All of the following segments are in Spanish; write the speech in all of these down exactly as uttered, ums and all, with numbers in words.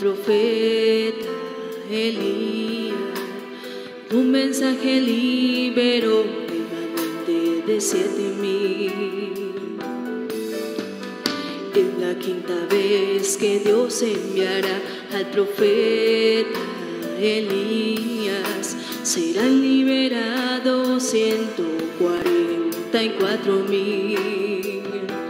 profeta Elías, un mensaje liberó remanente de siete mil. Es la quinta vez que Dios enviará al profeta Elías, serán liberados ciento cuarenta y cuatro mil.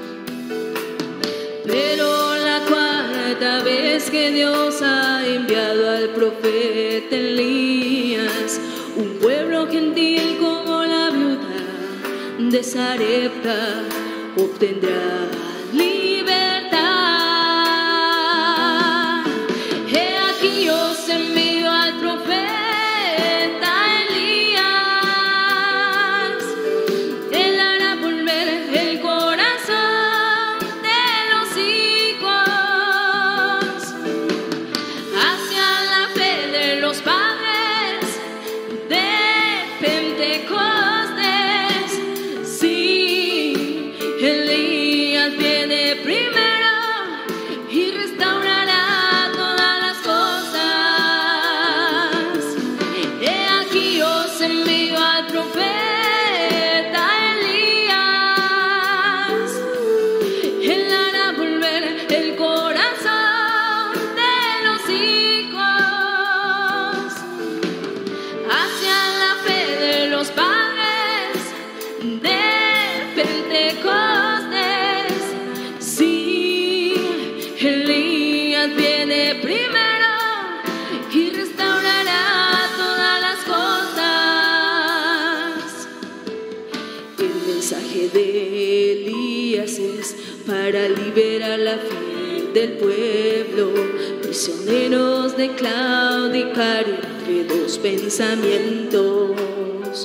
Pero la cuarta vez que Dios ha enviado al profeta Elías, un pueblo gentil como la viuda de Sarepta obtendrá libertad. He aquí os envío al profeta Elías, él hará volver el corazón de los hijos hacia la fe de los padres de Pentecostés. Sí, Elías viene primero y restaurará todas las cosas. He aquí os envío al profeta Elías, él hará volver el corazón de los hijos hacia la fe de los padres de Pentecostés. Sí, Elías viene primero y restaurará todas las cosas. El mensaje de Elías es para liberar la fe del pueblo, prisioneros de claudicar entre dos pensamientos,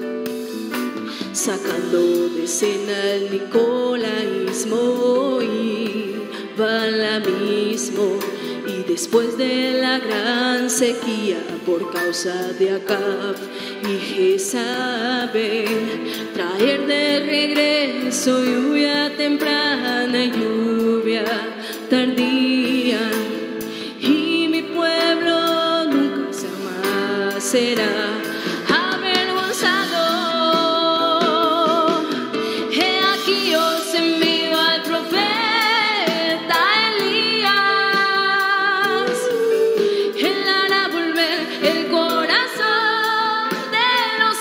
sacando de escena el nicolaísmo y balamismo. Y después de la gran sequía por causa de Acab y Jezabel, traer de regreso lluvia temprana y lluvia tardía, y mi pueblo nunca jamás será avergonzado. He aquí os envío al profeta Elías, él hará volver el corazón de los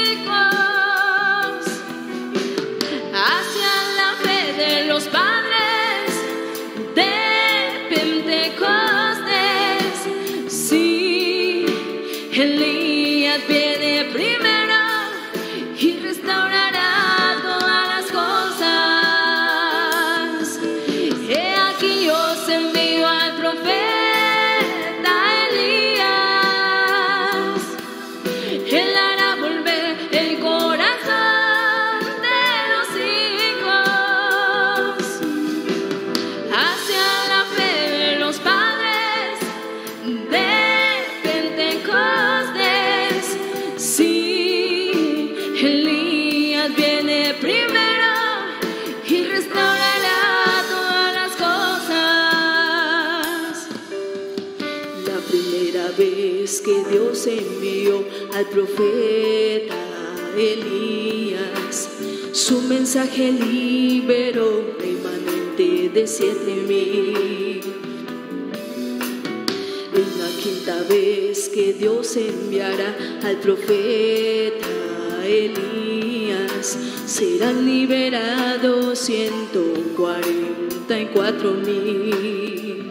hijos hacia la fe de los padres de Pentecostés. Sí, Elías viene primero y restaurará todas las cosas. He aquí os envío al profeta Elías, él hará volver el corazón de los hijos hacia la fe de los padres de Pentecostés. Sí, Elías viene primero y restaurará todas las cosas. La primera vez que Dios envió al profeta Elías, su mensaje liberó remanente de siete mil. Es la quinta vez que Dios enviará al profeta Elías, serán liberados ciento cuarenta y cuatro mil.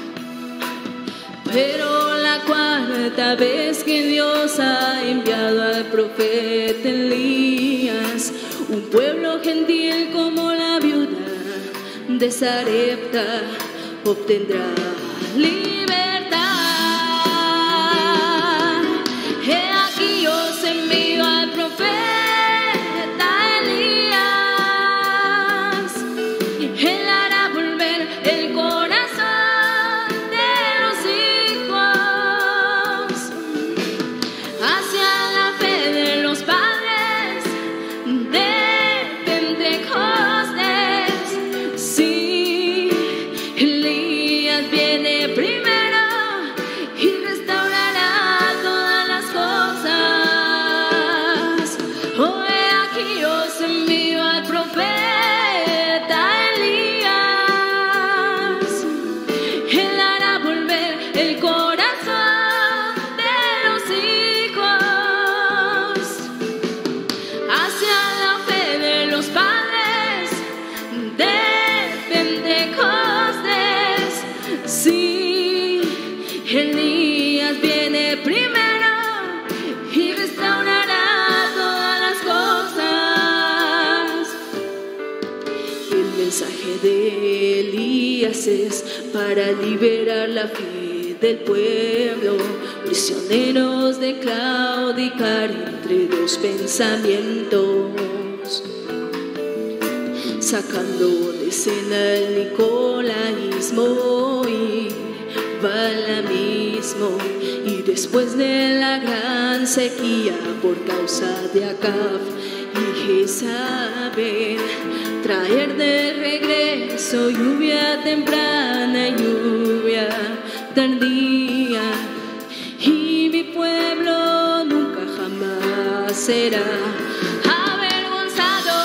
Pero la cuarta vez que Dios ha enviado al profeta Elías, un pueblo gentil como la viuda de Sarepta obtendrá libertad. He aquí os envío al profeta Elías, él hará volver el corazón de los hijos hacia la fe de los padres de Pentecostés. Sí, Elías viene primero de Elías es para liberar la fe del pueblo, prisioneros de claudicar entre dos pensamientos, sacando de escena el nicolaísmo y balamismo, y después de la gran sequía por causa de Acab y Jezabel, traer de regreso lluvia temprana y lluvia tardía, y mi pueblo nunca jamás será avergonzado.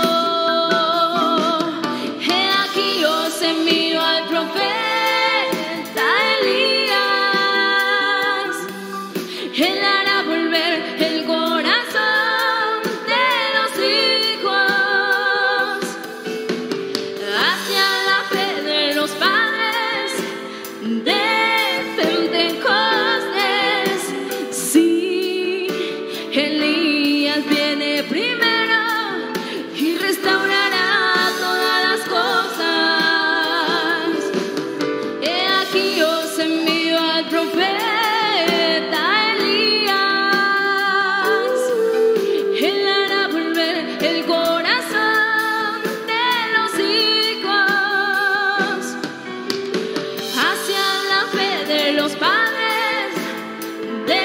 He aquí os envío al profeta Elías, él hará volver el corazón de los hijos hacia la fe de los padres de Pentecostés. Sí, Elías viene primero y restaurará todas las cosas. He aquí os envío al profeta Elías, él hará volver el corazón de los hijos hacia la fe de los padres de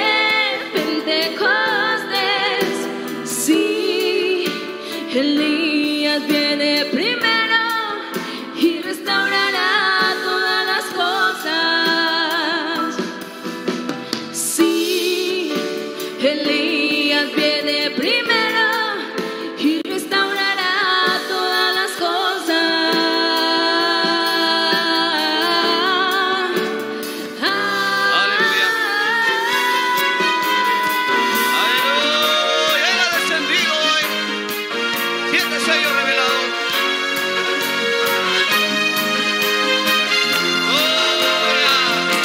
Pentecostés. Sí, Elías viene primero y restaurará todas las cosas. Sí, Elías viene primero y restaurará todas las cosas. Aleluya. Aleluya. Él ha descendido hoy. Siete sellos revelados. Gloria.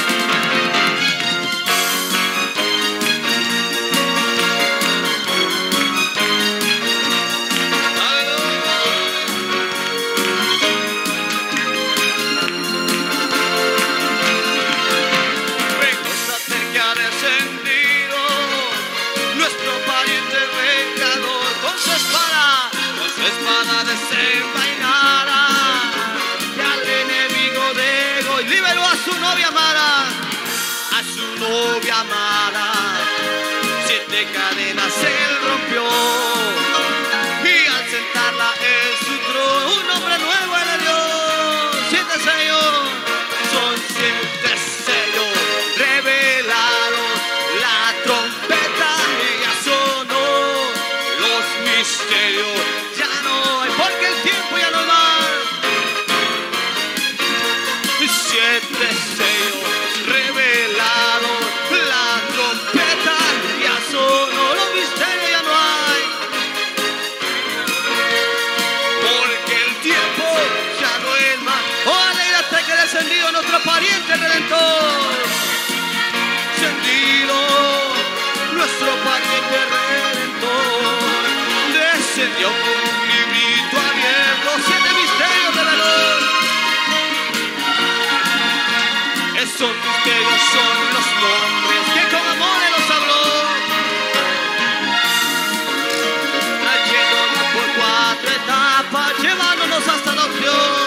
Recóstate que ha descendido nuestro pariente vengador, con su espada, con su espada desenvainará que al enemigo dejo y liberó a su novia amada, a su novia amada. Siete cadenas él rompió y al sentarla en su trono un hombre nuevo le dio. Siete sellos, son siete sellos revelados, la trompeta ya sonó, los misterios ya no hay, porque el tiempo ya no va. Siete sellos revelados, la trompeta ya sonó, los misterios ya no hay, porque el tiempo ya no es más. Oh, alégrate que ha descendido nuestro pariente redentor, descendido nuestro pariente redentor, descendió con un librito abierto, siete misterios de la luz. Esos misterios son los nombres que con amor Él nos habló, trayéndonos por cuatro etapas, llevándonos hasta la opción.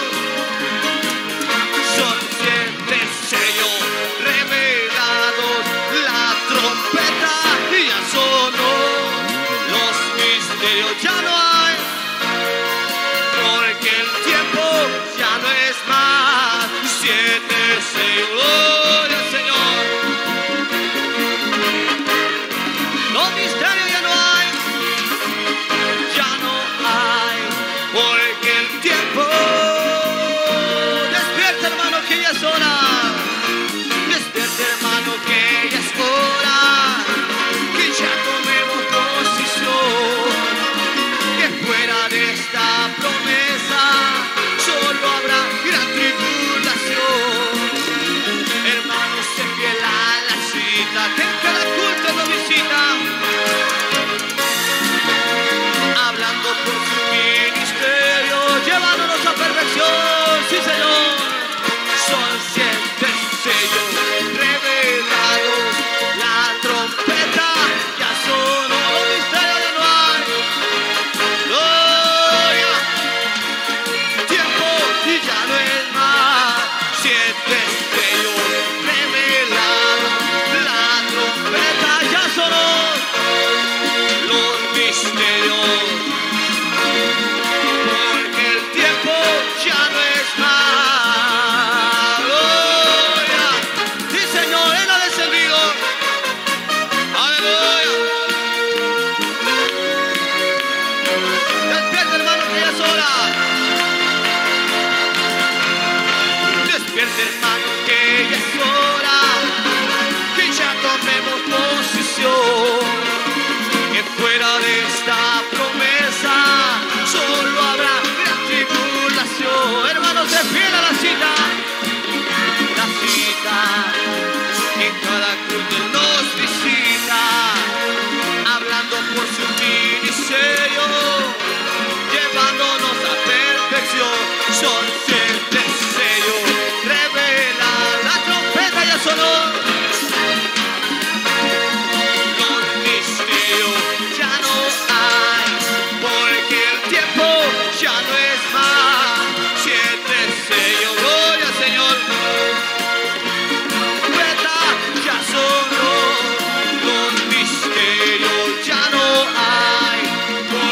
Son siete sellos revelados, la trompeta ya sonó, los misterios ya no hay, porque el tiempo ya no es más. Siete sellos, gloria al Señor. sí Señor. Son siete sellos revelados, la trompeta ya sonó, los misterios ya no hay. Gloria, tiempo y ya no es más. Siete sellos revelados, la trompeta ya sonó, los misterios. Porque el tiempo ya no es más. Gloria, sí Señor, Él ha descendido. Aleluya. Despierta, hermano, que ya es hora. Despierta, hermano, que ya es hora, que ya tomemos posición, que fuera de esta promesa solo habrá gran tribulación. Hermanos, defienda la cita, la cita, que cada culto Él nos visita, hablando por su ministerio, llevándonos a perfección. Son siete sellos, revela, la trompeta ya sonó, los misterios ya no hay, porque el tiempo ya no es más. Siete sellos, gloria al Señor, trompeta ya sonó, los misterios ya no hay,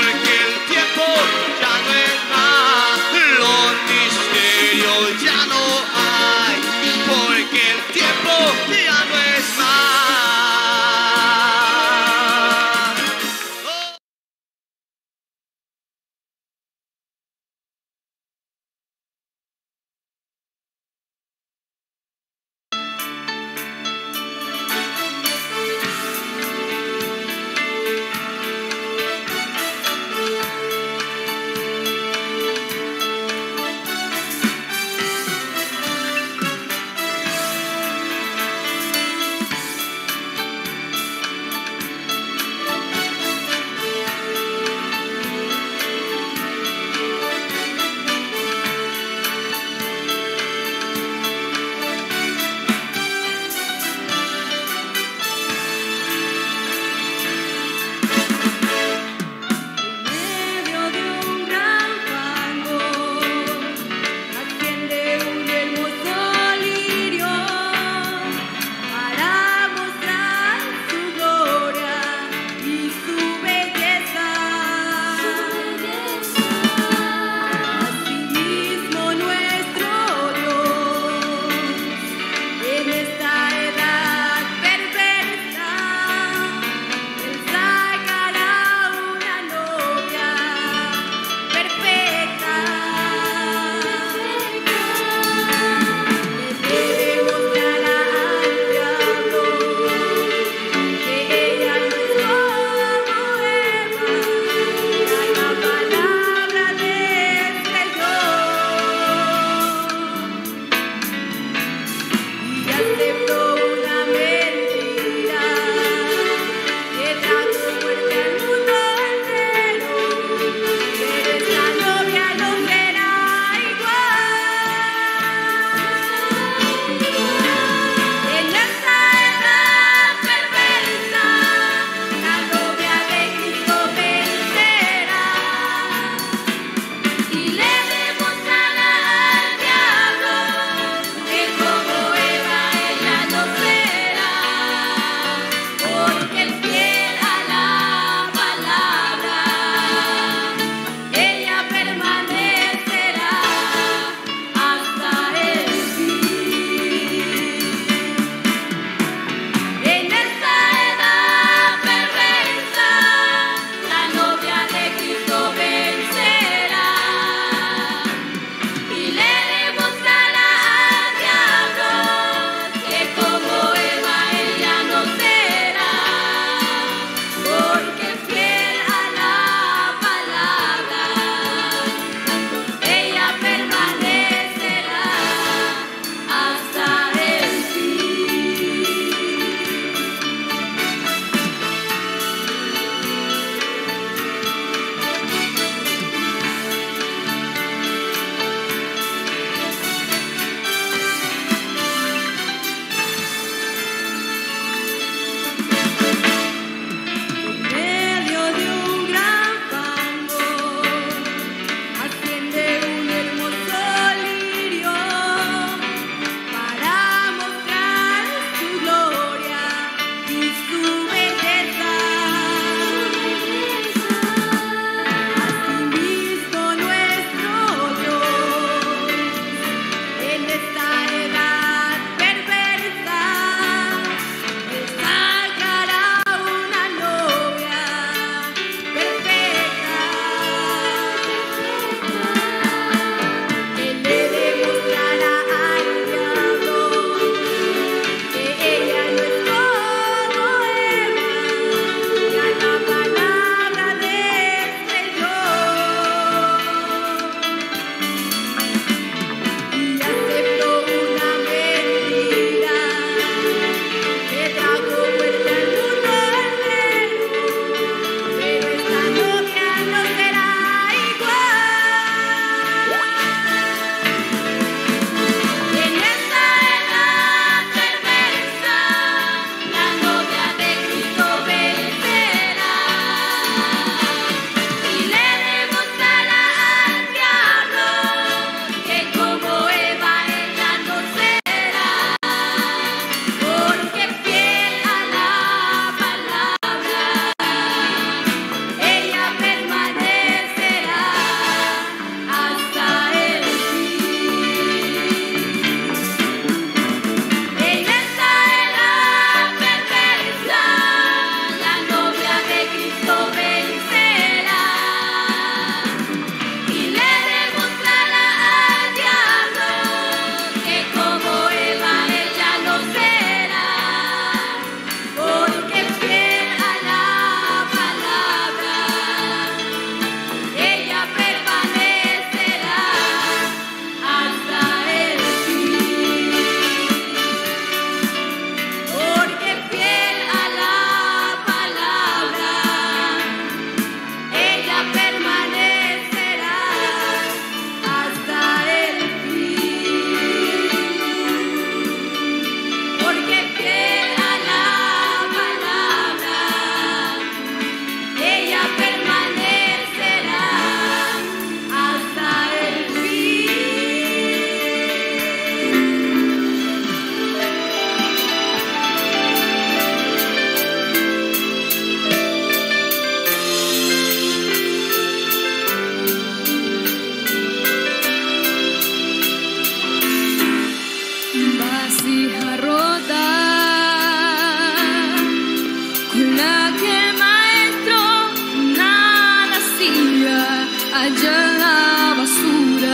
allá en la basura,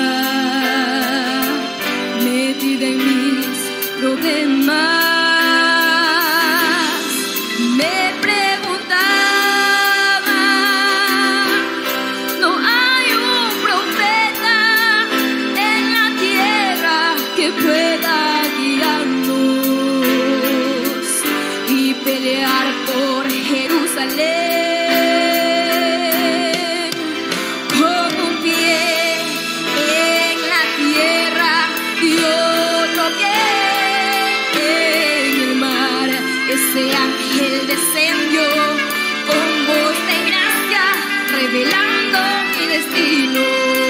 metida en mis problemas. Me preguntaba, no hay un profeta en la tierra que pueda guiarnos y pelear por Jerusalén. Con un pie en la tierra y otro pie en el mar, ese ángel descendió con voz de gracia, revelando mi destino.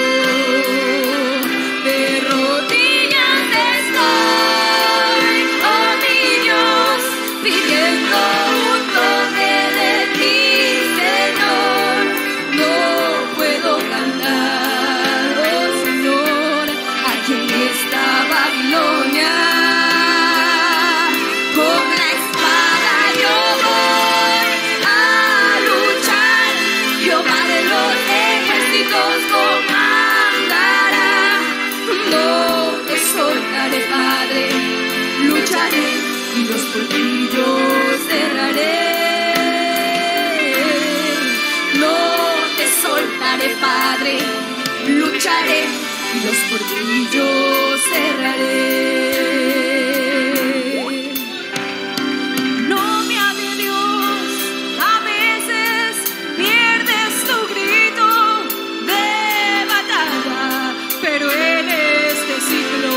De rodillas estoy, oh mi Dios, pidiendo un toque de ti, Señor. No puedo cantar, oh Señor, aquí en esta Babilonia. Con la espada yo voy a luchar, Jehová de los ejércitos comandará. No te soltaré, Padre, lucharé y los portillos cerraré. No te soltaré, Padre, lucharé y los portillos cerraré. No me hable, Dios, a veces pierdes tu grito de batalla, pero en este ciclo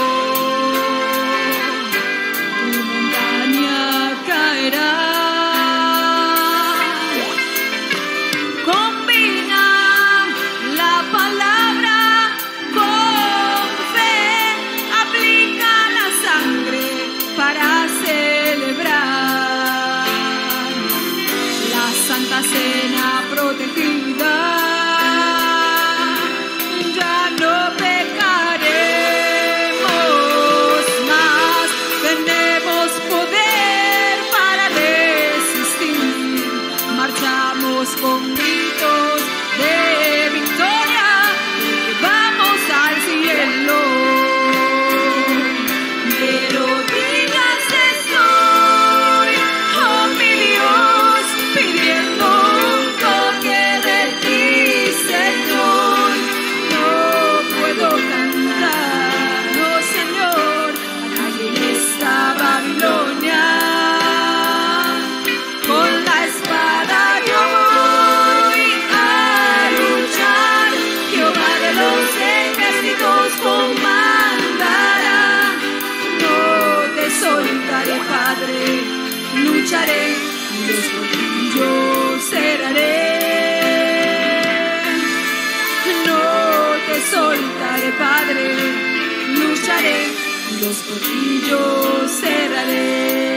tu montaña caerá. Combina la palabra con fe, aplica la sangre para celebrar la Santa Cena protegida. Ya no pecaremos más, tenemos poder para resistir. Marchamos con gritos de victoria, vamos al cielo. De rodillas estoy, oh mi Dios, pidiendo un toque de ti, Señor. No puedo cantar, oh Señor, allí en esta Babilonia. Con la espada yo voy a luchar, Jehová de los ejércitos comandará. No te soltaré, Padre, lucharé y los portillos cerraré. No te soltaré, Padre, lucharé y los portillos cerraré.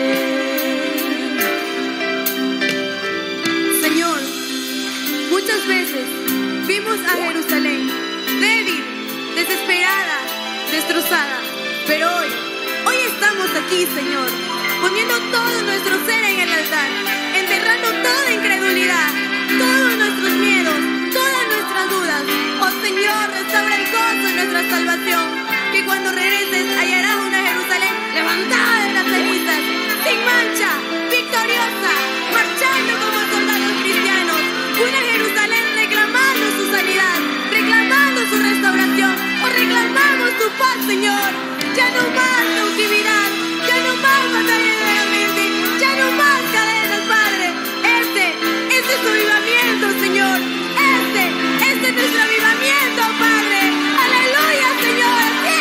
Señor, muchas veces vimos a Jerusalén débil, desesperada, destrozada, pero hoy, hoy estamos aquí, Señor, poniendo todo nuestro ser en el altar, enterrando toda incredulidad, todos nuestros miedos, todas nuestras dudas. Oh Señor, restaura el gozo de nuestra salvación, que cuando regreses hallarás una Jerusalén levantada de las cenizas, sin mancha, victoriosa, marchando como soldados cristianos, una Jerusalén reclamando su sanidad, reclamando su restauración, o reclamamos tu paz, Señor. Ya no más cautividad, ya no más batalla de la mente, ya no más cadenas, Padre. Este, este es tu avivamiento, Señor. Este, este es nuestro avivamiento, Padre. Aleluya, Señor. Así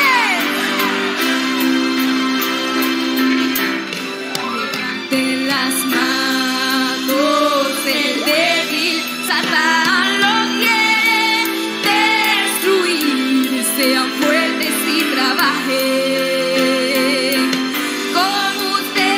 es. De las manos del débil, Satán lo quiere destruir. Sean fuertes y trabajen. Con usted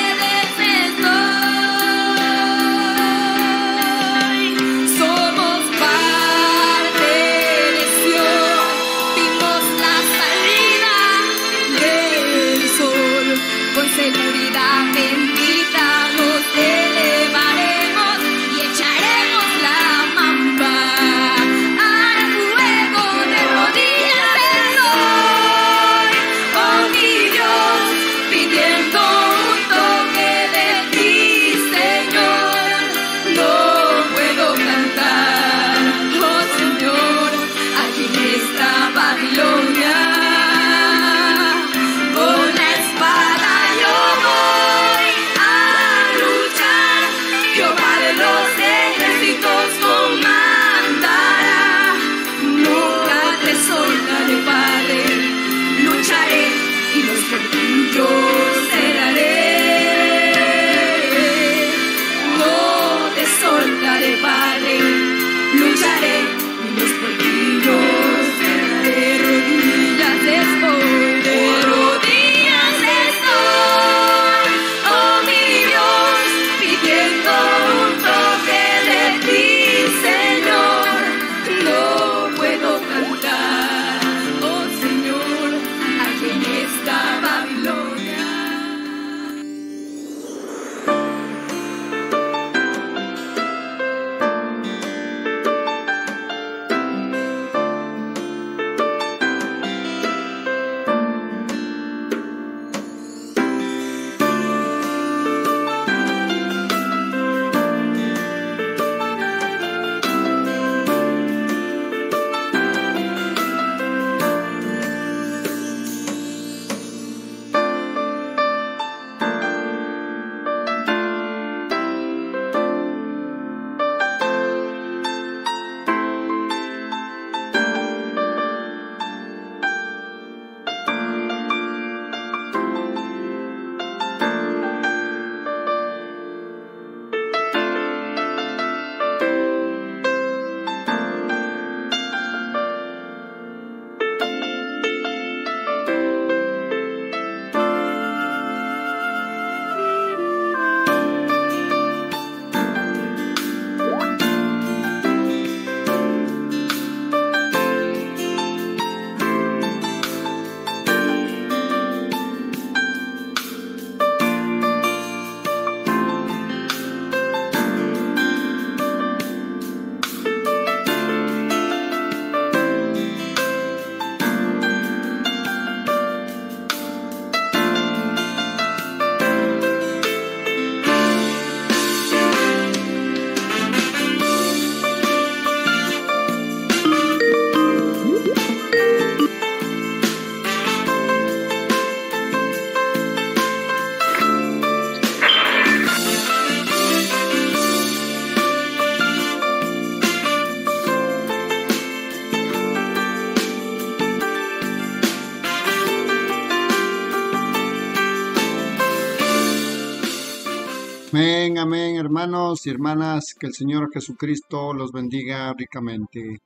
Amén, amén, hermanos y hermanas, que el Señor Jesucristo los bendiga ricamente.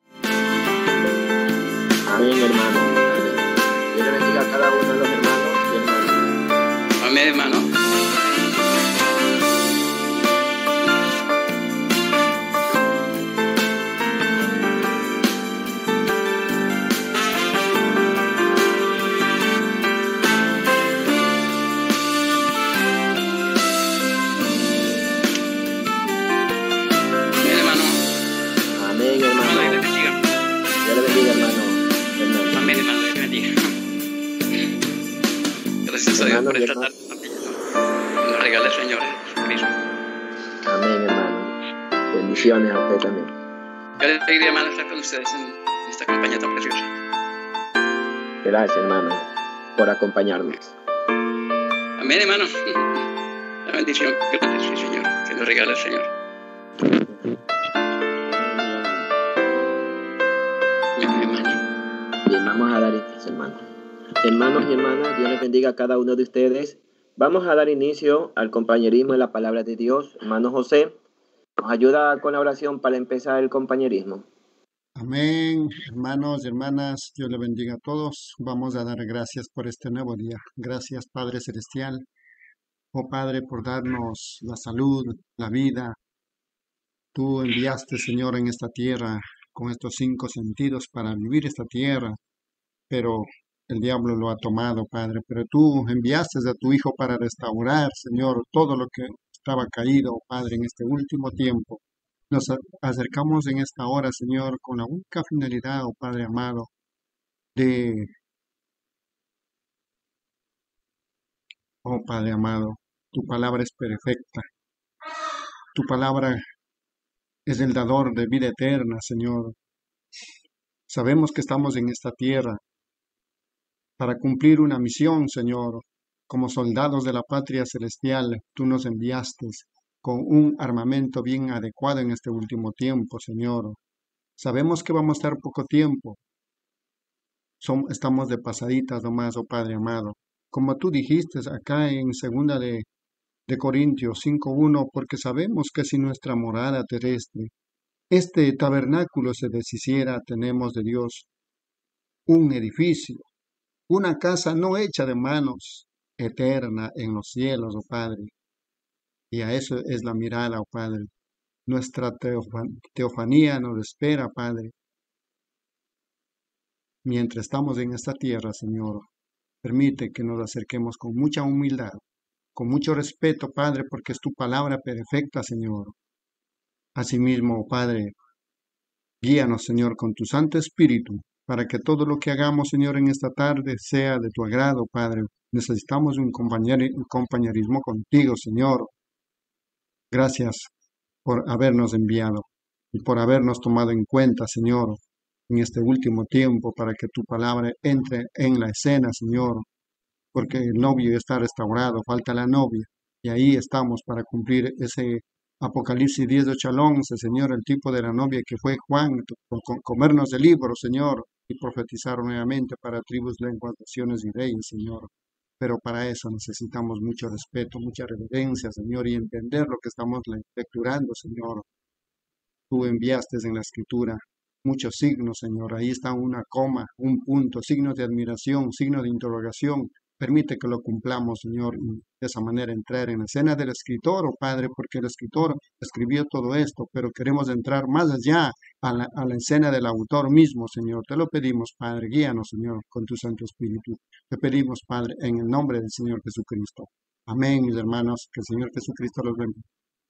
Amén, hermano. Amén. Dios le bendiga a cada uno de los hermanos y hermanas. Amén, hermano. Amén, hermano. Dios le bendiga. Dios le bendiga, hermano. Hermano. Amén, hermano. Dios le bendiga. Gracias a Dios por esta tarde que nos regala el Señor Jesucristo. Amén, hermano. Bendiciones a usted también. Qué alegría, hermano, estar con ustedes en esta compañía tan preciosa. Gracias, hermano, por acompañarnos. Amén, hermano. La bendición grande, sí, Señor, que nos regala el Señor. Amén, hermano. Bien, vamos a dar inicio, hermano. Hermanos y hermanas, Dios les bendiga a cada uno de ustedes. Vamos a dar inicio al compañerismo en la palabra de Dios. Hermano José, ¿nos ayuda con la oración para empezar el compañerismo? Amén, hermanos y hermanas, Dios le bendiga a todos. Vamos a dar gracias por este nuevo día. Gracias, Padre Celestial. Oh Padre, por darnos la salud, la vida. Tú enviaste, Señor, en esta tierra con estos cinco sentidos para vivir esta tierra, pero el diablo lo ha tomado, Padre. Pero tú enviaste a tu Hijo para restaurar, Señor, todo lo que estaba caído, Padre, en este último tiempo. Nos acercamos en esta hora, Señor, con la única finalidad, oh Padre amado, de, oh Padre amado, tu palabra es perfecta. Tu palabra es el dador de vida eterna, Señor. Sabemos que estamos en esta tierra para cumplir una misión, Señor. Como soldados de la patria celestial, tú nos enviaste con un armamento bien adecuado en este último tiempo, Señor. Sabemos que vamos a estar poco tiempo. Som- estamos de pasaditas nomás, oh Padre amado. Como tú dijiste acá en segunda de, de Corintios cinco uno, porque sabemos que si nuestra morada terrestre, este tabernáculo se deshiciera, tenemos de Dios un edificio, una casa no hecha de manos, eterna en los cielos, oh Padre. Y a eso es la mirada, oh Padre. Nuestra teofa- teofanía nos espera, Padre. Mientras estamos en esta tierra, Señor, permite que nos acerquemos con mucha humildad, con mucho respeto, Padre, porque es tu palabra perfecta, Señor. Asimismo, Padre, guíanos, Señor, con tu Santo Espíritu, para que todo lo que hagamos, Señor, en esta tarde sea de tu agrado, Padre. Necesitamos un, compañeri- un compañerismo contigo, Señor. Gracias por habernos enviado y por habernos tomado en cuenta, Señor, en este último tiempo, para que tu palabra entre en la escena, Señor, porque el novio ya está restaurado, falta la novia, y ahí estamos para cumplir ese Apocalipsis diez, ocho al once, Señor, el tipo de la novia que fue Juan, con, con comernos el libro, Señor, y profetizar nuevamente para tribus, lenguas, naciones y reyes, Señor. Pero para eso necesitamos mucho respeto, mucha reverencia, Señor, y entender lo que estamos le- lecturando, Señor. Tú enviaste en la escritura muchos signos, Señor. Ahí está una coma, un punto, signos de admiración, signos de interrogación. Permite que lo cumplamos, Señor, y de esa manera entrar en la escena del escritor, oh Padre, porque el escritor escribió todo esto, pero queremos entrar más allá a la, a la escena del autor mismo, Señor. Te lo pedimos, Padre, guíanos, Señor, con tu Santo Espíritu. Te pedimos, Padre, en el nombre del Señor Jesucristo. Amén, mis hermanos, que el Señor Jesucristo los bendiga.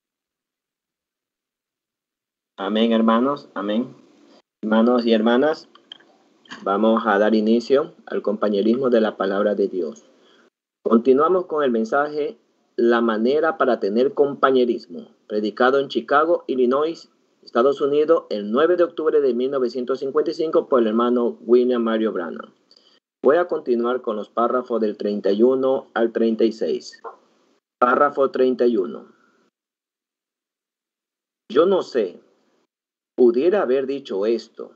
Amén, hermanos. Amén. Hermanos y hermanas, vamos a dar inicio al compañerismo de la palabra de Dios. Continuamos con el mensaje La manera para tener compañerismo, predicado en Chicago, Illinois, Estados Unidos, el nueve de octubre de mil novecientos cincuenta y cinco por el hermano William Mario Branham. Voy a continuar con los párrafos del treinta y uno al treinta y seis. Párrafo treinta y uno. Yo no sé, pudiera haber dicho esto.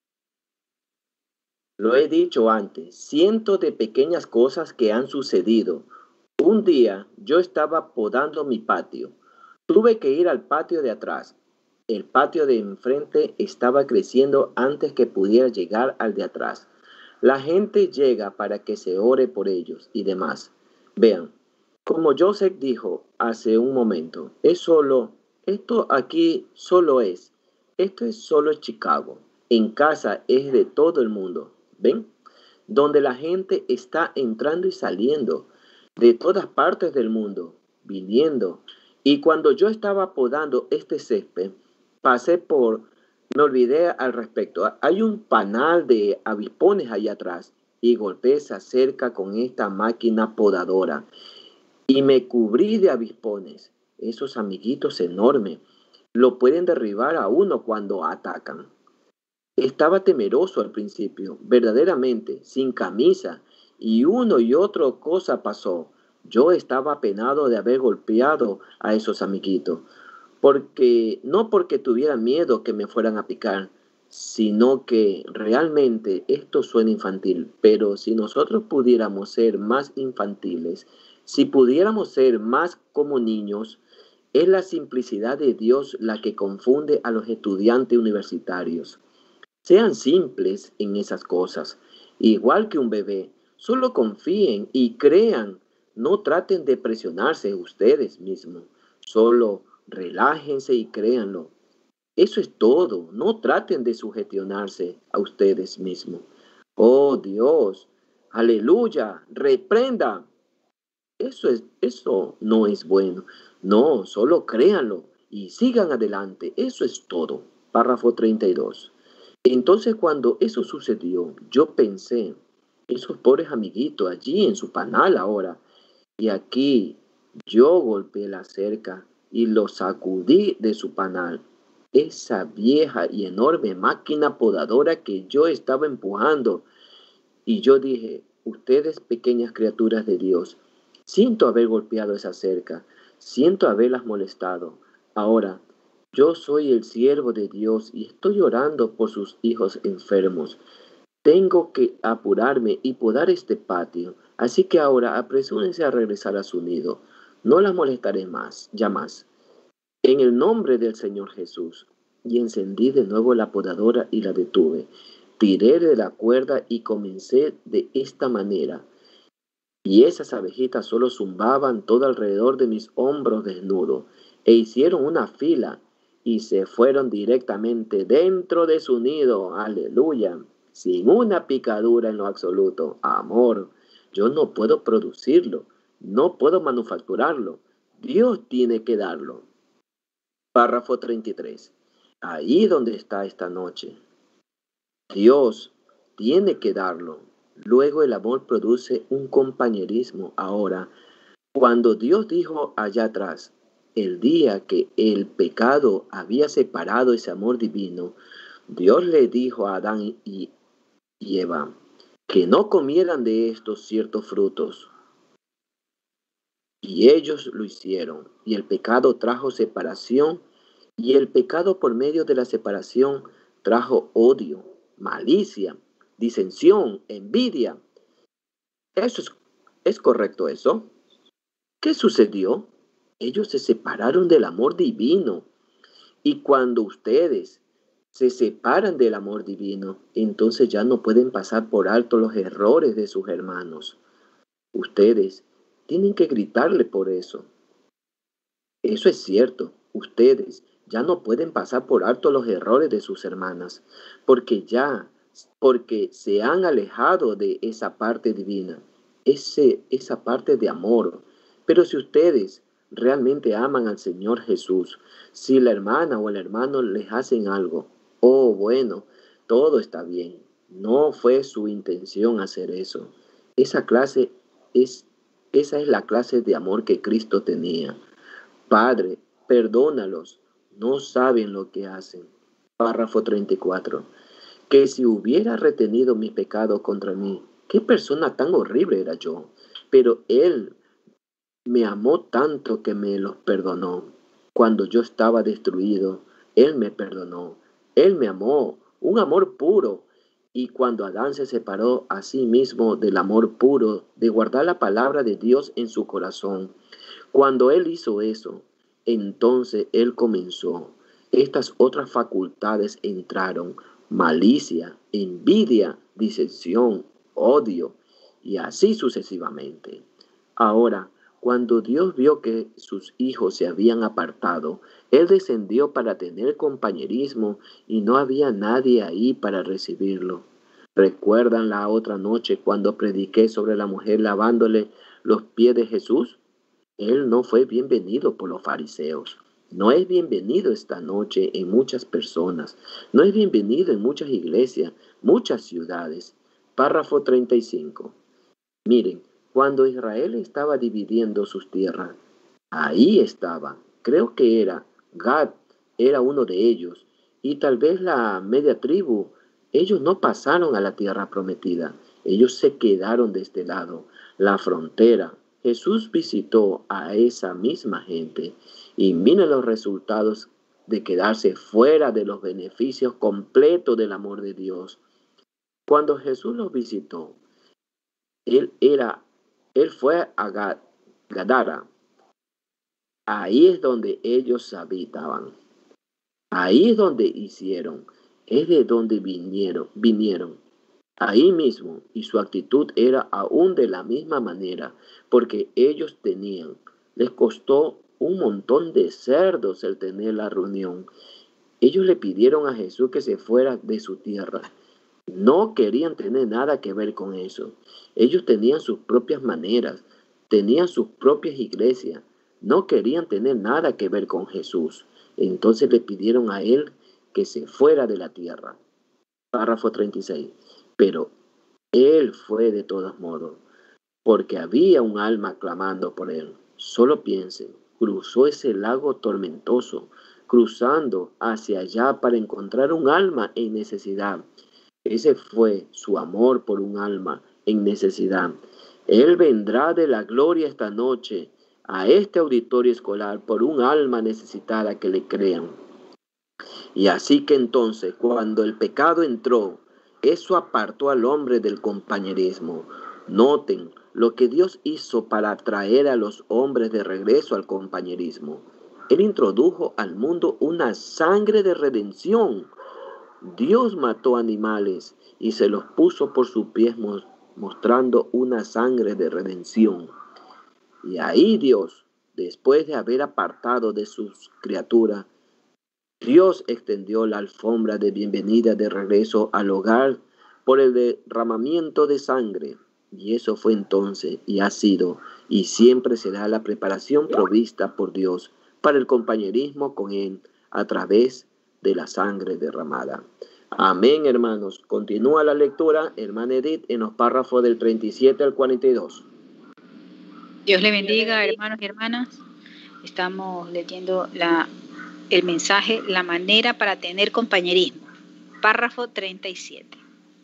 Lo he dicho antes, cientos de pequeñas cosas que han sucedido. Un día yo estaba podando mi patio. Tuve que ir al patio de atrás. El patio de enfrente estaba creciendo antes que pudiera llegar al de atrás. La gente llega para que se ore por ellos y demás. Vean, como Joseph dijo hace un momento, es solo, esto aquí solo es, esto es solo Chicago. En casa es de todo el mundo. ¿Ven? Donde la gente está entrando y saliendo de todas partes del mundo, viniendo. Y cuando yo estaba podando este césped, pasé por, me olvidé al respecto. Hay un panal de avispones allá atrás y golpeé esa cerca con esta máquina podadora y me cubrí de avispones. Esos amiguitos enormes lo pueden derribar a uno cuando atacan. Estaba temeroso al principio, verdaderamente, sin camisa, y uno y otro cosa pasó. Yo estaba apenado de haber golpeado a esos amiguitos, porque no porque tuviera miedo que me fueran a picar, sino que realmente esto suena infantil, pero si nosotros pudiéramos ser más infantiles, si pudiéramos ser más como niños, es la simplicidad de Dios la que confunde a los estudiantes universitarios. Sean simples en esas cosas, igual que un bebé. Solo confíen y crean. No traten de presionarse ustedes mismos. Solo relájense y créanlo. Eso es todo. No traten de sugestionarse a ustedes mismos. Oh Dios, aleluya, reprenda. Eso es, eso no es bueno. No, solo créanlo y sigan adelante. Eso es todo. Párrafo treinta y dos. Entonces cuando eso sucedió, yo pensé, esos pobres amiguitos allí en su panal ahora, y aquí yo golpeé la cerca y los sacudí de su panal. Esa vieja y enorme máquina podadora que yo estaba empujando. Y yo dije, ustedes pequeñas criaturas de Dios, siento haber golpeado esa cerca, siento haberlas molestado. Ahora, yo soy el siervo de Dios y estoy orando por sus hijos enfermos. Tengo que apurarme y podar este patio, así que ahora apresúrense a regresar a su nido. No las molestaré más, ya más. En el nombre del Señor Jesús. Y encendí de nuevo la podadora y la detuve. Tiré de la cuerda y comencé de esta manera. Y esas abejitas solo zumbaban todo alrededor de mis hombros desnudos e hicieron una fila y se fueron directamente dentro de su nido, aleluya, sin una picadura en lo absoluto. Amor, yo no puedo producirlo, no puedo manufacturarlo, Dios tiene que darlo. Párrafo treinta y tres. Ahí donde está esta noche. Dios tiene que darlo. Luego el amor produce un compañerismo. Ahora, cuando Dios dijo allá atrás, el día que el pecado había separado ese amor divino, Dios le dijo a Adán y, y Eva que no comieran de estos ciertos frutos. Y ellos lo hicieron. Y el pecado trajo separación. Y el pecado por medio de la separación trajo odio, malicia, disensión, envidia. ¿Eso es, es correcto eso? ¿Qué sucedió? Ellos se separaron del amor divino. Y cuando ustedes se separan del amor divino, entonces ya no pueden pasar por alto los errores de sus hermanos. Ustedes tienen que gritarle por eso. Eso es cierto. Ustedes ya no pueden pasar por alto los errores de sus hermanas, porque ya, porque se han alejado de esa parte divina, ese, esa parte de amor. Pero si ustedes realmente aman al Señor Jesús, si la hermana o el hermano les hacen algo, oh, bueno, todo está bien. No fue su intención hacer eso. Esa clase es, esa es la clase de amor que Cristo tenía. Padre, perdónalos, no saben lo que hacen. Párrafo treinta y cuatro. Que si hubiera retenido mi pecado contra mí, qué persona tan horrible era yo. Pero Él me amó tanto que me los perdonó. Cuando yo estaba destruido, Él me perdonó. Él me amó, un amor puro. Y cuando Adán se separó a sí mismo del amor puro, de guardar la palabra de Dios en su corazón, cuando Él hizo eso, entonces él comenzó. Estas otras facultades entraron: malicia, envidia, disensión, odio, y así sucesivamente. Ahora, cuando Dios vio que sus hijos se habían apartado, Él descendió para tener compañerismo y no había nadie ahí para recibirlo. ¿Recuerdan la otra noche cuando prediqué sobre la mujer lavándole los pies de Jesús? Él no fue bienvenido por los fariseos. No es bienvenido esta noche en muchas personas. No es bienvenido en muchas iglesias, muchas ciudades. Párrafo treinta y cinco. Miren, cuando Israel estaba dividiendo sus tierras, ahí estaba. Creo que era Gad, era uno de ellos. Y tal vez la media tribu. Ellos no pasaron a la tierra prometida. Ellos se quedaron de este lado, la frontera. Jesús visitó a esa misma gente y miren los resultados de quedarse fuera de los beneficios completos del amor de Dios. Cuando Jesús los visitó, él, era, él fue a Gadara. Ahí es donde ellos habitaban. Ahí es donde hicieron. Es de donde vinieron. vinieron. Ahí mismo, y su actitud era aún de la misma manera, porque ellos tenían, les costó un montón de cerdos el tener la reunión. Ellos le pidieron a Jesús que se fuera de su tierra. No querían tener nada que ver con eso. Ellos tenían sus propias maneras, tenían sus propias iglesias, no querían tener nada que ver con Jesús. Entonces le pidieron a él que se fuera de la tierra. Párrafo treinta y seis. Pero él fue de todos modos, porque había un alma clamando por él. Solo piensen, cruzó ese lago tormentoso, cruzando hacia allá para encontrar un alma en necesidad. Ese fue su amor por un alma en necesidad. Él vendrá de la gloria esta noche a este auditorio escolar por un alma necesitada que le crean. Y así que entonces, cuando el pecado entró, eso apartó al hombre del compañerismo. Noten lo que Dios hizo para atraer a los hombres de regreso al compañerismo. Él introdujo al mundo una sangre de redención. Dios mató animales y se los puso por sus pies, mostrando una sangre de redención. Y ahí Dios, después de haber apartado de sus criaturas, Dios extendió la alfombra de bienvenida de regreso al hogar por el derramamiento de sangre. Y eso fue entonces, y ha sido, y siempre será la preparación provista por Dios para el compañerismo con Él a través de la sangre derramada. Amén, hermanos. Continúa la lectura, hermana Edith, en los párrafos del treinta y siete al cuarenta y dos. Dios le bendiga, hermanos y hermanas. Estamos leyendo la... el mensaje, la manera para tener compañerismo. Párrafo treinta y siete.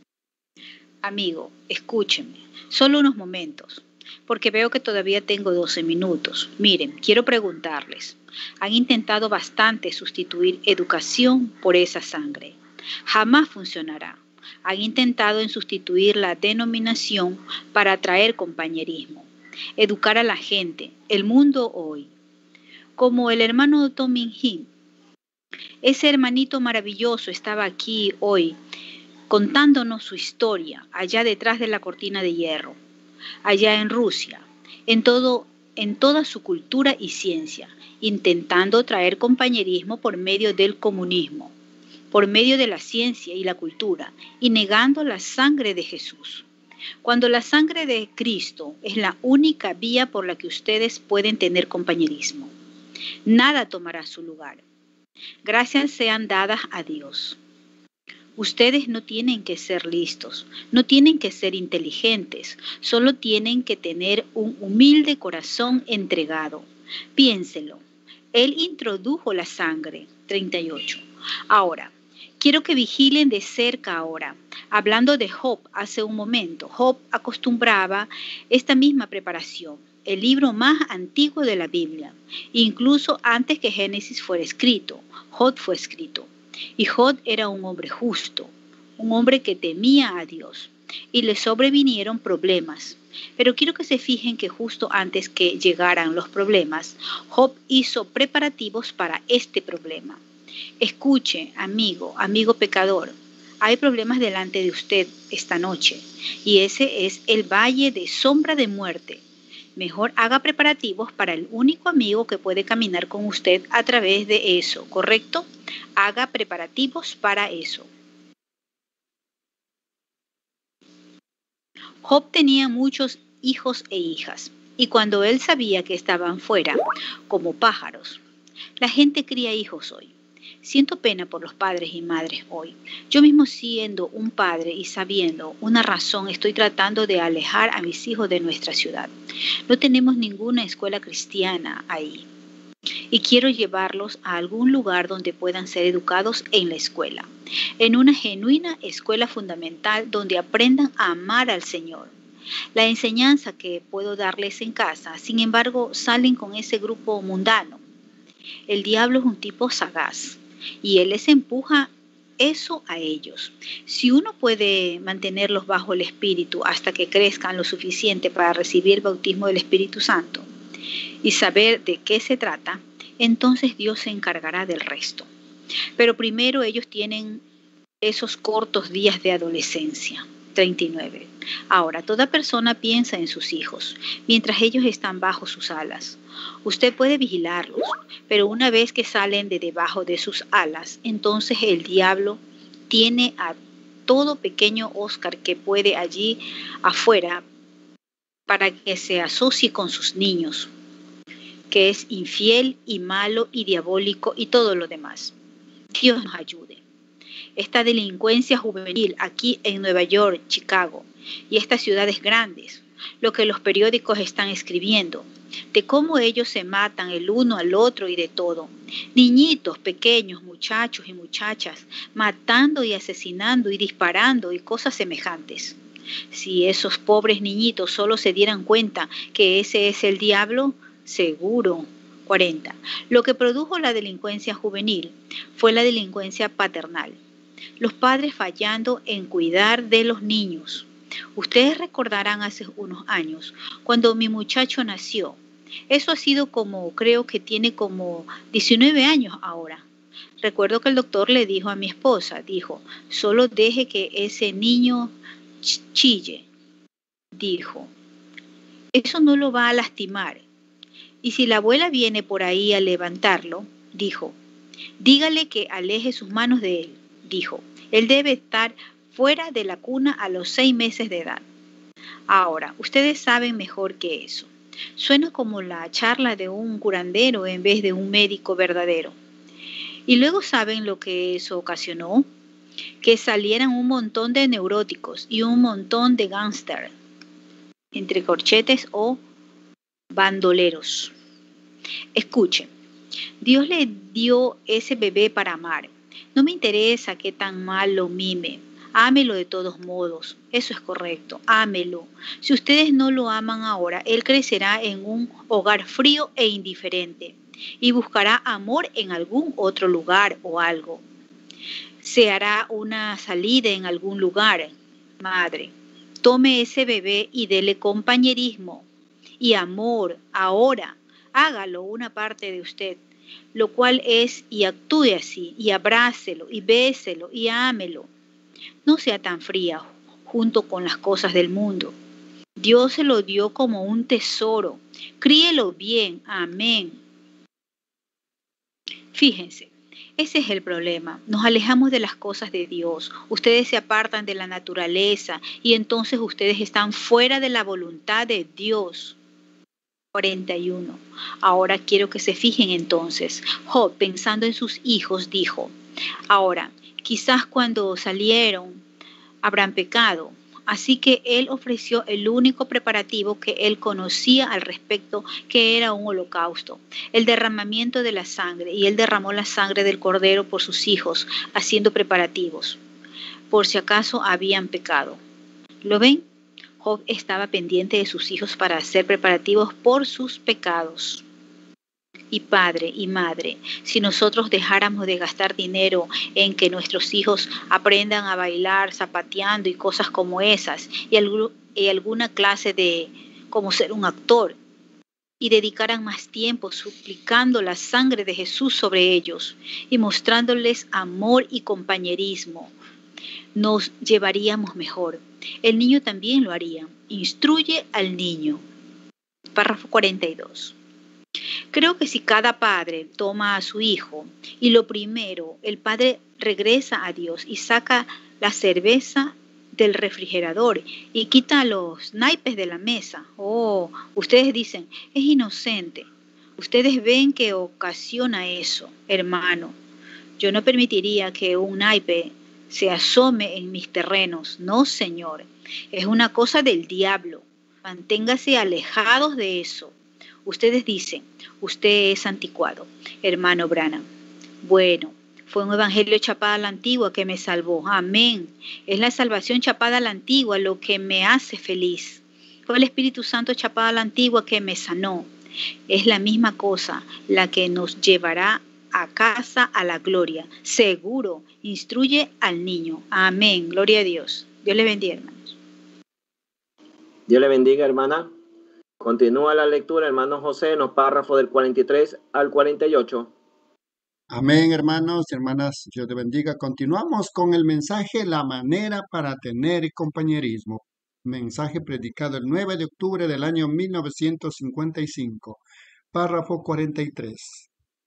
Amigo, escúchenme, solo unos momentos, porque veo que todavía tengo doce minutos. Miren, quiero preguntarles, ¿han intentado bastante sustituir educación por esa sangre? Jamás funcionará. Han intentado en sustituir la denominación para atraer compañerismo, educar a la gente, el mundo hoy. Como el hermano Tommy Hin. Ese hermanito maravilloso estaba aquí hoy contándonos su historia allá detrás de la cortina de hierro, allá en Rusia, en todo, en toda su cultura y ciencia, intentando traer compañerismo por medio del comunismo, por medio de la ciencia y la cultura, y negando la sangre de Jesús. Cuando la sangre de Cristo es la única vía por la que ustedes pueden tener compañerismo, nada tomará su lugar. Gracias sean dadas a Dios. Ustedes no tienen que ser listos, no tienen que ser inteligentes, solo tienen que tener un humilde corazón entregado. Piénselo. Él introdujo la sangre. treinta y ocho. Ahora, quiero que vigilen de cerca ahora. Hablando de Job hace un momento, Job acostumbraba esta misma preparación. El libro más antiguo de la Biblia, incluso antes que Génesis fuera escrito, Job fue escrito. Y Job era un hombre justo, un hombre que temía a Dios. y le sobrevinieron problemas. Pero quiero que se fijen que justo antes que llegaran los problemas, Job hizo preparativos para este problema. Escuche, amigo, amigo pecador, hay problemas delante de usted esta noche, y ese es el valle de sombra de muerte. Mejor haga preparativos para el único amigo que puede caminar con usted a través de eso, ¿correcto? Haga preparativos para eso. Job tenía muchos hijos e hijas, y cuando él sabía que estaban fuera, como pájaros, la gente cría hijos hoy. Siento pena por los padres y madres hoy. Yo mismo siendo un padre y sabiendo una razón, estoy tratando de alejar a mis hijos de nuestra ciudad. No tenemos ninguna escuela cristiana ahí. Y quiero llevarlos a algún lugar donde puedan ser educados en la escuela. En una genuina escuela fundamental donde aprendan a amar al Señor. La enseñanza que puedo darles en casa, sin embargo, salen con ese grupo mundano. El diablo es un tipo sagaz y él les empuja eso a ellos. Si uno puede mantenerlos bajo el Espíritu hasta que crezcan lo suficiente para recibir el bautismo del Espíritu Santo y saber de qué se trata, entonces Dios se encargará del resto. Pero primero ellos tienen esos cortos días de adolescencia. treinta y nueve. Ahora, toda persona piensa en sus hijos mientras ellos están bajo sus alas. Usted puede vigilarlos, pero una vez que salen de debajo de sus alas, entonces el diablo tiene a todo pequeño Oscar que puede allí afuera para que se asocie con sus niños, que es infiel y malo y diabólico y todo lo demás. Dios nos ayude. Esta delincuencia juvenil aquí en Nueva York, Chicago y estas ciudades grandes, lo que los periódicos están escribiendo, de cómo ellos se matan el uno al otro y de todo. Niñitos pequeños, muchachos y muchachas, matando y asesinando y disparando y cosas semejantes. Si esos pobres niñitos solo se dieran cuenta que ese es el diablo, seguro. cuarenta. Lo que produjo la delincuencia juvenil fue la delincuencia paternal. Los padres fallando en cuidar de los niños. Ustedes recordarán hace unos años, cuando mi muchacho nació. Eso ha sido como, creo que tiene como diecinueve años ahora. Recuerdo que el doctor le dijo a mi esposa, dijo, solo deje que ese niño chille. Dijo, eso no lo va a lastimar. Y si la abuela viene por ahí a levantarlo, dijo, dígale que aleje sus manos de él. Dijo, él debe estar fuera de la cuna a los seis meses de edad. Ahora, ustedes saben mejor que eso. Suena como la charla de un curandero en vez de un médico verdadero. Y luego saben lo que eso ocasionó, que salieran un montón de neuróticos y un montón de gángster, entre corchetes o bandoleros. Escuchen, Dios le dio ese bebé para amar. No me interesa qué tan mal lo mime. Ámelo de todos modos. Eso es correcto. Ámelo. Si ustedes no lo aman ahora, él crecerá en un hogar frío e indiferente y buscará amor en algún otro lugar o algo. Se hará una salida en algún lugar. Madre, tome ese bebé y dele compañerismo y amor ahora. Hágalo una parte de usted. Lo cual es y actúe así, y abrácelo, y béselo, y ámelo. No sea tan fría junto con las cosas del mundo. Dios se lo dio como un tesoro. Críelo bien. Amén. Fíjense, ese es el problema. Nos alejamos de las cosas de Dios. Ustedes se apartan de la naturaleza y entonces ustedes están fuera de la voluntad de Dios. cuarenta y uno. Ahora quiero que se fijen entonces. Job, pensando en sus hijos, dijo, ahora, quizás cuando salieron habrán pecado. Así que él ofreció el único preparativo que él conocía al respecto, que era un holocausto, el derramamiento de la sangre, y él derramó la sangre del cordero por sus hijos, haciendo preparativos, por si acaso habían pecado. ¿Lo ven? Job estaba pendiente de sus hijos para hacer preparativos por sus pecados. Y padre y madre, si nosotros dejáramos de gastar dinero en que nuestros hijos aprendan a bailar zapateando y cosas como esas, y, algu y alguna clase de cómo ser un actor, y dedicaran más tiempo suplicando la sangre de Jesús sobre ellos y mostrándoles amor y compañerismo, nos llevaríamos mejor. El niño también lo haría. Instruye al niño. Párrafo cuarenta y dos. Creo que si cada padre toma a su hijo y lo primero, el padre regresa a Dios y saca la cerveza del refrigerador y quita los naipes de la mesa. Oh, ustedes dicen, es inocente. Ustedes ven que ocasiona eso, hermano. Yo no permitiría que un naipe se asome en mis terrenos. No, señor. Es una cosa del diablo. Manténgase alejados de eso. Ustedes dicen, usted es anticuado, hermano Branham. Bueno, fue un evangelio chapado a la antigua que me salvó. Amén. Es la salvación chapada a la antigua lo que me hace feliz. Fue el Espíritu Santo chapado a la antigua que me sanó. Es la misma cosa la que nos llevará a casa a la gloria. Seguro, instruye al niño. Amén. Gloria a Dios. Dios le bendiga, hermanos. Dios le bendiga, hermana. Continúa la lectura, hermano José, en los párrafos del cuarenta y tres al cuarenta y ocho. Amén, hermanos y hermanas. Dios te bendiga. Continuamos con el mensaje La manera para tener compañerismo. Mensaje predicado el nueve de octubre del año mil novecientos cincuenta y cinco. Párrafo cuarenta y tres.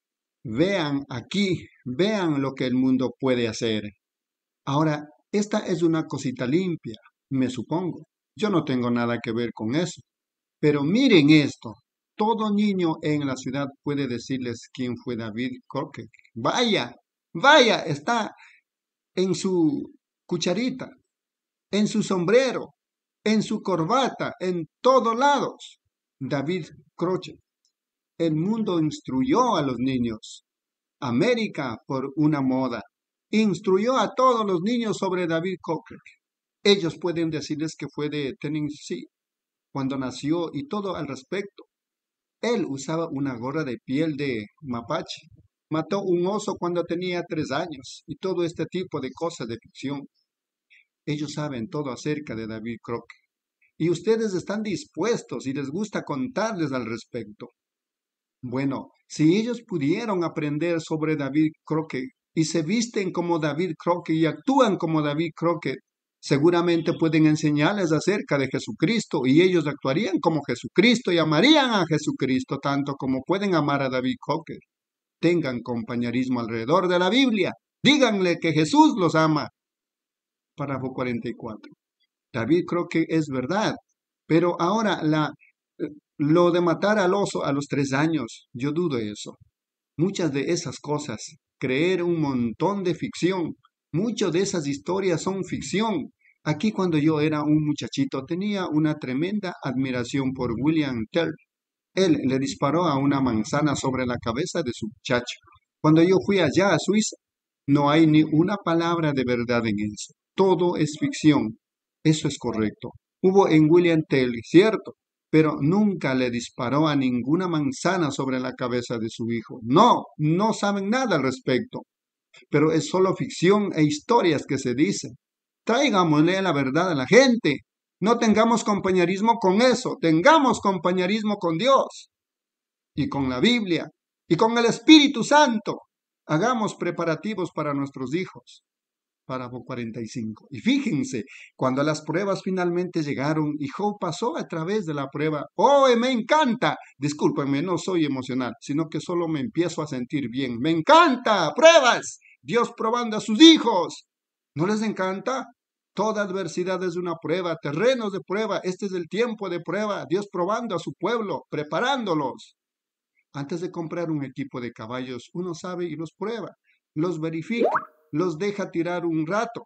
Vean aquí, vean lo que el mundo puede hacer. Ahora, esta es una cosita limpia, me supongo. Yo no tengo nada que ver con eso. Pero miren esto. Todo niño en la ciudad puede decirles quién fue David Crockett. Vaya, vaya, está en su cucharita, en su sombrero, en su corbata, en todos lados. David Crockett. El mundo instruyó a los niños. América, por una moda, instruyó a todos los niños sobre David Crockett. Ellos pueden decirles que fue de Tennessee cuando nació y todo al respecto. Él usaba una gorra de piel de mapache. Mató un oso cuando tenía tres años y todo este tipo de cosas de ficción. Ellos saben todo acerca de David Crockett. Y ustedes están dispuestos y les gusta contarles al respecto. Bueno, si ellos pudieron aprender sobre David Crockett y se visten como David Crockett y actúan como David Crockett, seguramente pueden enseñarles acerca de Jesucristo y ellos actuarían como Jesucristo y amarían a Jesucristo tanto como pueden amar a David Crockett. Tengan compañerismo alrededor de la Biblia. Díganle que Jesús los ama. Párrafo cuarenta y cuatro. David Crockett es verdad, pero ahora la, lo de matar al oso a los tres años, yo dudo eso. Muchas de esas cosas, creer un montón de ficción, muchas de esas historias son ficción. Aquí cuando yo era un muchachito tenía una tremenda admiración por William Tell. Él le disparó a una manzana sobre la cabeza de su muchacho. Cuando yo fui allá a Suiza, no hay ni una palabra de verdad en eso. Todo es ficción. Eso es correcto. Hubo en William Tell, cierto, pero nunca le disparó a ninguna manzana sobre la cabeza de su hijo. No, no saben nada al respecto. Pero es solo ficción e historias que se dicen. Traigámosle la verdad a la gente. No tengamos compañerismo con eso. Tengamos compañerismo con Dios y con la Biblia y con el Espíritu Santo. Hagamos preparativos para nuestros hijos. Párrafo cuarenta y cinco. Y fíjense, cuando las pruebas finalmente llegaron y Job pasó a través de la prueba. ¡Oh, me encanta! Discúlpenme, no soy emocional, sino que solo me empiezo a sentir bien. ¡Me encanta! ¡Pruebas! Dios probando a sus hijos. ¿No les encanta? Toda adversidad es una prueba, terrenos de prueba. Este es el tiempo de prueba. Dios probando a su pueblo, preparándolos. Antes de comprar un equipo de caballos, uno sabe y los prueba, los verifica, los deja tirar un rato,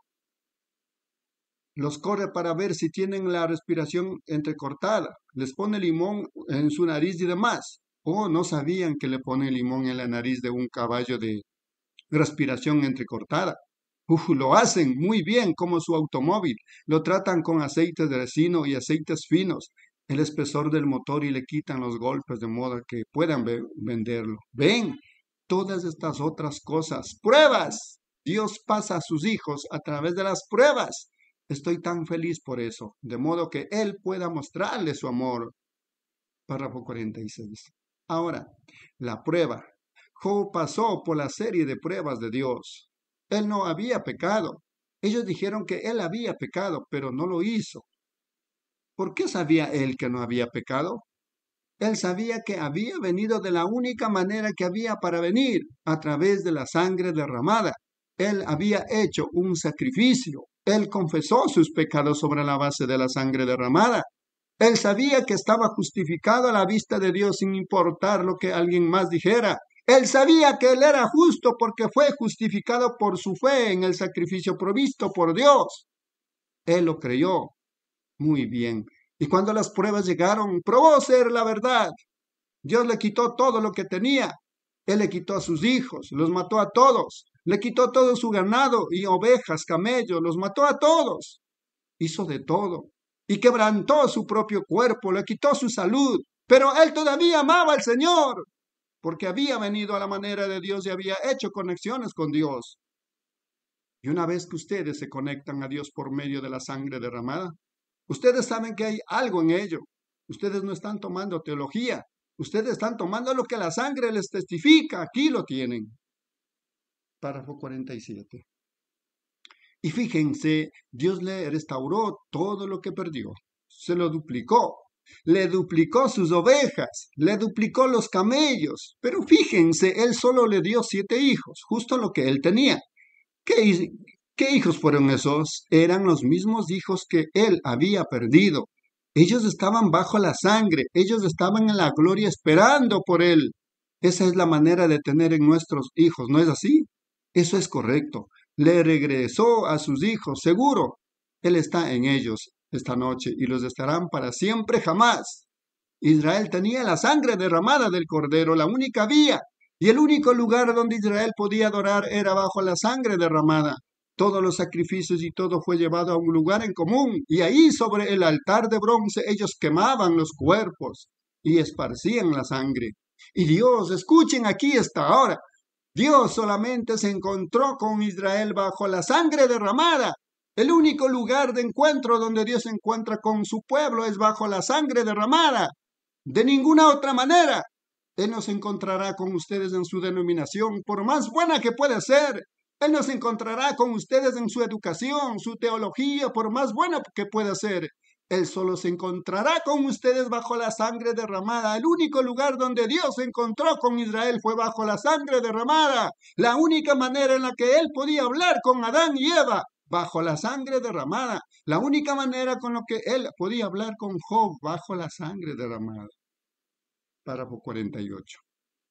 los corre para ver si tienen la respiración entrecortada, les pone limón en su nariz y demás. Oh, no sabían que le pone limón en la nariz de un caballo de respiración entrecortada. Uf, lo hacen muy bien como su automóvil, lo tratan con aceites de resino y aceites finos. el espesor del motor y le quitan los golpes de modo que puedan ve- venderlo. Ven, todas estas otras cosas, pruebas. Dios pasa a sus hijos a través de las pruebas. Estoy tan feliz por eso, de modo que Él pueda mostrarle su amor. Párrafo cuarenta y seis. Ahora, la prueba. Job pasó por la serie de pruebas de Dios. Él no había pecado. Ellos dijeron que él había pecado, pero no lo hizo. ¿Por qué sabía él que no había pecado? Él sabía que había venido de la única manera que había para venir, a través de la sangre derramada. Él había hecho un sacrificio. Él confesó sus pecados sobre la base de la sangre derramada. Él sabía que estaba justificado a la vista de Dios sin importar lo que alguien más dijera. Él sabía que él era justo porque fue justificado por su fe en el sacrificio provisto por Dios. Él lo creyó. Muy bien. Y cuando las pruebas llegaron, probó ser la verdad. Dios le quitó todo lo que tenía. Él le quitó a sus hijos, los mató a todos. Le quitó todo su ganado y ovejas, camellos, los mató a todos. Hizo de todo. Y quebrantó su propio cuerpo, le quitó su salud. Pero él todavía amaba al Señor, porque había venido a la manera de Dios y había hecho conexiones con Dios. Y una vez que ustedes se conectan a Dios por medio de la sangre derramada, ustedes saben que hay algo en ello. Ustedes no están tomando teología. Ustedes están tomando lo que la sangre les testifica. Aquí lo tienen. Párrafo cuarenta y siete. Y fíjense, Dios le restauró todo lo que perdió. Se lo duplicó. Le duplicó sus ovejas, le duplicó los camellos. Pero fíjense, él solo le dio siete hijos, justo lo que él tenía. ¿Qué, qué hijos fueron esos? Eran los mismos hijos que él había perdido. Ellos estaban bajo la sangre, ellos estaban en la gloria esperando por él. Esa es la manera de tener en nuestros hijos, ¿no es así? Eso es correcto. Le regresó a sus hijos, seguro. Él está en ellos esta noche y los estarán para siempre jamás. Israel tenía la sangre derramada del Cordero, la única vía, y el único lugar donde Israel podía adorar era bajo la sangre derramada. Todos los sacrificios y todo fue llevado a un lugar en común, y ahí sobre el altar de bronce ellos quemaban los cuerpos y esparcían la sangre. Y Dios, escuchen aquí esta hora, Dios solamente se encontró con Israel bajo la sangre derramada. El único lugar de encuentro donde Dios se encuentra con su pueblo es bajo la sangre derramada. De ninguna otra manera. Él no se encontrará con ustedes en su denominación, por más buena que pueda ser. Él no se encontrará con ustedes en su educación, su teología, por más buena que pueda ser. Él solo se encontrará con ustedes bajo la sangre derramada. El único lugar donde Dios se encontró con Israel fue bajo la sangre derramada. La única manera en la que Él podía hablar con Adán y Eva, bajo la sangre derramada. La única manera con la que Él podía hablar con Job, bajo la sangre derramada. Párrafo cuarenta y ocho.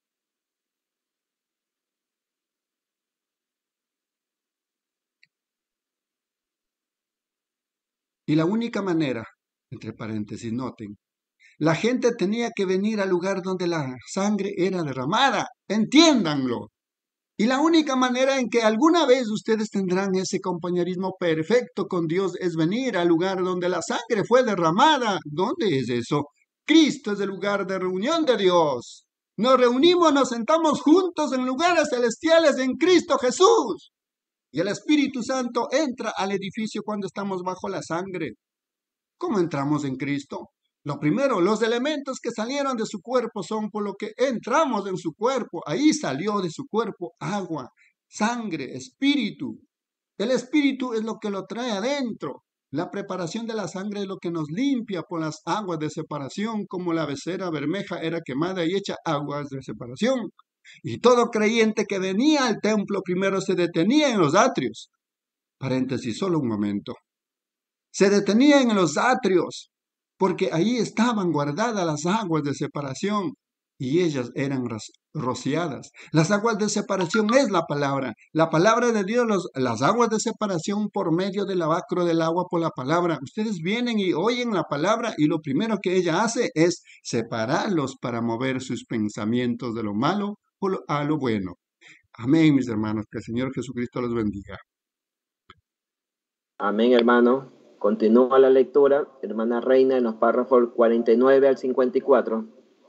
Y la única manera, entre paréntesis, noten, la gente tenía que venir al lugar donde la sangre era derramada. Entiéndanlo. Y la única manera en que alguna vez ustedes tendrán ese compañerismo perfecto con Dios es venir al lugar donde la sangre fue derramada. ¿Dónde es eso? Cristo es el lugar de reunión de Dios. Nos reunimos, nos sentamos juntos en lugares celestiales en Cristo Jesús. Y el Espíritu Santo entra al edificio cuando estamos bajo la sangre. ¿Cómo entramos en Cristo? Lo primero, los elementos que salieron de su cuerpo son por lo que entramos en su cuerpo. Ahí salió de su cuerpo agua, sangre, espíritu. El espíritu es lo que lo trae adentro. La preparación de la sangre es lo que nos limpia por las aguas de separación, como la becera bermeja era quemada y hecha aguas de separación. Y todo creyente que venía al templo primero se detenía en los atrios. Paréntesis, solo un momento. Se detenía en los atrios, porque ahí estaban guardadas las aguas de separación y ellas eran rociadas. Las aguas de separación es la palabra. La palabra de Dios, los, las aguas de separación por medio del lavacro del agua por la palabra. Ustedes vienen y oyen la palabra y lo primero que ella hace es separarlos para mover sus pensamientos de lo malo a lo bueno. Amén, mis hermanos. Que el Señor Jesucristo los bendiga. Amén, hermano. Continúa la lectura, hermana Reina, en los párrafos cuarenta y nueve al cincuenta y cuatro.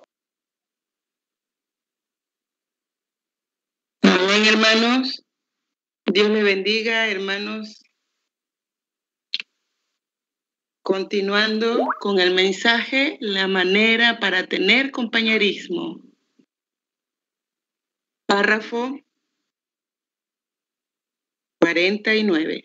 Amén, hermanos. Dios le bendiga, hermanos. Continuando con el mensaje, la manera para tener compañerismo. Párrafo cuarenta y nueve.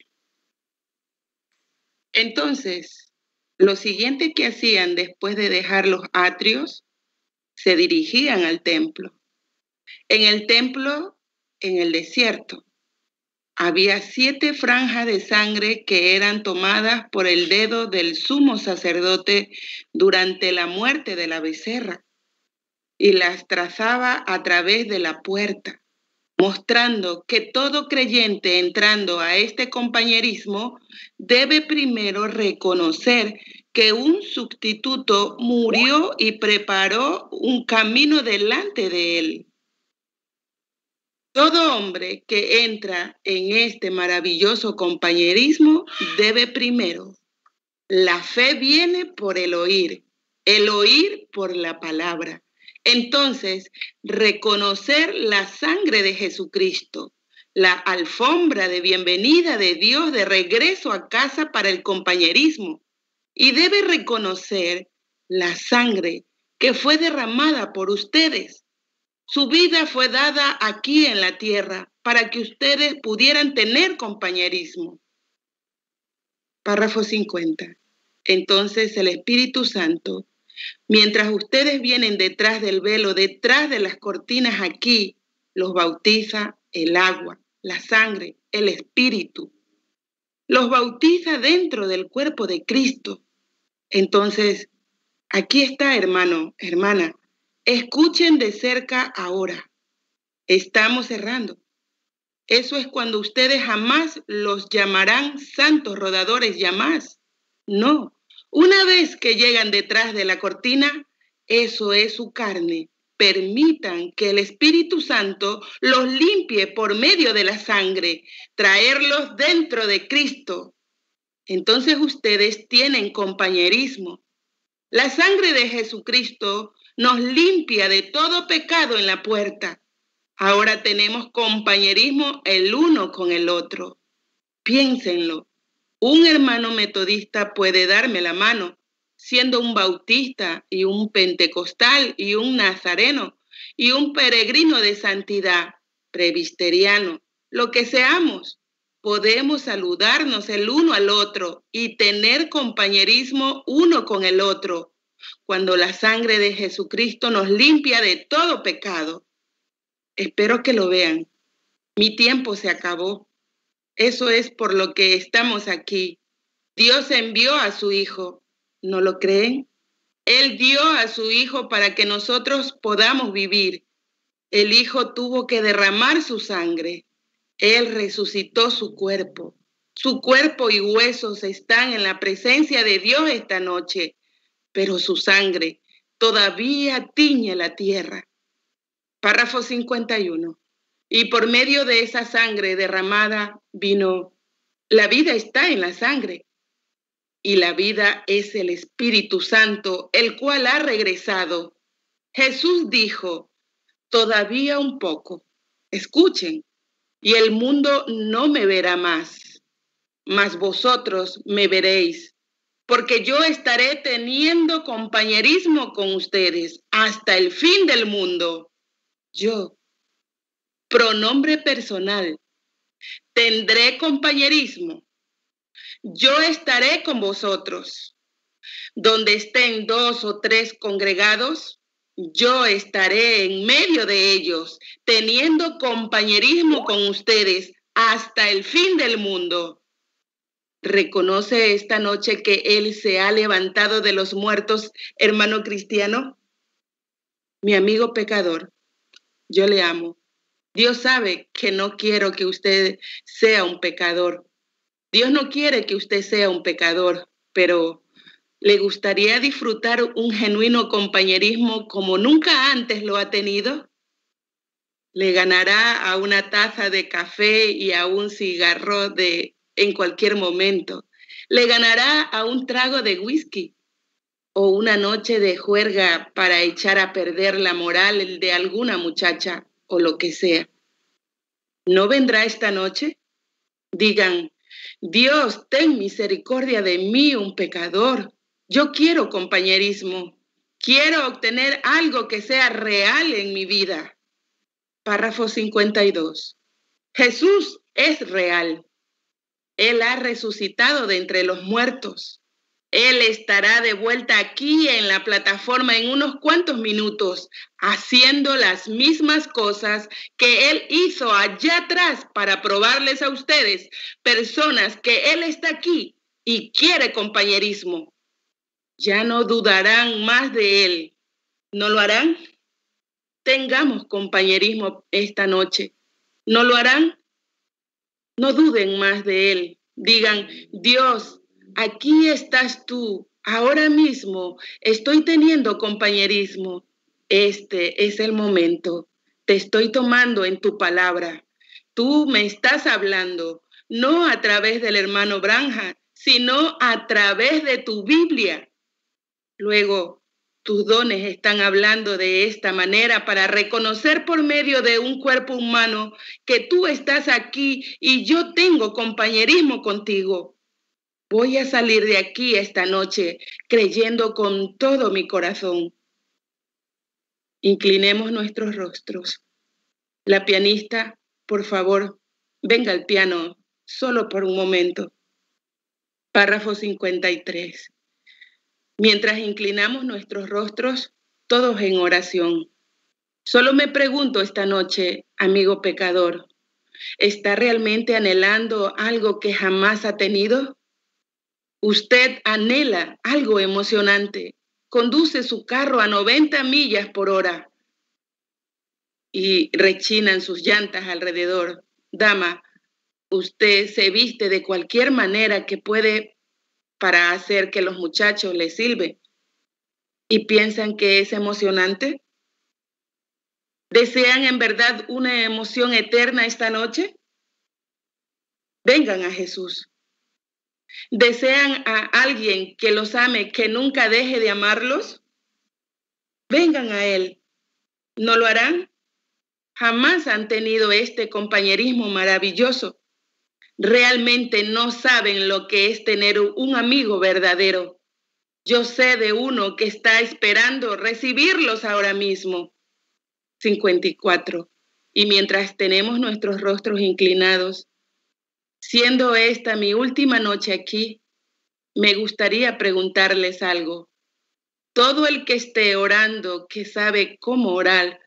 Entonces, lo siguiente que hacían después de dejar los atrios, se dirigían al templo. En el templo, en el desierto, había siete franjas de sangre que eran tomadas por el dedo del sumo sacerdote durante la muerte de la becerra y las trazaba a través de la puerta, mostrando que todo creyente entrando a este compañerismo debe primero reconocer que un sustituto murió y preparó un camino delante de él. Todo hombre que entra en este maravilloso compañerismo debe primero. La fe viene por el oír, el oír por la palabra. Entonces, reconocer la sangre de Jesucristo, la alfombra de bienvenida de Dios de regreso a casa para el compañerismo. Y debe reconocer la sangre que fue derramada por ustedes. Su vida fue dada aquí en la tierra para que ustedes pudieran tener compañerismo. Párrafo cincuenta. Entonces el Espíritu Santo, mientras ustedes vienen detrás del velo, detrás de las cortinas aquí, los bautiza el agua, la sangre, el Espíritu. Los bautiza dentro del cuerpo de Cristo. Entonces, aquí está, hermano, hermana. Escuchen de cerca ahora. Estamos cerrando. Eso es cuando ustedes jamás los llamarán santos rodadores, ya más. No. Una vez que llegan detrás de la cortina, eso es su carne. Permitan que el Espíritu Santo los limpie por medio de la sangre, traerlos dentro de Cristo. Entonces ustedes tienen compañerismo. La sangre de Jesucristo nos limpia de todo pecado en la puerta. Ahora tenemos compañerismo el uno con el otro. Piénsenlo. Un hermano metodista puede darme la mano, siendo un bautista y un pentecostal y un nazareno y un peregrino de santidad, presbiteriano, lo que seamos. Podemos saludarnos el uno al otro y tener compañerismo uno con el otro, cuando la sangre de Jesucristo nos limpia de todo pecado. Espero que lo vean. Mi tiempo se acabó. Eso es por lo que estamos aquí. Dios envió a su Hijo. ¿No lo creen? Él dio a su Hijo para que nosotros podamos vivir. El Hijo tuvo que derramar su sangre. Él resucitó su cuerpo. Su cuerpo y huesos están en la presencia de Dios esta noche, pero su sangre todavía tiñe la tierra. Párrafo cincuenta y uno. Y por medio de esa sangre derramada vino, la vida está en la sangre. Y la vida es el Espíritu Santo, el cual ha regresado. Jesús dijo, todavía un poco. Escuchen, y el mundo no me verá más, mas vosotros me veréis, porque yo estaré teniendo compañerismo con ustedes hasta el fin del mundo. Yo, pronombre personal, tendré compañerismo. Yo estaré con vosotros. Donde estén dos o tres congregados, yo estaré en medio de ellos, teniendo compañerismo con ustedes hasta el fin del mundo. ¿Reconoce esta noche que Él se ha levantado de los muertos, hermano cristiano? Mi amigo pecador, yo le amo. Dios sabe que no quiero que usted sea un pecador. Dios no quiere que usted sea un pecador, pero ¿le gustaría disfrutar un genuino compañerismo como nunca antes lo ha tenido? Le ganará a una taza de café y a un cigarro de, en cualquier momento. le ganará a un trago de whisky o una noche de juerga para echar a perder la moral de alguna muchacha o lo que sea. ¿No vendrá esta noche? Digan, Dios, ten misericordia de mí, un pecador. Yo quiero compañerismo. Quiero obtener algo que sea real en mi vida. Párrafo cincuenta y dos. Jesús es real. Él ha resucitado de entre los muertos. Él estará de vuelta aquí en la plataforma en unos cuantos minutos, haciendo las mismas cosas que Él hizo allá atrás para probarles a ustedes, personas, que Él está aquí y quiere compañerismo. Ya no dudarán más de Él. ¿No lo harán? Tengamos compañerismo esta noche. ¿No lo harán? No duden más de Él. Digan, Dios, aquí estás tú. Ahora mismo estoy teniendo compañerismo. Este es el momento. Te estoy tomando en tu palabra. Tú me estás hablando, no a través del hermano Branham, sino a través de tu Biblia. Luego, tus dones están hablando de esta manera para reconocer por medio de un cuerpo humano que tú estás aquí y yo tengo compañerismo contigo. Voy a salir de aquí esta noche creyendo con todo mi corazón. Inclinemos nuestros rostros. La pianista, por favor, venga al piano solo por un momento. Párrafo cincuenta y tres. Mientras inclinamos nuestros rostros, todos en oración. Solo me pregunto esta noche, amigo pecador, ¿está realmente anhelando algo que jamás ha tenido? Usted anhela algo emocionante, conduce su carro a noventa millas por hora y rechinan sus llantas alrededor. Dama, usted se viste de cualquier manera que puede para hacer que los muchachos le sirven y piensan que es emocionante. ¿Desean en verdad una emoción eterna esta noche? Vengan a Jesús. ¿Desean a alguien que los ame, que nunca deje de amarlos? Vengan a Él. ¿No lo harán? Jamás han tenido este compañerismo maravilloso. Realmente no saben lo que es tener un amigo verdadero. Yo sé de uno que está esperando recibirlos ahora mismo. cincuenta y cuatro. Y mientras tenemos nuestros rostros inclinados, siendo esta mi última noche aquí, me gustaría preguntarles algo. Todo el que esté orando, que sabe cómo orar,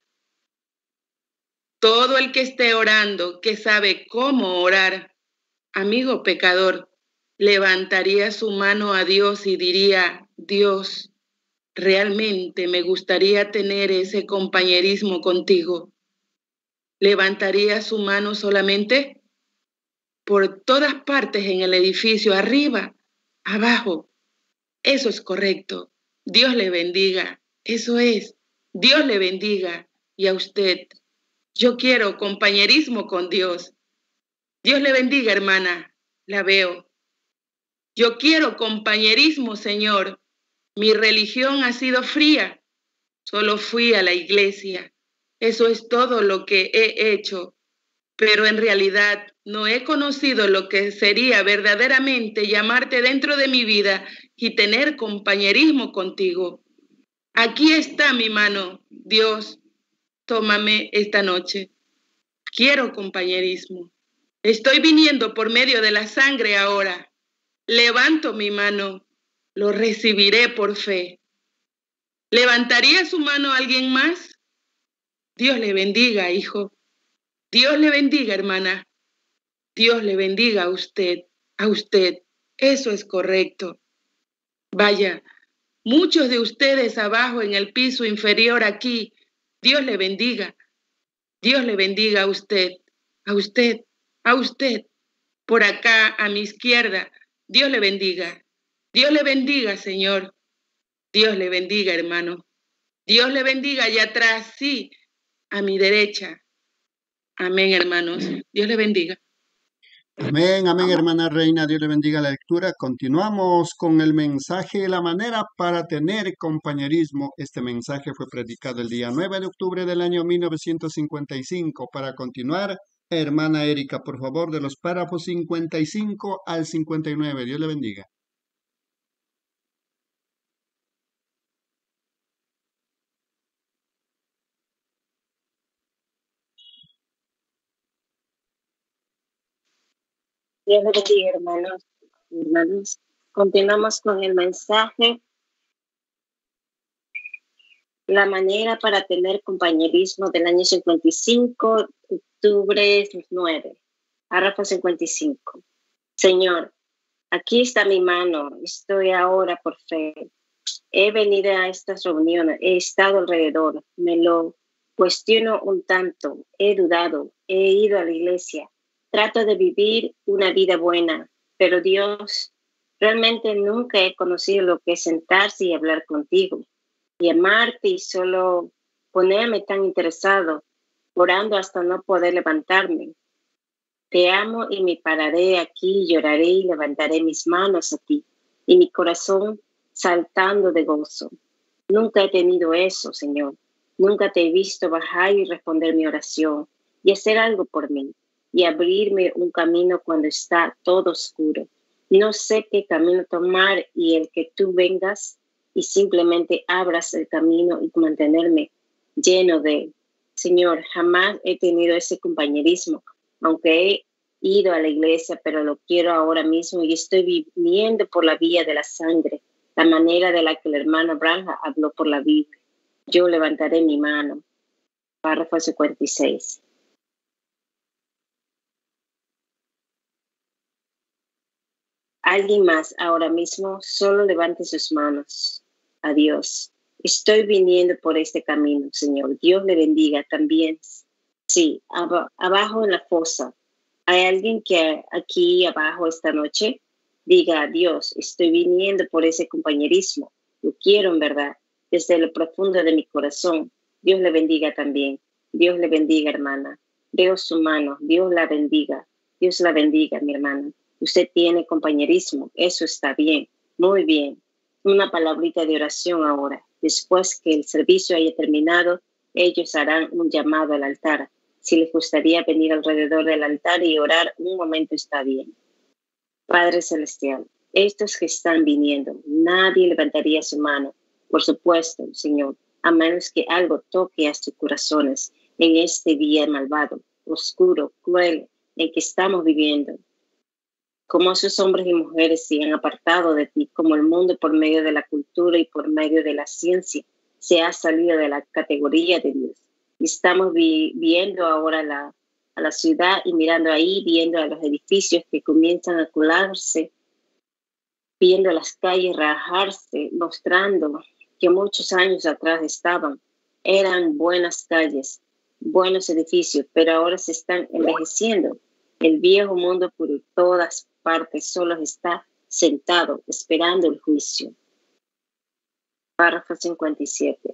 todo el que esté orando, que sabe cómo orar, amigo pecador, levantaría su mano a Dios y diría, Dios, realmente me gustaría tener ese compañerismo contigo. ¿Levantaría su mano solamente? Por todas partes en el edificio, arriba, abajo. Eso es correcto. Dios le bendiga. Eso es. Dios le bendiga. Y a usted, yo quiero compañerismo con Dios. Dios le bendiga, hermana. La veo. Yo quiero compañerismo, Señor. Mi religión ha sido fría. Solo fui a la iglesia. Eso es todo lo que he hecho. Pero en realidad no he conocido lo que sería verdaderamente llamarte dentro de mi vida y tener compañerismo contigo. Aquí está mi mano. Dios, tómame esta noche. Quiero compañerismo. Estoy viniendo por medio de la sangre ahora. Levanto mi mano. Lo recibiré por fe. ¿Levantaría su mano alguien más? Dios le bendiga, hijo. Dios le bendiga, hermana. Dios le bendiga a usted, a usted. Eso es correcto. Vaya, muchos de ustedes abajo en el piso inferior aquí, Dios le bendiga. Dios le bendiga a usted, a usted, a usted. Por acá, a mi izquierda, Dios le bendiga. Dios le bendiga, Señor. Dios le bendiga, hermano. Dios le bendiga allá atrás, sí, a mi derecha. Amén, hermanos. Dios le bendiga. Amén, amén, hermana Reina, Dios le bendiga la lectura. Continuamos con el mensaje, la manera para tener compañerismo. Este mensaje fue predicado el día nueve de octubre del año mil novecientos cincuenta y cinco. Para continuar, hermana Erika, por favor, de los párrafos cincuenta y cinco al cincuenta y nueve. Dios le bendiga. Dios les bendiga, hermanos y hermanas. Continuamos con el mensaje, la manera para tener compañerismo del año cincuenta y cinco, octubre nueve, párrafo cincuenta y cinco. Señor, aquí está mi mano, estoy ahora por fe. He venido a estas reuniones, he estado alrededor, me lo cuestiono un tanto, he dudado, he ido a la iglesia. Trato de vivir una vida buena, pero Dios, realmente nunca he conocido lo que es sentarse y hablar contigo, y amarte y solo ponerme tan interesado, orando hasta no poder levantarme. Te amo y me pararé aquí, lloraré y levantaré mis manos a ti, y mi corazón saltando de gozo. Nunca he tenido eso, Señor. Nunca te he visto bajar y responder mi oración, y hacer algo por mí, y abrirme un camino cuando está todo oscuro. No sé qué camino tomar y el que tú vengas y simplemente abras el camino y mantenerme lleno de... Señor, jamás he tenido ese compañerismo, aunque he ido a la iglesia, pero lo quiero ahora mismo y estoy viviendo por la vía de la sangre, la manera de la que el hermano Branham habló por la Biblia. Yo levantaré mi mano. Párrafo cincuenta y seis. Alguien más ahora mismo solo levante sus manos a Dios. Estoy viniendo por este camino, Señor. Dios le bendiga también. Sí, ab- abajo en la fosa. ¿Hay alguien que aquí abajo esta noche diga a Dios, estoy viniendo por ese compañerismo? Lo quiero en verdad, desde lo profundo de mi corazón. Dios le bendiga también. Dios le bendiga, hermana. Veo su mano. Dios la bendiga. Dios la bendiga, mi hermana. Usted tiene compañerismo, eso está bien, muy bien. Una palabrita de oración ahora. Después que el servicio haya terminado, ellos harán un llamado al altar. Si les gustaría venir alrededor del altar y orar, un momento está bien. Padre Celestial, estos que están viniendo, nadie levantaría su mano, por supuesto, Señor, a menos que algo toque a sus corazones en este día malvado, oscuro, cruel, en que estamos viviendo. Como esos hombres y mujeres se han apartado de ti, como el mundo por medio de la cultura y por medio de la ciencia se ha salido de la categoría de Dios. Y estamos vi- viendo ahora la, a la ciudad y mirando ahí, viendo a los edificios que comienzan a colarse, viendo las calles rajarse, mostrando que muchos años atrás estaban, eran buenas calles, buenos edificios, pero ahora se están envejeciendo. El viejo mundo por todas partes solo está sentado esperando el juicio. Párrafo cincuenta y siete.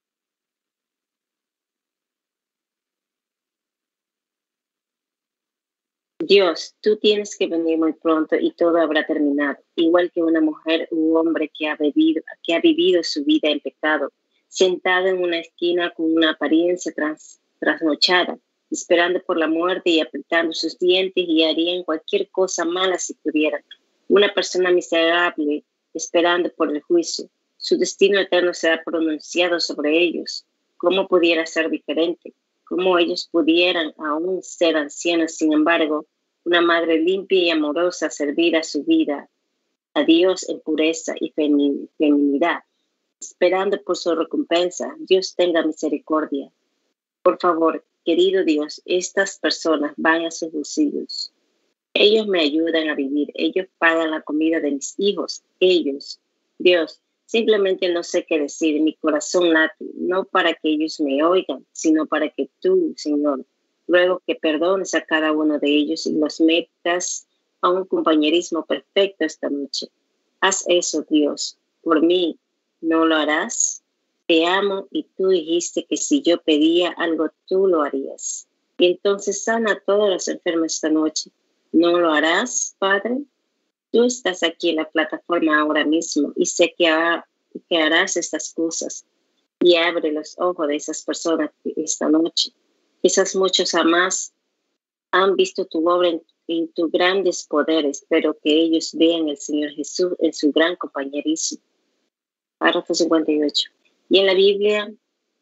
Dios, tú tienes que venir muy pronto y todo habrá terminado, igual que una mujer u hombre que ha vivido, que ha vivido su vida en pecado, sentado en una esquina con una apariencia trans, trasnochada, esperando por la muerte y apretando sus dientes, y harían cualquier cosa mala si pudieran. Una persona miserable esperando por el juicio. Su destino eterno será pronunciado sobre ellos. ¿Cómo pudiera ser diferente? ¿Cómo ellos pudieran aún ser ancianos? Sin embargo, una madre limpia y amorosa servirá su vida a Dios en pureza y feminidad, esperando por su recompensa. Dios tenga misericordia. Por favor, querido Dios, estas personas van a sus bolsillos. Ellos me ayudan a vivir. Ellos pagan la comida de mis hijos. Ellos, Dios, simplemente no sé qué decir. Mi corazón late, no para que ellos me oigan, sino para que tú, Señor, ruego que perdones a cada uno de ellos y los metas a un compañerismo perfecto esta noche. Haz eso, Dios. Por mí, ¿no lo harás? Te amo y tú dijiste que si yo pedía algo, tú lo harías. Y entonces sana a todos los enfermos esta noche. ¿No lo harás, Padre? Tú estás aquí en la plataforma ahora mismo y sé que, ha, que harás estas cosas y abre los ojos de esas personas esta noche. Quizás muchos jamás han visto tu obra en, en tus grandes poderes, pero que ellos vean al Señor Jesús en su gran compañerismo. Párrafo cincuenta y ocho. Y en la Biblia,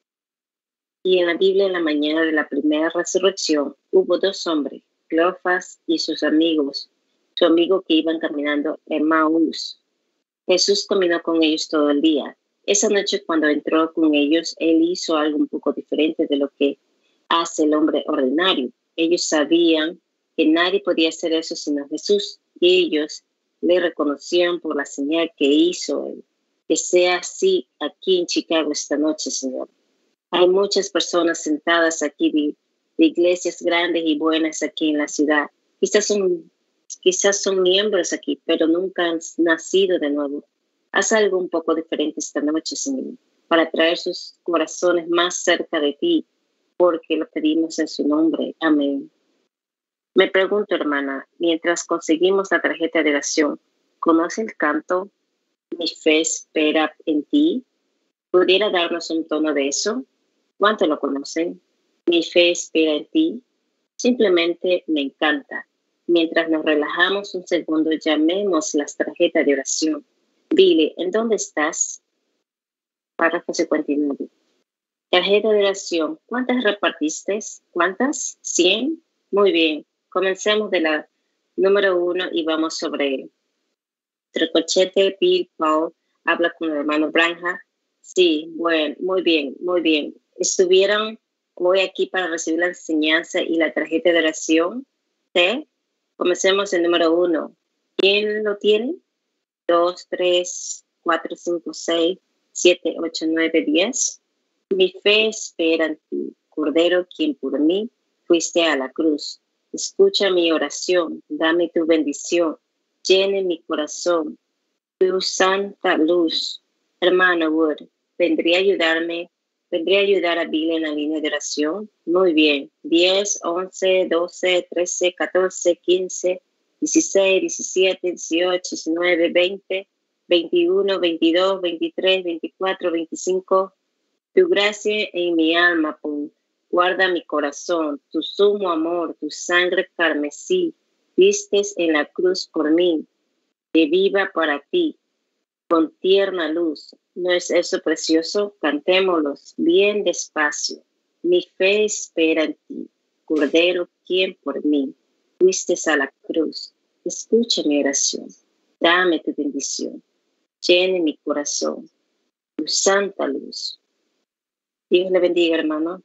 y en la Biblia en la mañana de la primera resurrección, hubo dos hombres, Cleofas y sus amigos, su amigo que iban caminando en Maús. Jesús caminó con ellos todo el día. Esa noche cuando entró con ellos, él hizo algo un poco diferente de lo que hace el hombre ordinario. Ellos sabían que nadie podía hacer eso sino Jesús, y ellos le reconocieron por la señal que hizo él. Que sea así aquí en Chicago esta noche, Señor. Hay muchas personas sentadas aquí de, de iglesias grandes y buenas aquí en la ciudad. Quizás son, quizás son miembros aquí, pero nunca han nacido de nuevo. Haz algo un poco diferente esta noche, Señor, para traer sus corazones más cerca de ti, porque lo pedimos en su nombre. Amén. Me pregunto, hermana, mientras conseguimos la tarjeta de oración, ¿conoce el canto Mi fe espera en ti? ¿Pudiera darnos un tono de eso? ¿Cuánto lo conocen? Mi fe espera en ti. Simplemente me encanta. Mientras nos relajamos un segundo, llamemos las tarjetas de oración. Billy, ¿en dónde estás? Párrafo cincuenta y nueve. Tarjeta de oración. ¿Cuántas repartiste? ¿Cuántas? ¿Cien? Muy bien. Comencemos de la número uno y vamos sobre él. Trecochete, Bill, Paul, habla con el hermano Branja. Sí, bueno, muy bien, muy bien. ¿Estuvieron hoy aquí para recibir la enseñanza y la tarjeta de oración? ¿Sí? Comencemos el número uno. ¿Quién lo tiene? Dos, tres, cuatro, cinco, seis, siete, ocho, nueve, diez. Mi fe espera en ti, Cordero, quien por mí fuiste a la cruz. Escucha mi oración, dame tu bendición. Llene mi corazón, tu santa luz. Hermano Wood, ¿vendría a ayudarme? ¿Vendría a ayudar a Billy en la línea de oración? Muy bien. diez, once, doce, trece, catorce, quince, dieciséis, diecisiete, dieciocho, diecinueve, veinte, veintiuno, veintidós, veintitrés, veinticuatro, veinticinco. Tu gracia en mi alma pon. Guarda mi corazón, tu sumo amor, tu sangre carmesí. Vistes en la cruz por mí, que viva para ti, con tierna luz. ¿No es eso precioso? Cantémoslos bien despacio. Mi fe espera en ti, Cordero, quien por mí fuistes a la cruz. Escucha mi oración, dame tu bendición, llene mi corazón, tu santa luz. Dios le bendiga, hermano.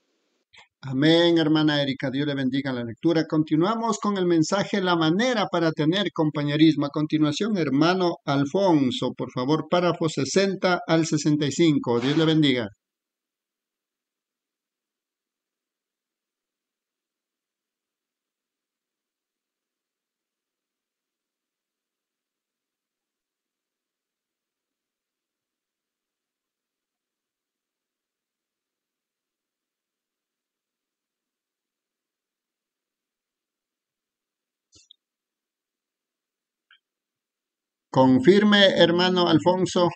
Amén, hermana Erika. Dios le bendiga la lectura. Continuamos con el mensaje, la manera para tener compañerismo. A continuación, hermano Alfonso, por favor, párrafo sesenta al sesenta y cinco. Dios le bendiga. Confirme, hermano Alfonso.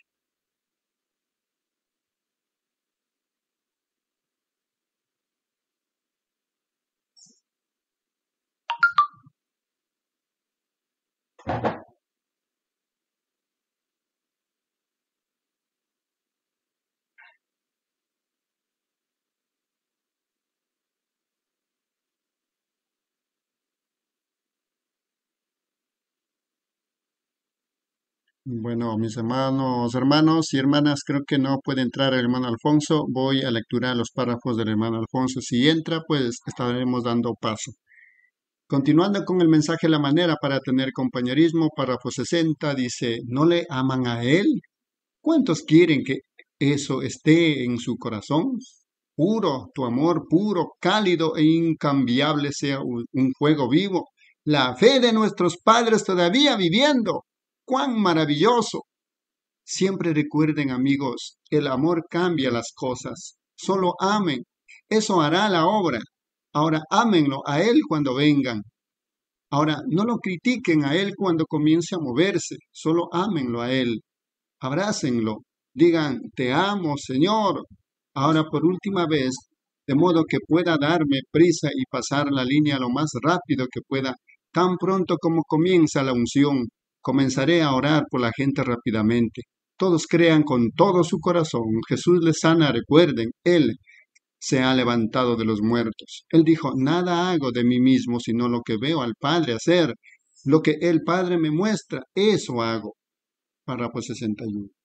Bueno, mis hermanos, hermanos y hermanas, creo que no puede entrar el hermano Alfonso. Voy a lecturar los párrafos del hermano Alfonso. Si entra, pues estaremos dando paso. Continuando con el mensaje, la manera para tener compañerismo, párrafo sesenta, dice, ¿no le aman a él? ¿Cuántos quieren que eso esté en su corazón? Puro, tu amor puro, cálido e incambiable sea un, un fuego vivo. La fe de nuestros padres todavía viviendo. ¡Cuán maravilloso! Siempre recuerden, amigos, el amor cambia las cosas. Solo amen. Eso hará la obra. Ahora ámenlo a Él cuando vengan. Ahora, no lo critiquen a él cuando comience a moverse, solo ámenlo a él, abrácenlo, digan, te amo, Señor. Ahora, por última vez, de modo que pueda darme prisa y pasar la línea lo más rápido que pueda, tan pronto como comienza la unción, comenzaré a orar por la gente rápidamente. Todos crean con todo su corazón, Jesús les sana, recuerden, Él se ha levantado de los muertos. Él dijo, nada hago de mí mismo, sino lo que veo al Padre hacer. Lo que el Padre me muestra, eso hago. Párrafo sesenta y uno.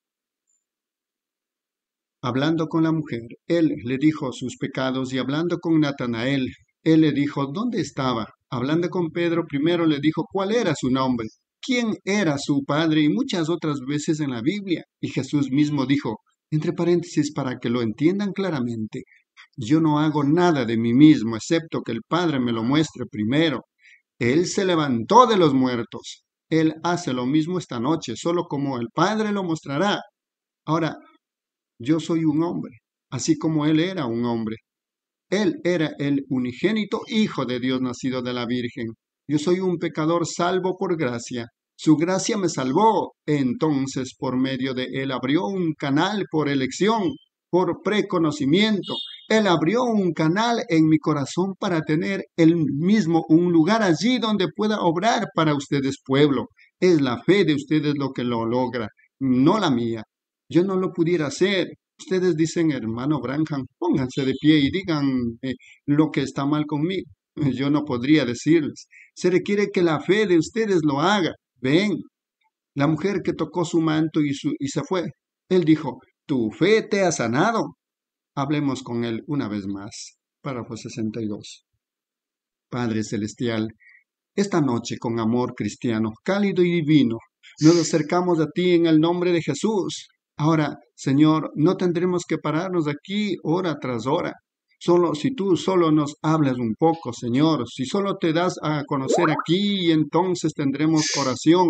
Hablando con la mujer, él le dijo sus pecados, y hablando con Natanael, él le dijo dónde estaba. Hablando con Pedro, primero le dijo cuál era su nombre, quién era su padre, y muchas otras veces en la Biblia. Y Jesús mismo dijo, entre paréntesis para que lo entiendan claramente, yo no hago nada de mí mismo, excepto que el Padre me lo muestre primero. Él se levantó de los muertos. Él hace lo mismo esta noche, solo como el Padre lo mostrará. Ahora, yo soy un hombre, así como Él era un hombre. Él era el unigénito Hijo de Dios nacido de la Virgen. Yo soy un pecador salvo por gracia. Su gracia me salvó. Entonces, por medio de Él abrió un canal por elección, por preconocimiento. Él abrió un canal en mi corazón para tener Él mismo un lugar allí donde pueda obrar para ustedes, pueblo. Es la fe de ustedes lo que lo logra, no la mía. Yo no lo pudiera hacer. Ustedes dicen, hermano Branham, pónganse de pie y digan eh, lo que está mal conmigo. Yo no podría decirles. Se requiere que la fe de ustedes lo haga. Ven, la mujer que tocó su manto y, su, y se fue. Él dijo, tu fe te ha sanado. Hablemos con él una vez más. Párrafo sesenta y dos. Padre Celestial, esta noche con amor cristiano, cálido y divino, nos acercamos a ti en el nombre de Jesús. Ahora, Señor, no tendremos que pararnos aquí hora tras hora. Solo si tú solo nos hablas un poco, Señor, si solo te das a conocer aquí, entonces tendremos oración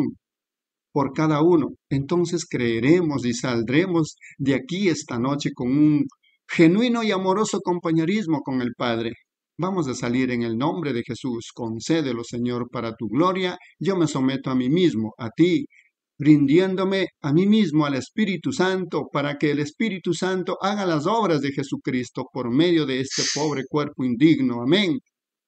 por cada uno. Entonces creeremos y saldremos de aquí esta noche con un genuino y amoroso compañerismo con el Padre. Vamos a salir en el nombre de Jesús. Concédelo, Señor, para tu gloria. Yo me someto a mí mismo, a ti, rindiéndome a mí mismo al Espíritu Santo, para que el Espíritu Santo haga las obras de Jesucristo por medio de este pobre cuerpo indigno. Amén.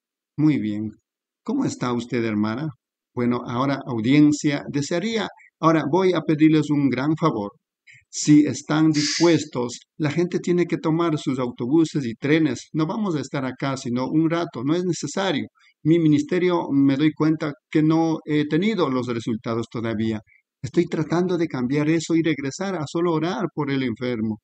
Muy bien. ¿Cómo está usted, hermana? Bueno, ahora, audiencia, desearía, ahora voy a pedirles un gran favor. Si están dispuestos, la gente tiene que tomar sus autobuses y trenes. No vamos a estar acá sino un rato, no es necesario. Mi ministerio, me doy cuenta que no he tenido los resultados todavía. Estoy tratando de cambiar eso y regresar a solo orar por el enfermo.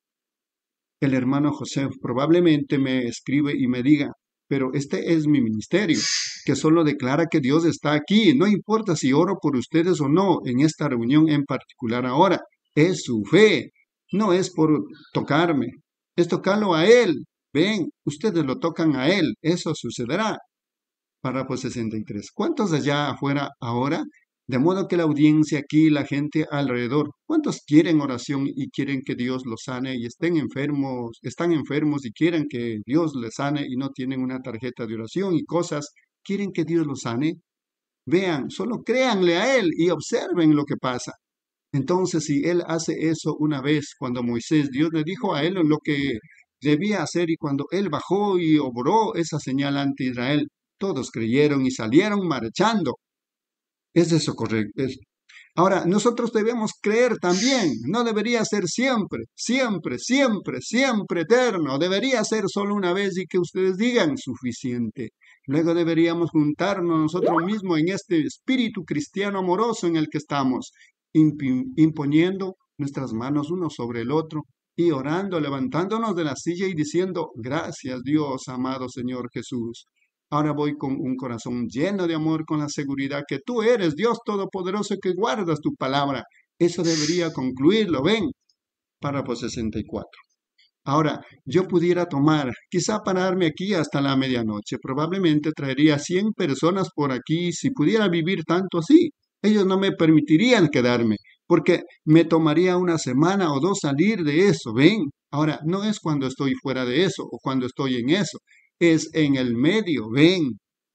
El hermano José probablemente me escribe y me diga, pero este es mi ministerio, que solo declara que Dios está aquí. No importa si oro por ustedes o no en esta reunión en particular ahora. Es su fe, no es por tocarme, es tocarlo a Él. Ven, ustedes lo tocan a Él, eso sucederá. Párrafo sesenta y tres. ¿Cuántos allá afuera ahora? De modo que la audiencia aquí, la gente alrededor, ¿cuántos quieren oración y quieren que Dios los sane y estén enfermos, están enfermos y quieren que Dios les sane y no tienen una tarjeta de oración y cosas? ¿Quieren que Dios los sane? Vean, solo créanle a Él y observen lo que pasa. Entonces, si Él hace eso una vez, cuando Moisés, Dios le dijo a Él lo que debía hacer, y cuando Él bajó y obró esa señal ante Israel, todos creyeron y salieron marchando. ¿Es eso correcto? Ahora, nosotros debemos creer también. No debería ser siempre, siempre, siempre, siempre eterno. Debería ser solo una vez y que ustedes digan suficiente. Luego deberíamos juntarnos nosotros mismos en este espíritu cristiano amoroso en el que estamos, imponiendo nuestras manos uno sobre el otro y orando, levantándonos de la silla y diciendo, gracias Dios, amado Señor Jesús. Ahora voy con un corazón lleno de amor, con la seguridad que tú eres Dios Todopoderoso que guardas tu palabra. Eso debería concluirlo. Ven, párrafo sesenta y cuatro. Ahora, yo pudiera tomar, quizá pararme aquí hasta la medianoche. Probablemente traería cien personas por aquí si pudiera vivir tanto así. Ellos no me permitirían quedarme, porque me tomaría una semana o dos salir de eso. Ven, ahora, no es cuando estoy fuera de eso o cuando estoy en eso. Es en el medio, ven.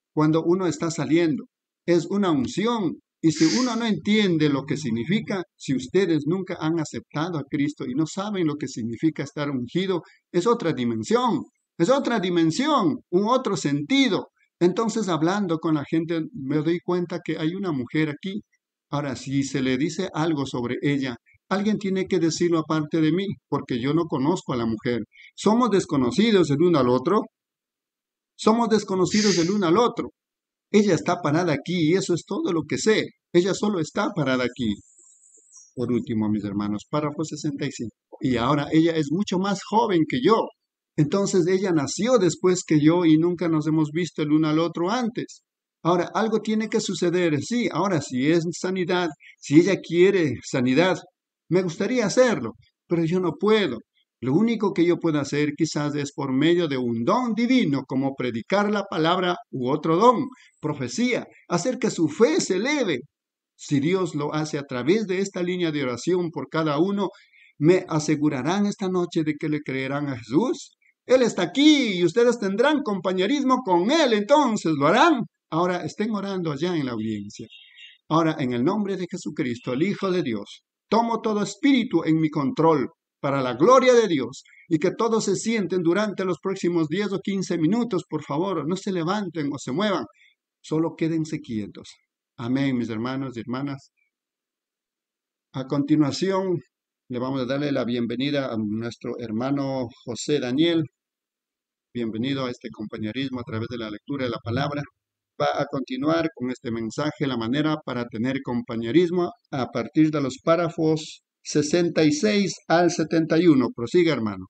cuando uno está saliendo. Es una unción. Y si uno no entiende lo que significa, si ustedes nunca han aceptado a Cristo y no saben lo que significa estar ungido, es otra dimensión, es otra dimensión, un otro sentido. Entonces, hablando con la gente, me doy cuenta que hay una mujer aquí. Ahora, si se le dice algo sobre ella, alguien tiene que decirlo aparte de mí, porque yo no conozco a la mujer. Somos desconocidos el uno al otro. Somos desconocidos el uno al otro. Ella está parada aquí y eso es todo lo que sé. Ella solo está parada aquí. Por último, mis hermanos, párrafo sesenta y cinco. Y ahora ella es mucho más joven que yo. Entonces ella nació después que yo y nunca nos hemos visto el uno al otro antes. Ahora, algo tiene que suceder. Sí, ahora si es sanidad, si ella quiere sanidad, me gustaría hacerlo, pero yo no puedo. Lo único que yo puedo hacer quizás es por medio de un don divino, como predicar la palabra u otro don, profecía, hacer que su fe se eleve. Si Dios lo hace a través de esta línea de oración por cada uno, ¿me asegurarán esta noche de que le creerán a Jesús? Él está aquí y ustedes tendrán compañerismo con Él, entonces lo harán. Ahora estén orando allá en la audiencia. Ahora, en el nombre de Jesucristo, el Hijo de Dios, tomo todo espíritu en mi control, para la gloria de Dios, y que todos se sienten durante los próximos diez o quince minutos, por favor, no se levanten o se muevan, solo quédense quietos. Amén, mis hermanos y hermanas. A continuación, le vamos a darle la bienvenida a nuestro hermano José Daniel. Bienvenido a este compañerismo a través de la lectura de la palabra. Va a continuar con este mensaje, la manera para tener compañerismo, a partir de los párrafos sesenta y seis al setenta y uno. Prosiga, hermano.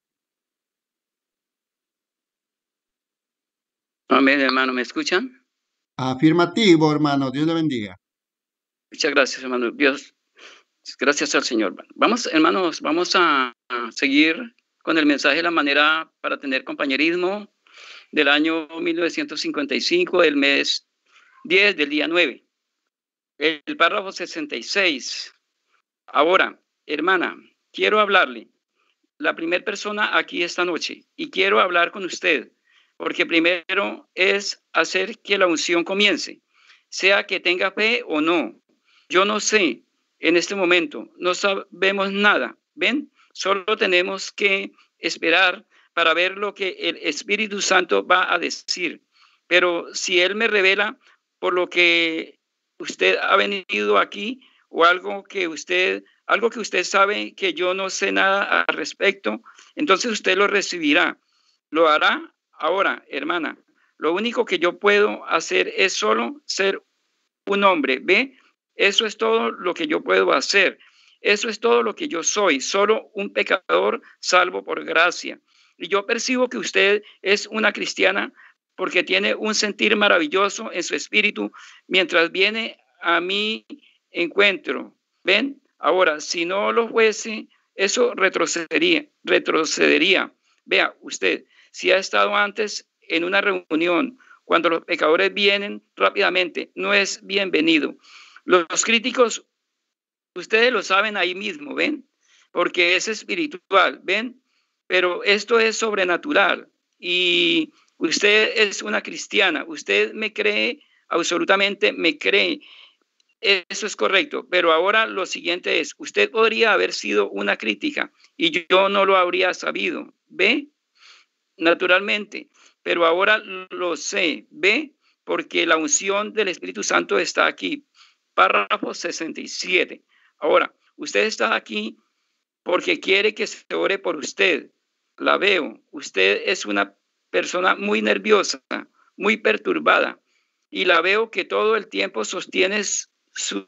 Amén, hermano. ¿Me escuchan? Afirmativo, hermano. Dios le bendiga. Muchas gracias, hermano. Dios, gracias al Señor. Vamos, hermanos, vamos a, a seguir con el mensaje, la manera para tener compañerismo del año mil novecientos cincuenta y cinco, del mes diez, del día nueve. El, el párrafo sesenta y seis. Ahora, hermana, quiero hablarle, la primera persona aquí esta noche, y quiero hablar con usted, porque primero es hacer que la unción comience, sea que tenga fe o no. Yo no sé, en este momento, no sabemos nada, ¿ven? Solo tenemos que esperar para ver lo que el Espíritu Santo va a decir. Pero si Él me revela por lo que usted ha venido aquí, o algo que usted... algo que usted sabe que yo no sé nada al respecto, entonces usted lo recibirá. Lo hará ahora, hermana. Lo único que yo puedo hacer es solo ser un hombre. ¿Ve? Eso es todo lo que yo puedo hacer. Eso es todo lo que yo soy. Solo un pecador salvo por gracia. Y yo percibo que usted es una cristiana porque tiene un sentir maravilloso en su espíritu mientras viene a mi encuentro. ¿Ven? Ahora, si no lo fuese, eso retrocedería, retrocedería. Vea usted, si ha estado antes en una reunión, cuando los pecadores vienen rápidamente, no es bienvenido. Los críticos, ustedes lo saben ahí mismo, ¿ven? Porque es espiritual, ¿ven? Pero esto es sobrenatural y usted es una cristiana, usted me cree, absolutamente me cree. Eso es correcto, pero ahora lo siguiente es, usted podría haber sido una crítica y yo no lo habría sabido, ¿ve? Naturalmente, pero ahora lo sé, ¿ve? Porque la unción del Espíritu Santo está aquí. Párrafo sesenta y siete. Ahora, usted está aquí porque quiere que se ore por usted. La veo. Usted es una persona muy nerviosa, muy perturbada, y la veo que todo el tiempo sostiene su,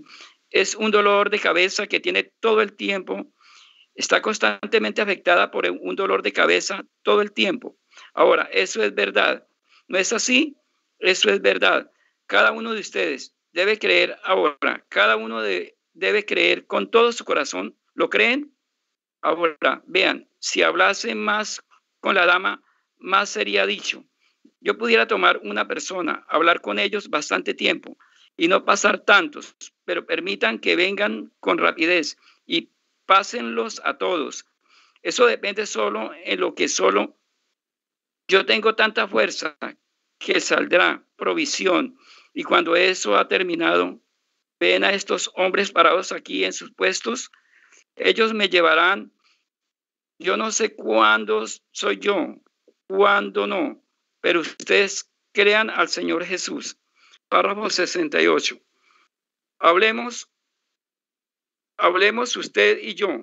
es un dolor de cabeza que tiene todo el tiempo, está constantemente afectada por un dolor de cabeza todo el tiempo. Ahora, eso es verdad. ¿No es así? Eso es verdad. Cada uno de ustedes debe creer ahora. Cada uno de, debe creer con todo su corazón. ¿Lo creen? Ahora, vean, si hablase más con la dama, más sería dicho. Yo pudiera tomar una persona, hablar con ellos bastante tiempo y no pasar tantos, pero permitan que vengan con rapidez y pásenlos a todos. Eso depende solo en lo que solo yo tengo tanta fuerza que saldrá provisión. Y cuando eso ha terminado, ven a estos hombres parados aquí en sus puestos. Ellos me llevarán. Yo no sé cuándo soy yo, cuándo no, pero ustedes crean al Señor Jesús. Párrafo sesenta y ocho. Hablemos, hablemos usted y yo.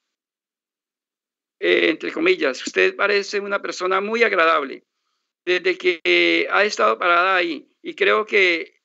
Eh, entre comillas, usted parece una persona muy agradable desde que eh, ha estado parada ahí, y creo que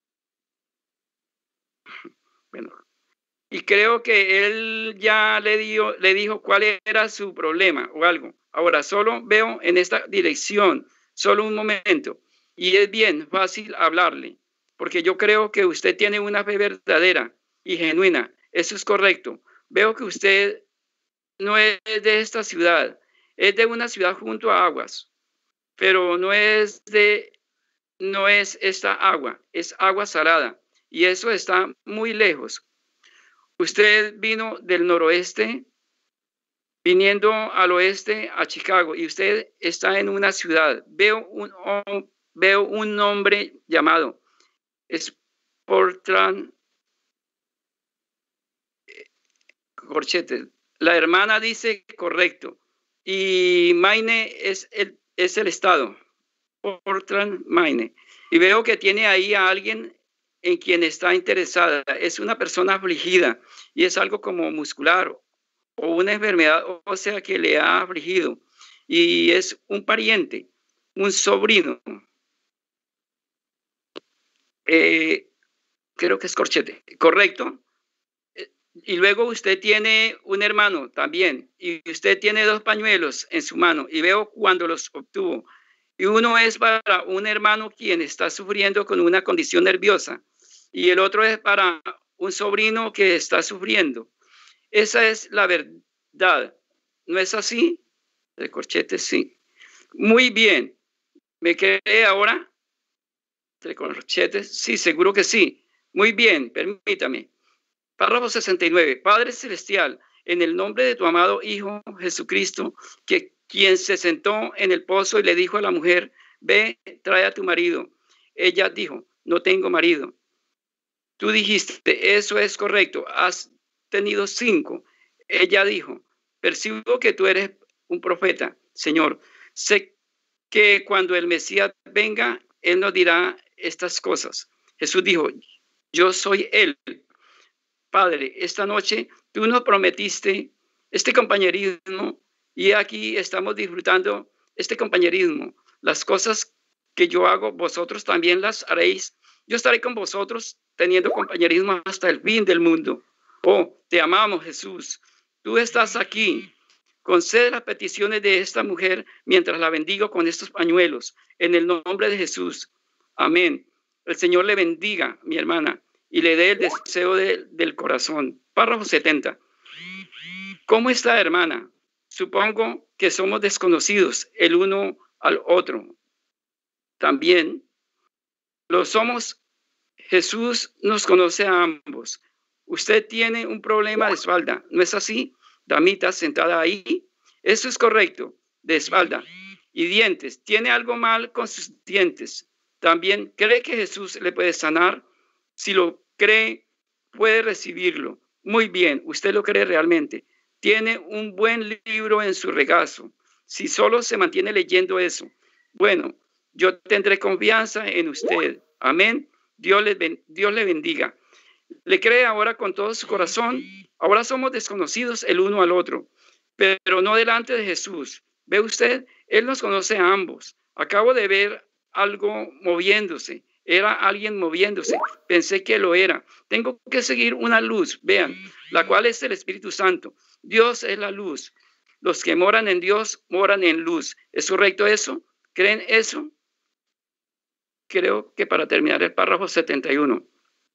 bueno, y creo que él ya le dio, le dijo cuál era su problema o algo. Ahora solo veo en esta dirección, solo un momento, y es bien fácil hablarle, porque yo creo que usted tiene una fe verdadera y genuina. Eso es correcto. Veo que usted no es de esta ciudad, es de una ciudad junto a aguas, pero no es de, no es esta agua, es agua salada, y eso está muy lejos. Usted vino del noroeste, viniendo al oeste a Chicago, y usted está en una ciudad. Veo un, veo un nombre llamado Portland Corchetes. La hermana dice correcto. Y Maine es el, es el estado. Portland, Maine. Y veo que tiene ahí a alguien en quien está interesada. Es una persona afligida y es algo como muscular o una enfermedad, o sea, que le ha afligido. Y es un pariente, un sobrino. Eh, creo que es Corchete, ¿correcto? Y luego usted tiene un hermano también, y usted tiene dos pañuelos en su mano, y veo cuando los obtuvo. Y uno es para un hermano quien está sufriendo con una condición nerviosa, y el otro es para un sobrino que está sufriendo. Esa es la verdad. ¿No es así? El Corchete, sí. Muy bien. ¿Me cree ahora? El Corchete, sí, seguro que sí. Muy bien, permítame. Párrafo sesenta y nueve. Padre Celestial, en el nombre de tu amado Hijo Jesucristo, que quien se sentó en el pozo y le dijo a la mujer, ve, trae a tu marido. Ella dijo, no tengo marido. Tú dijiste, eso es correcto, has tenido cinco. Ella dijo, percibo que tú eres un profeta, Señor. Sé que cuando el Mesías venga, Él nos dirá estas cosas. Jesús dijo, yo soy Él. Padre, esta noche tú nos prometiste este compañerismo y aquí estamos disfrutando este compañerismo. Las cosas que yo hago, vosotros también las haréis. Yo estaré con vosotros teniendo compañerismo hasta el fin del mundo. Oh, te amamos, Jesús. Tú estás aquí. Concede las peticiones de esta mujer mientras la bendigo con estos pañuelos. En el nombre de Jesús. Amén. El Señor le bendiga, mi hermana, y le dé el deseo de, del corazón. Párrafo setenta. ¿Cómo está, hermana? Supongo que somos desconocidos el uno al otro. También lo somos. Jesús nos conoce a ambos. Usted tiene un problema de espalda, ¿no es así? Damita sentada ahí. Eso es correcto, de espalda. Y dientes. Tiene algo mal con sus dientes. También cree que Jesús le puede sanar. Si lo cree, puede recibirlo. Muy bien, usted lo cree realmente. Tiene un buen libro en su regazo. Si solo se mantiene leyendo eso. Bueno, yo tendré confianza en usted. Amén. Dios le, ben, Dios le bendiga. Le cree ahora con todo su corazón. Ahora somos desconocidos el uno al otro, pero no delante de Jesús. ¿Ve usted? Él nos conoce a ambos. Acabo de ver algo moviéndose. Era alguien moviéndose. Pensé que lo era. Tengo que seguir una luz, vean, la cual es el Espíritu Santo. Dios es la luz. Los que moran en Dios moran en luz. ¿Es correcto eso? ¿Creen eso? Creo que para terminar el párrafo setenta y uno.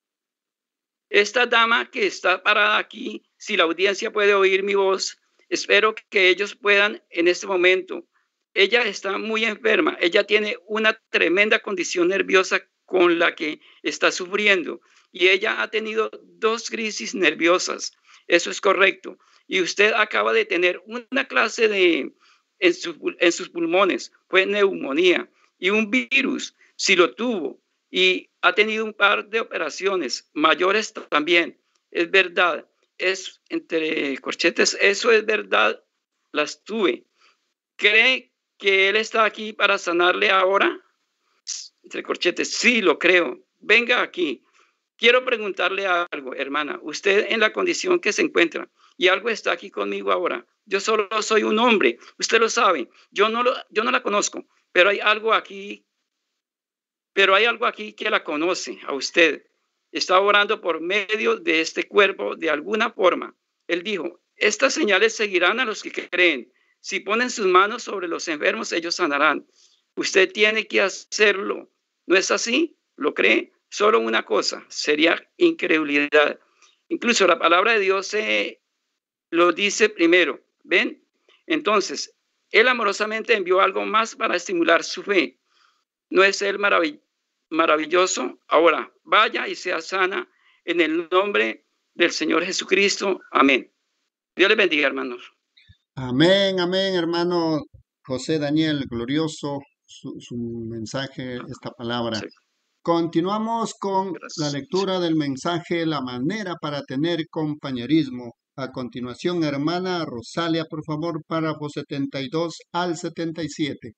Esta dama que está parada aquí, si la audiencia puede oír mi voz, espero que ellos puedan en este momento. Ella está muy enferma. Ella tiene una tremenda condición nerviosa con la que está sufriendo. Y ella ha tenido dos crisis nerviosas. Eso es correcto. Y usted acaba de tener una clase de, en, su, en sus pulmones, fue neumonía y un virus. si lo tuvo y ha tenido un par de operaciones mayores también, es verdad, es entre corchetes, eso es verdad, las tuve. ¿Cree que Él está aquí para sanarle ahora? Entre corchetes, sí, lo creo. Venga aquí. Quiero preguntarle algo, hermana. Usted en la condición que se encuentra y algo está aquí conmigo ahora. Yo solo soy un hombre. Usted lo sabe. Yo no, lo, yo no la conozco, pero hay algo aquí, pero hay algo aquí que la conoce a usted. Está orando por medio de este cuerpo de alguna forma. Él dijo, estas señales seguirán a los que creen. Si ponen sus manos sobre los enfermos, ellos sanarán. Usted tiene que hacerlo. ¿No es así? ¿Lo cree? Solo una cosa, sería incredulidad. Incluso la palabra de Dios eh, lo dice primero. ¿Ven? Entonces, Él amorosamente envió algo más para estimular su fe. ¿No es Él marav- maravilloso? Ahora, vaya y sea sana en el nombre del Señor Jesucristo. Amén. Dios les bendiga, hermanos. Amén, amén, hermano José Daniel, glorioso su, su mensaje, esta palabra. Sí. Continuamos con Gracias. la lectura del mensaje, la manera para tener compañerismo. A continuación, hermana Rosalia, por favor, párrafo setenta y dos al setenta y siete.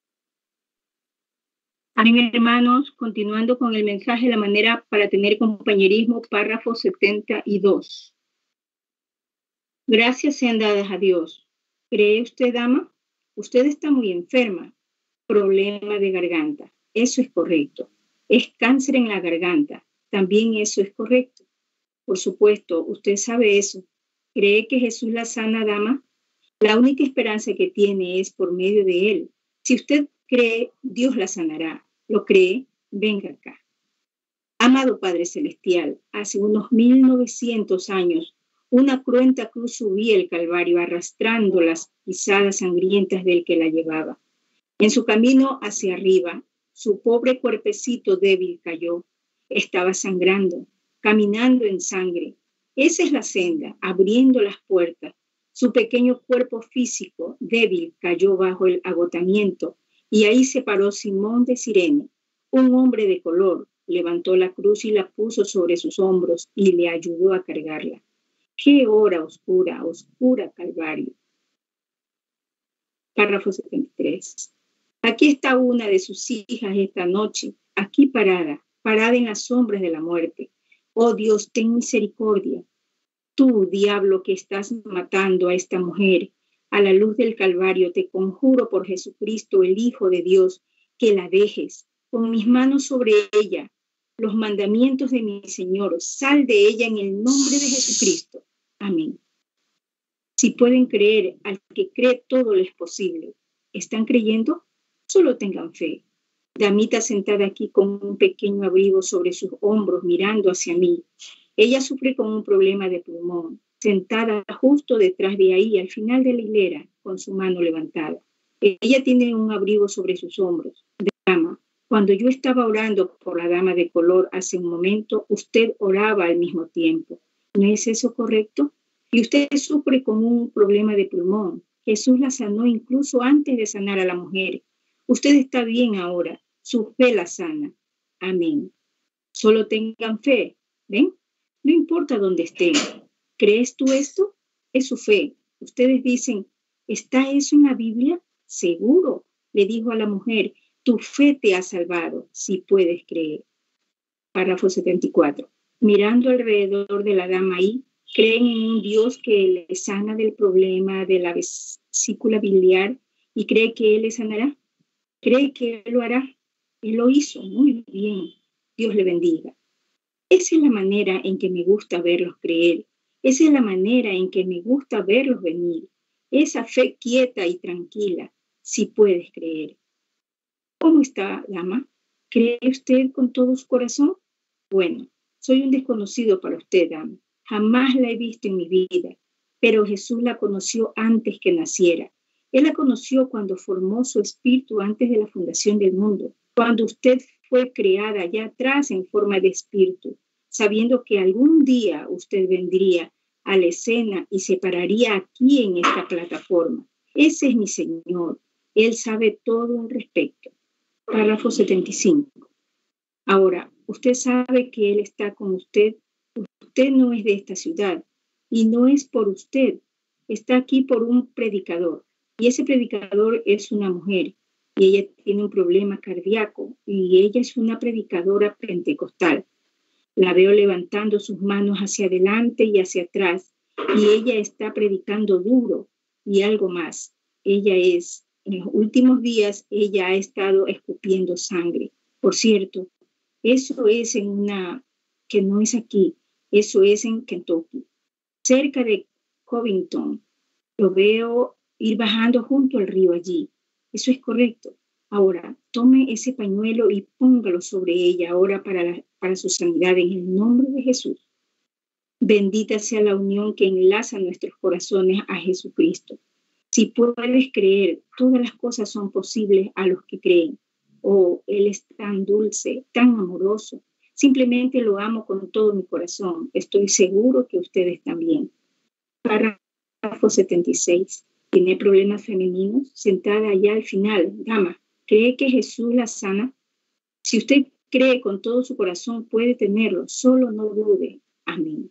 Amén, hermanos. Continuando con el mensaje, la manera para tener compañerismo, párrafo setenta y dos. Gracias sean dadas a Dios. ¿Cree usted, dama? Usted está muy enferma. Problema de garganta. Eso es correcto. Es cáncer en la garganta. También eso es correcto. Por supuesto, usted sabe eso. ¿Cree que Jesús la sana, dama? La única esperanza que tiene es por medio de Él. Si usted cree, Dios la sanará. ¿Lo cree? Venga acá. Amado Padre Celestial, hace unos mil novecientos años, una cruenta cruz subía el Calvario arrastrando las pisadas sangrientas del que la llevaba. En su camino hacia arriba, su pobre cuerpecito débil cayó. Estaba sangrando, caminando en sangre. Esa es la senda, abriendo las puertas. Su pequeño cuerpo físico débil cayó bajo el agotamiento y ahí se paró Simón de Cirene, un hombre de color. Levantó la cruz y la puso sobre sus hombros y le ayudó a cargarla. ¡Qué hora oscura, oscura Calvario! Párrafo setenta y tres. Aquí está una de sus hijas esta noche, aquí parada, parada en las sombras de la muerte. Oh Dios, ten misericordia. Tú, diablo, que estás matando a esta mujer, a la luz del Calvario, te conjuro por Jesucristo, el Hijo de Dios, que la dejes. Con mis manos sobre ella, los mandamientos de mi Señor, sal de ella en el nombre de Jesucristo. Amén. Si pueden creer, al que cree todo le es posible. ¿Están creyendo? Solo tengan fe. Damita sentada aquí con un pequeño abrigo sobre sus hombros mirando hacia mí. Ella sufre con un problema de pulmón, sentada justo detrás de ahí, al final de la hilera, con su mano levantada. Ella tiene un abrigo sobre sus hombros. Dama, cuando yo estaba orando por la dama de color hace un momento, usted oraba al mismo tiempo. ¿No es eso correcto? Y usted sufre con un problema de pulmón. Jesús la sanó incluso antes de sanar a la mujer. Usted está bien ahora. Su fe la sana. Amén. Solo tengan fe. ¿Ven? No importa dónde estén. ¿Crees tú esto? Es su fe. Ustedes dicen, ¿está eso en la Biblia? Seguro, le dijo a la mujer, tu fe te ha salvado, si puedes creer. Párrafo setenta y cuatro. Mirando alrededor de la dama ahí, creen en un Dios que le sana del problema de la vesícula biliar y cree que Él le sanará. ¿Cree que Él lo hará? Él lo hizo muy bien. Dios le bendiga. Esa es la manera en que me gusta verlos creer. Esa es la manera en que me gusta verlos venir. Esa fe quieta y tranquila, si puedes creer. ¿Cómo está, dama? ¿Cree usted con todo su corazón? Bueno, soy un desconocido para usted, dama. Jamás la he visto en mi vida, pero Jesús la conoció antes que naciera. Él la conoció cuando formó su espíritu antes de la fundación del mundo, cuando usted fue creada allá atrás en forma de espíritu, sabiendo que algún día usted vendría a la escena y se pararía aquí en esta plataforma. Ese es mi Señor. Él sabe todo al respecto. Párrafo setenta y cinco. Ahora, usted sabe que Él está con usted. Usted no es de esta ciudad y no es por usted. Está aquí por un predicador y ese predicador es una mujer y ella tiene un problema cardíaco y ella es una predicadora pentecostal. La veo levantando sus manos hacia adelante y hacia atrás y ella está predicando duro y algo más. Ella es, en los últimos días, ella ha estado escupiendo sangre. Por cierto, eso es en una, que no es aquí, eso es en Kentucky, cerca de Covington. Lo veo ir bajando junto al río allí. Eso es correcto. Ahora, tome ese pañuelo y póngalo sobre ella ahora para, la, para su sanidad en el nombre de Jesús. Bendita sea la unión que enlaza nuestros corazones a Jesucristo. Si puedes creer, todas las cosas son posibles a los que creen. Oh, Él es tan dulce, tan amoroso. Simplemente lo amo con todo mi corazón. Estoy seguro que ustedes también. Párrafo setenta y seis. ¿Tiene problemas femeninos? Sentada allá al final, dama, ¿cree que Jesús la sana? Si usted cree con todo su corazón, puede tenerlo. Solo no dude. Amén.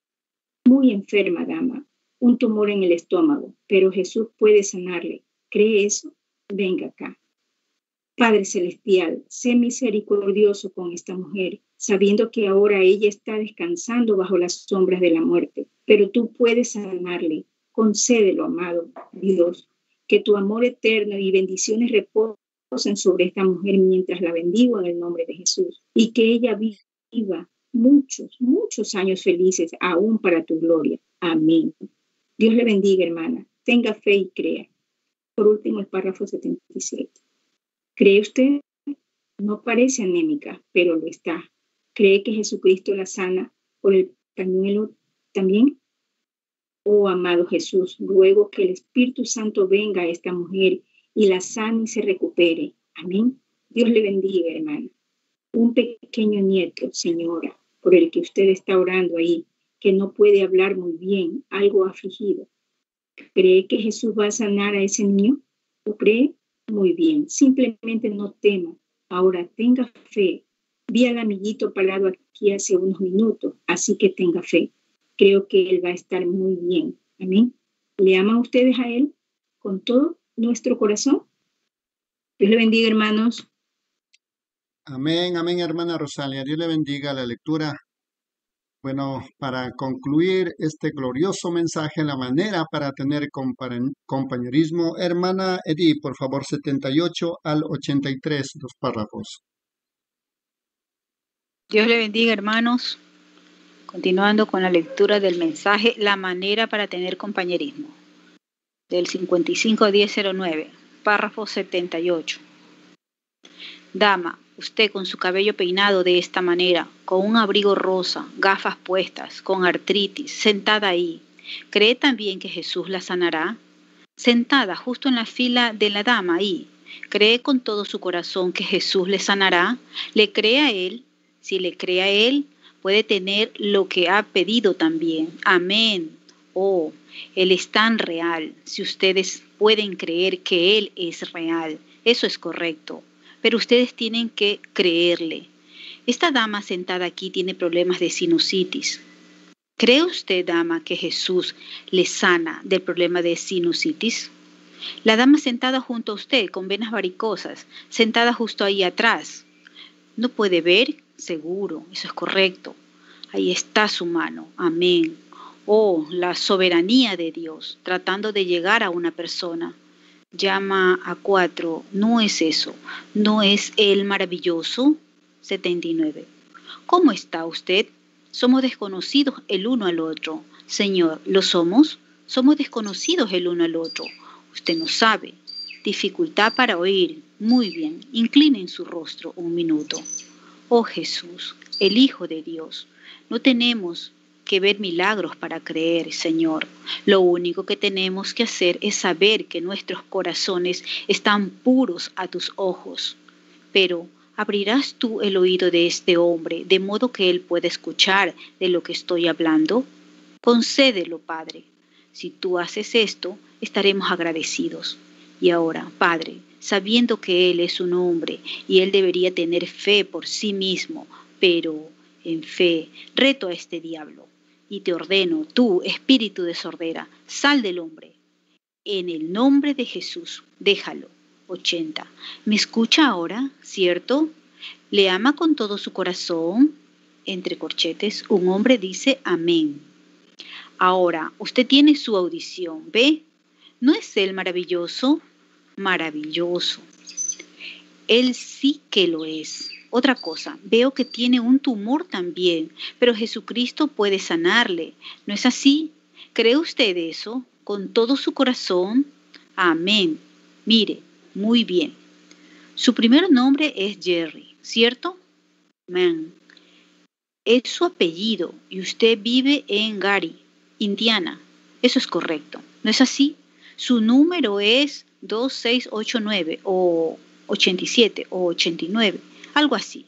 Muy enferma, dama. Un tumor en el estómago, pero Jesús puede sanarle. ¿Cree eso? Venga acá. Padre Celestial, sé misericordioso con esta mujer, sabiendo que ahora ella está descansando bajo las sombras de la muerte, pero tú puedes sanarle. Concédelo, amado Dios, que tu amor eterno y bendiciones reposen sobre esta mujer mientras la bendigo en el nombre de Jesús, y que ella viva muchos, muchos años felices aún para tu gloria. Amén. Dios le bendiga, hermana. Tenga fe y crea. Por último, el párrafo setenta y siete. ¿Cree usted? No parece anémica, pero lo está. ¿Cree que Jesucristo la sana por el pañuelo también? Oh, amado Jesús, ruego que el Espíritu Santo venga a esta mujer y la sane y se recupere. Amén. Dios le bendiga, hermana. Un pequeño nieto, señora, por el que usted está orando ahí, que no puede hablar muy bien, algo afligido. ¿Cree que Jesús va a sanar a ese niño? ¿Lo cree? Muy bien. Simplemente no tema. Ahora tenga fe. Vi al amiguito parado aquí hace unos minutos, así que tenga fe. Creo que él va a estar muy bien. Amén. ¿Le aman ustedes a él con todo nuestro corazón? Dios le bendiga, hermanos. Amén, amén, hermana Rosalia. Dios le bendiga la lectura. Bueno, para concluir este glorioso mensaje, la manera para tener compañerismo, hermana Edith, por favor, setenta y ocho al ochenta y tres, los párrafos. Dios le bendiga, hermanos. Continuando con la lectura del mensaje, la manera para tener compañerismo, del cincuenta y cinco diez cero nueve, párrafo setenta y ocho. Dama, usted con su cabello peinado de esta manera, con un abrigo rosa, gafas puestas, con artritis, sentada ahí, ¿cree también que Jesús la sanará? Sentada justo en la fila de la dama ahí, ¿cree con todo su corazón que Jesús le sanará? ¿Le cree a Él? Si le cree a Él, puede tener lo que ha pedido también. Amén. Oh, Él es tan real. Si ustedes pueden creer que Él es real, eso es correcto. Pero ustedes tienen que creerle. Esta dama sentada aquí tiene problemas de sinusitis. ¿Cree usted, dama, que Jesús le sana del problema de sinusitis? La dama sentada junto a usted con venas varicosas, sentada justo ahí atrás. ¿No puede ver? Seguro, eso es correcto. Ahí está su mano. Amén. Oh, la soberanía de Dios, tratando de llegar a una persona. Llama a cuatro. No es eso. ¿No es Él maravilloso? setenta y nueve. ¿Cómo está usted? Somos desconocidos el uno al otro. Señor, ¿lo somos? Somos desconocidos el uno al otro. Usted no sabe. Dificultad para oír. Muy bien. Inclinen su rostro un minuto. Oh Jesús, el Hijo de Dios, no tenemos que ver milagros para creer, Señor. Lo único que tenemos que hacer es saber que nuestros corazones están puros a tus ojos. Pero, ¿abrirás tú el oído de este hombre de modo que él pueda escuchar de lo que estoy hablando? Concédelo, Padre. Si tú haces esto, estaremos agradecidos. Y ahora, Padre, sabiendo que Él es un hombre y Él debería tener fe por sí mismo, pero en fe reto a este diablo y te ordeno, tú, espíritu de sordera, sal del hombre. En el nombre de Jesús, déjalo. ochenta. ¿Me escucha ahora, cierto? ¿Le ama con todo su corazón? Entre corchetes, un hombre dice amén. Ahora, usted tiene su audición, ¿ve? ¿No es Él maravilloso? Maravilloso. Él sí que lo es. Otra cosa, veo que tiene un tumor también, pero Jesucristo puede sanarle. ¿No es así? ¿Cree usted eso con todo su corazón? Amén. Mire, muy bien. Su primer nombre es Jerry, ¿cierto? Amén. Es su apellido y usted vive en Gary, Indiana. Eso es correcto. ¿No es así? Su número es dos seis ocho nueve o ochenta y siete o ochenta y nueve, algo así.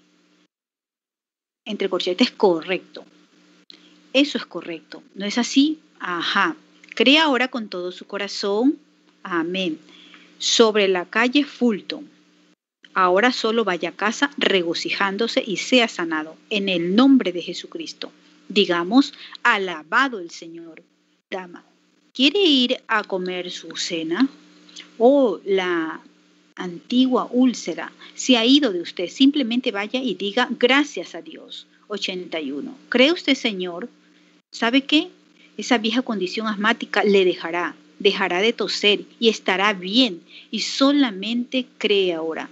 Entre corchetes, correcto. Eso es correcto. ¿No es así? Ajá. Cree ahora con todo su corazón. Amén. Sobre la calle Fulton. Ahora solo vaya a casa regocijándose y sea sanado en el nombre de Jesucristo. Digamos, alabado el Señor. Dama, ¿quiere ir a comer su cena? Oh, la antigua úlcera se ha ido de usted. Simplemente vaya y diga gracias a Dios. ochenta y uno. ¿Cree usted, Señor? ¿Sabe qué? Esa vieja condición asmática le dejará, dejará de toser y estará bien. Y solamente cree ahora.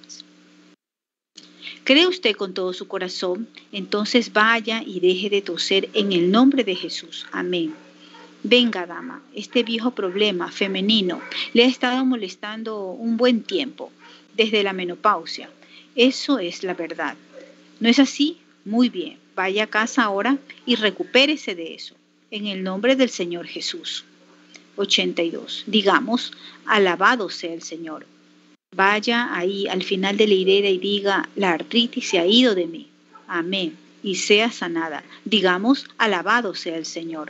¿Cree usted con todo su corazón? Entonces vaya y deje de toser en el nombre de Jesús. Amén. Venga, dama, este viejo problema femenino le ha estado molestando un buen tiempo, desde la menopausia. Eso es la verdad. ¿No es así? Muy bien. Vaya a casa ahora y recupérese de eso. En el nombre del Señor Jesús. ochenta y dos. Digamos, alabado sea el Señor. Vaya ahí al final de la hilera y diga, la artritis se ha ido de mí. Amén. Y sea sanada. Digamos, alabado sea el Señor.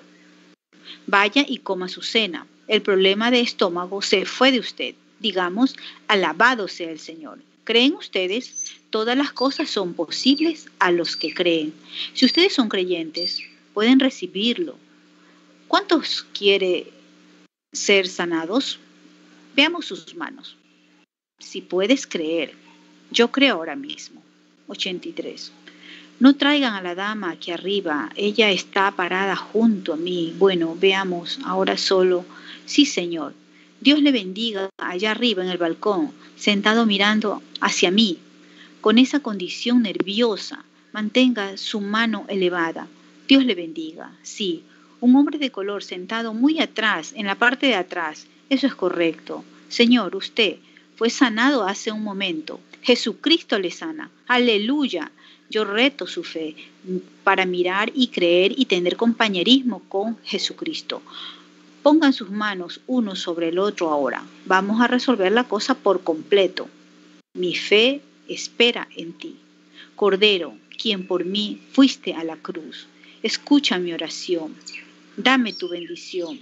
Vaya y coma su cena. El problema de estómago se fue de usted. Digamos, alabado sea el Señor. ¿Creen ustedes? Todas las cosas son posibles a los que creen. Si ustedes son creyentes, pueden recibirlo. ¿Cuántos quiere ser sanados? Veamos sus manos. Si puedes creer, yo creo ahora mismo. ochenta y tres. No traigan a la dama aquí arriba, ella está parada junto a mí. Bueno, veamos ahora solo. Sí, Señor. Dios le bendiga allá arriba en el balcón, sentado mirando hacia mí. Con esa condición nerviosa, mantenga su mano elevada. Dios le bendiga. Sí, un hombre de color sentado muy atrás, en la parte de atrás. Eso es correcto. Señor, usted fue sanado hace un momento. Jesucristo le sana. Aleluya. Yo reto su fe para mirar y creer y tener compañerismo con Jesucristo. Pongan sus manos uno sobre el otro ahora. Vamos a resolver la cosa por completo. Mi fe espera en ti. Cordero, quien por mí fuiste a la cruz, escucha mi oración. Dame tu bendición.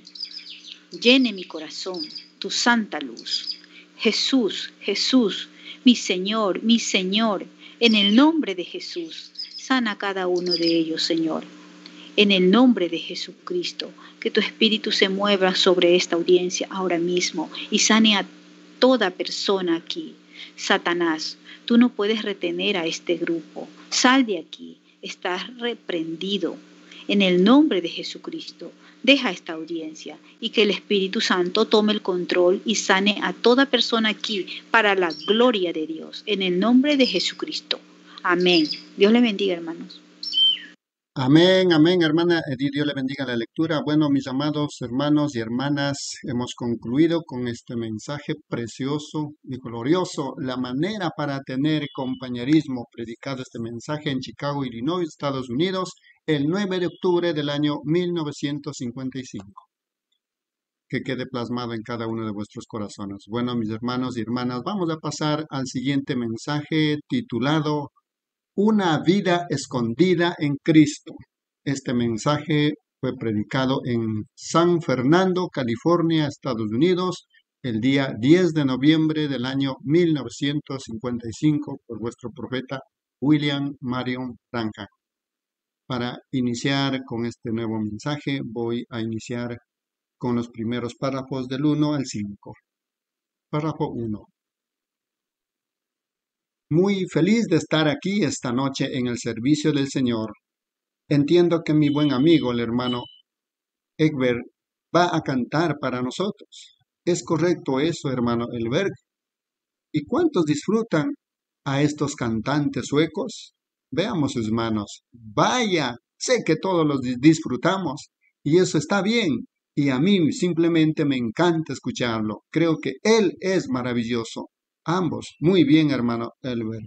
Llene mi corazón tu santa luz. Jesús, Jesús, mi Señor, mi Señor, en el nombre de Jesús, sana a cada uno de ellos, Señor. En el nombre de Jesucristo, que tu Espíritu se mueva sobre esta audiencia ahora mismo y sane a toda persona aquí. Satanás, tú no puedes retener a este grupo. Sal de aquí, estás reprendido. En el nombre de Jesucristo, deja esta audiencia y que el Espíritu Santo tome el control y sane a toda persona aquí para la gloria de Dios. En el nombre de Jesucristo. Amén. Dios le bendiga, hermanos. Amén, amén, hermana Edith, Dios le bendiga la lectura. Bueno, mis amados hermanos y hermanas, hemos concluido con este mensaje precioso y glorioso, la manera para tener compañerismo, predicado este mensaje en Chicago, Illinois, Estados Unidos, el nueve de octubre del año mil novecientos cincuenta y cinco. Que quede plasmado en cada uno de vuestros corazones. Bueno, mis hermanos y hermanas, vamos a pasar al siguiente mensaje titulado Una vida escondida en Cristo. Este mensaje fue predicado en San Fernando, California, Estados Unidos, el día diez de noviembre del año mil novecientos cincuenta y cinco por vuestro profeta William Marion Branham. Para iniciar con este nuevo mensaje, voy a iniciar con los primeros párrafos del uno al cinco. Párrafo uno. Muy feliz de estar aquí esta noche en el servicio del Señor. Entiendo que mi buen amigo, el hermano Egbert, va a cantar para nosotros. ¿Es correcto eso, hermano Elberg? ¿Y cuántos disfrutan a estos cantantes suecos? Veamos sus manos. Vaya, sé que todos los disfrutamos y eso está bien. Y a mí simplemente me encanta escucharlo. Creo que él es maravilloso. Ambos. Muy bien, hermano Elberg.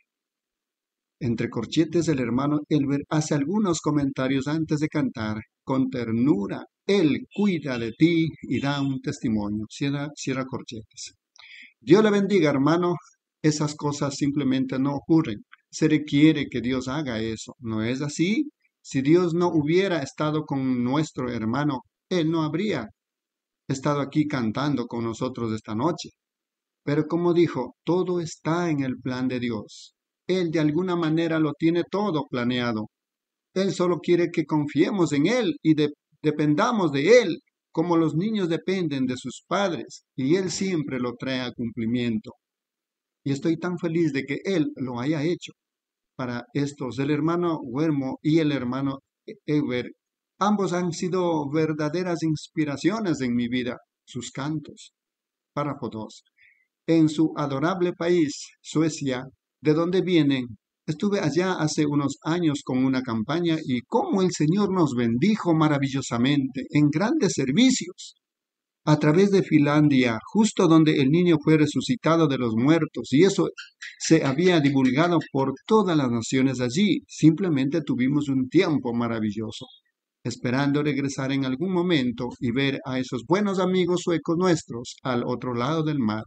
Entre corchetes, el hermano Elberg hace algunos comentarios antes de cantar. Con ternura, él cuida de ti y da un testimonio. Cierra, cierra corchetes. Dios le bendiga, hermano. Esas cosas simplemente no ocurren. Se requiere que Dios haga eso. ¿No es así? Si Dios no hubiera estado con nuestro hermano, él no habría estado aquí cantando con nosotros esta noche. Pero como dijo, todo está en el plan de Dios. Él de alguna manera lo tiene todo planeado. Él solo quiere que confiemos en Él y de, dependamos de Él, como los niños dependen de sus padres, y Él siempre lo trae a cumplimiento. Y estoy tan feliz de que Él lo haya hecho. Para estos, el hermano Wermo y el hermano Eber, ambos han sido verdaderas inspiraciones en mi vida, sus cantos. Párrafo dos. En su adorable país, Suecia, de donde vienen, estuve allá hace unos años con una campaña y cómo el Señor nos bendijo maravillosamente en grandes servicios. A través de Finlandia, justo donde el niño fue resucitado de los muertos, y eso se había divulgado por todas las naciones allí. Simplemente tuvimos un tiempo maravilloso, esperando regresar en algún momento y ver a esos buenos amigos suecos nuestros al otro lado del mar.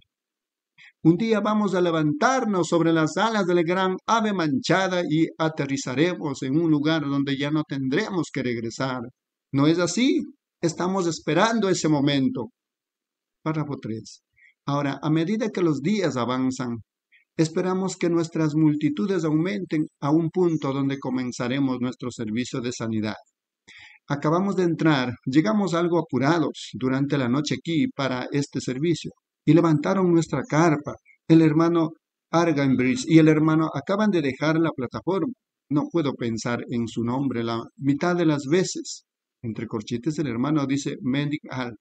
Un día vamos a levantarnos sobre las alas de la gran ave manchada y aterrizaremos en un lugar donde ya no tendremos que regresar. ¿No es así? Estamos esperando ese momento. Párrafo tres. Ahora, a medida que los días avanzan, esperamos que nuestras multitudes aumenten a un punto donde comenzaremos nuestro servicio de sanidad. Acabamos de entrar, llegamos algo apurados durante la noche aquí para este servicio. Y levantaron nuestra carpa. El hermano Arganbridge y el hermano acaban de dejar la plataforma. No puedo pensar en su nombre la mitad de las veces. Entre corchetes el hermano dice Mendihal.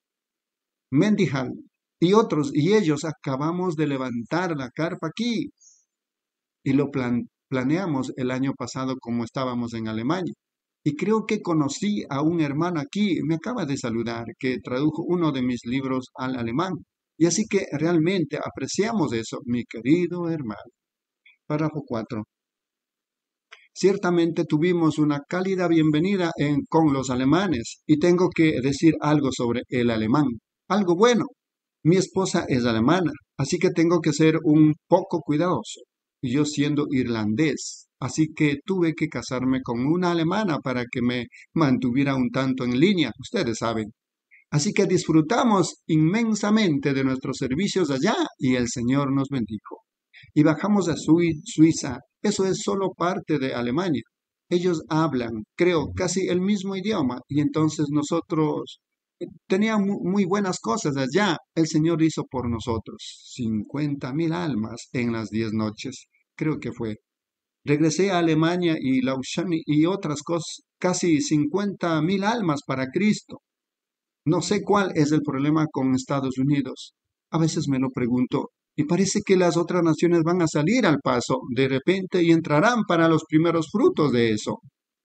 Mendihal. Y otros, y ellos acabamos de levantar la carpa aquí. Y lo plan, planeamos el año pasado como estábamos en Alemania. Y creo que conocí a un hermano aquí, me acaba de saludar, que tradujo uno de mis libros al alemán. Y así que realmente apreciamos eso, mi querido hermano. Párrafo cuatro. Ciertamente tuvimos una cálida bienvenida en, con los alemanes y tengo que decir algo sobre el alemán. Algo bueno. Mi esposa es alemana, así que tengo que ser un poco cuidadoso. Y yo siendo irlandés, así que tuve que casarme con una alemana para que me mantuviera un tanto en línea, ustedes saben. Así que disfrutamos inmensamente de nuestros servicios allá y el Señor nos bendijo. Y bajamos a Suiza, eso es solo parte de Alemania. Ellos hablan, creo, casi el mismo idioma y entonces nosotros teníamos muy buenas cosas allá. El Señor hizo por nosotros cincuenta mil almas en las diez noches, creo que fue. Regresé a Alemania y Lausanne y otras cosas, casi cincuenta mil almas para Cristo. No sé cuál es el problema con Estados Unidos. A veces me lo pregunto, y parece que las otras naciones van a salir al paso de repente y entrarán para los primeros frutos de eso.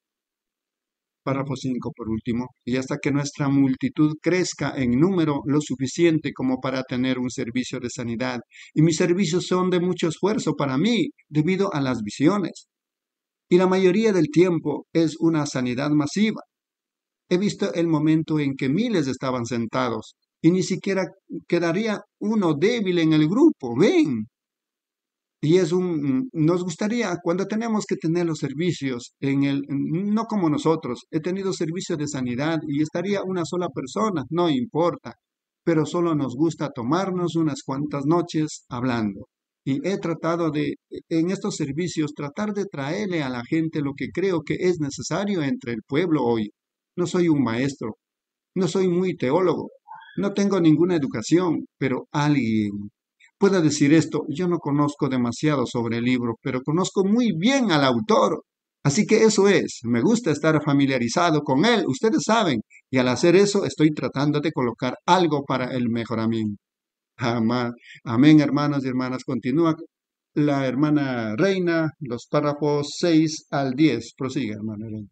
Párrafo cinco, por último. Y hasta que nuestra multitud crezca en número lo suficiente como para tener un servicio de sanidad. Y mis servicios son de mucho esfuerzo para mí, debido a las visiones. Y la mayoría del tiempo es una sanidad masiva. He visto el momento en que miles estaban sentados y ni siquiera quedaría uno débil en el grupo. Ven. Y es un, nos gustaría, cuando tenemos que tener los servicios, en el, no como nosotros, he tenido servicios de sanidad y estaría una sola persona, no importa. pero solo nos gusta tomarnos unas cuantas noches hablando. Y he tratado de, en estos servicios, tratar de traerle a la gente lo que creo que es necesario entre el pueblo hoy. No soy un maestro, no soy muy teólogo, no tengo ninguna educación, pero alguien pueda decir esto. Yo no conozco demasiado sobre el libro, pero conozco muy bien al autor. Así que eso es, me gusta estar familiarizado con él, ustedes saben, y al hacer eso estoy tratando de colocar algo para el mejoramiento. Amén, amén, hermanos y hermanas. Continúa la hermana Reina, los párrafos seis al diez. Prosiga, hermana Reina.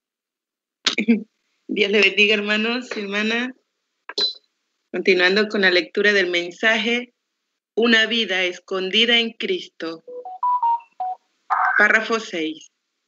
Dios le bendiga, hermanos y hermanas. Continuando con la lectura del mensaje, una vida escondida en Cristo. Párrafo seis.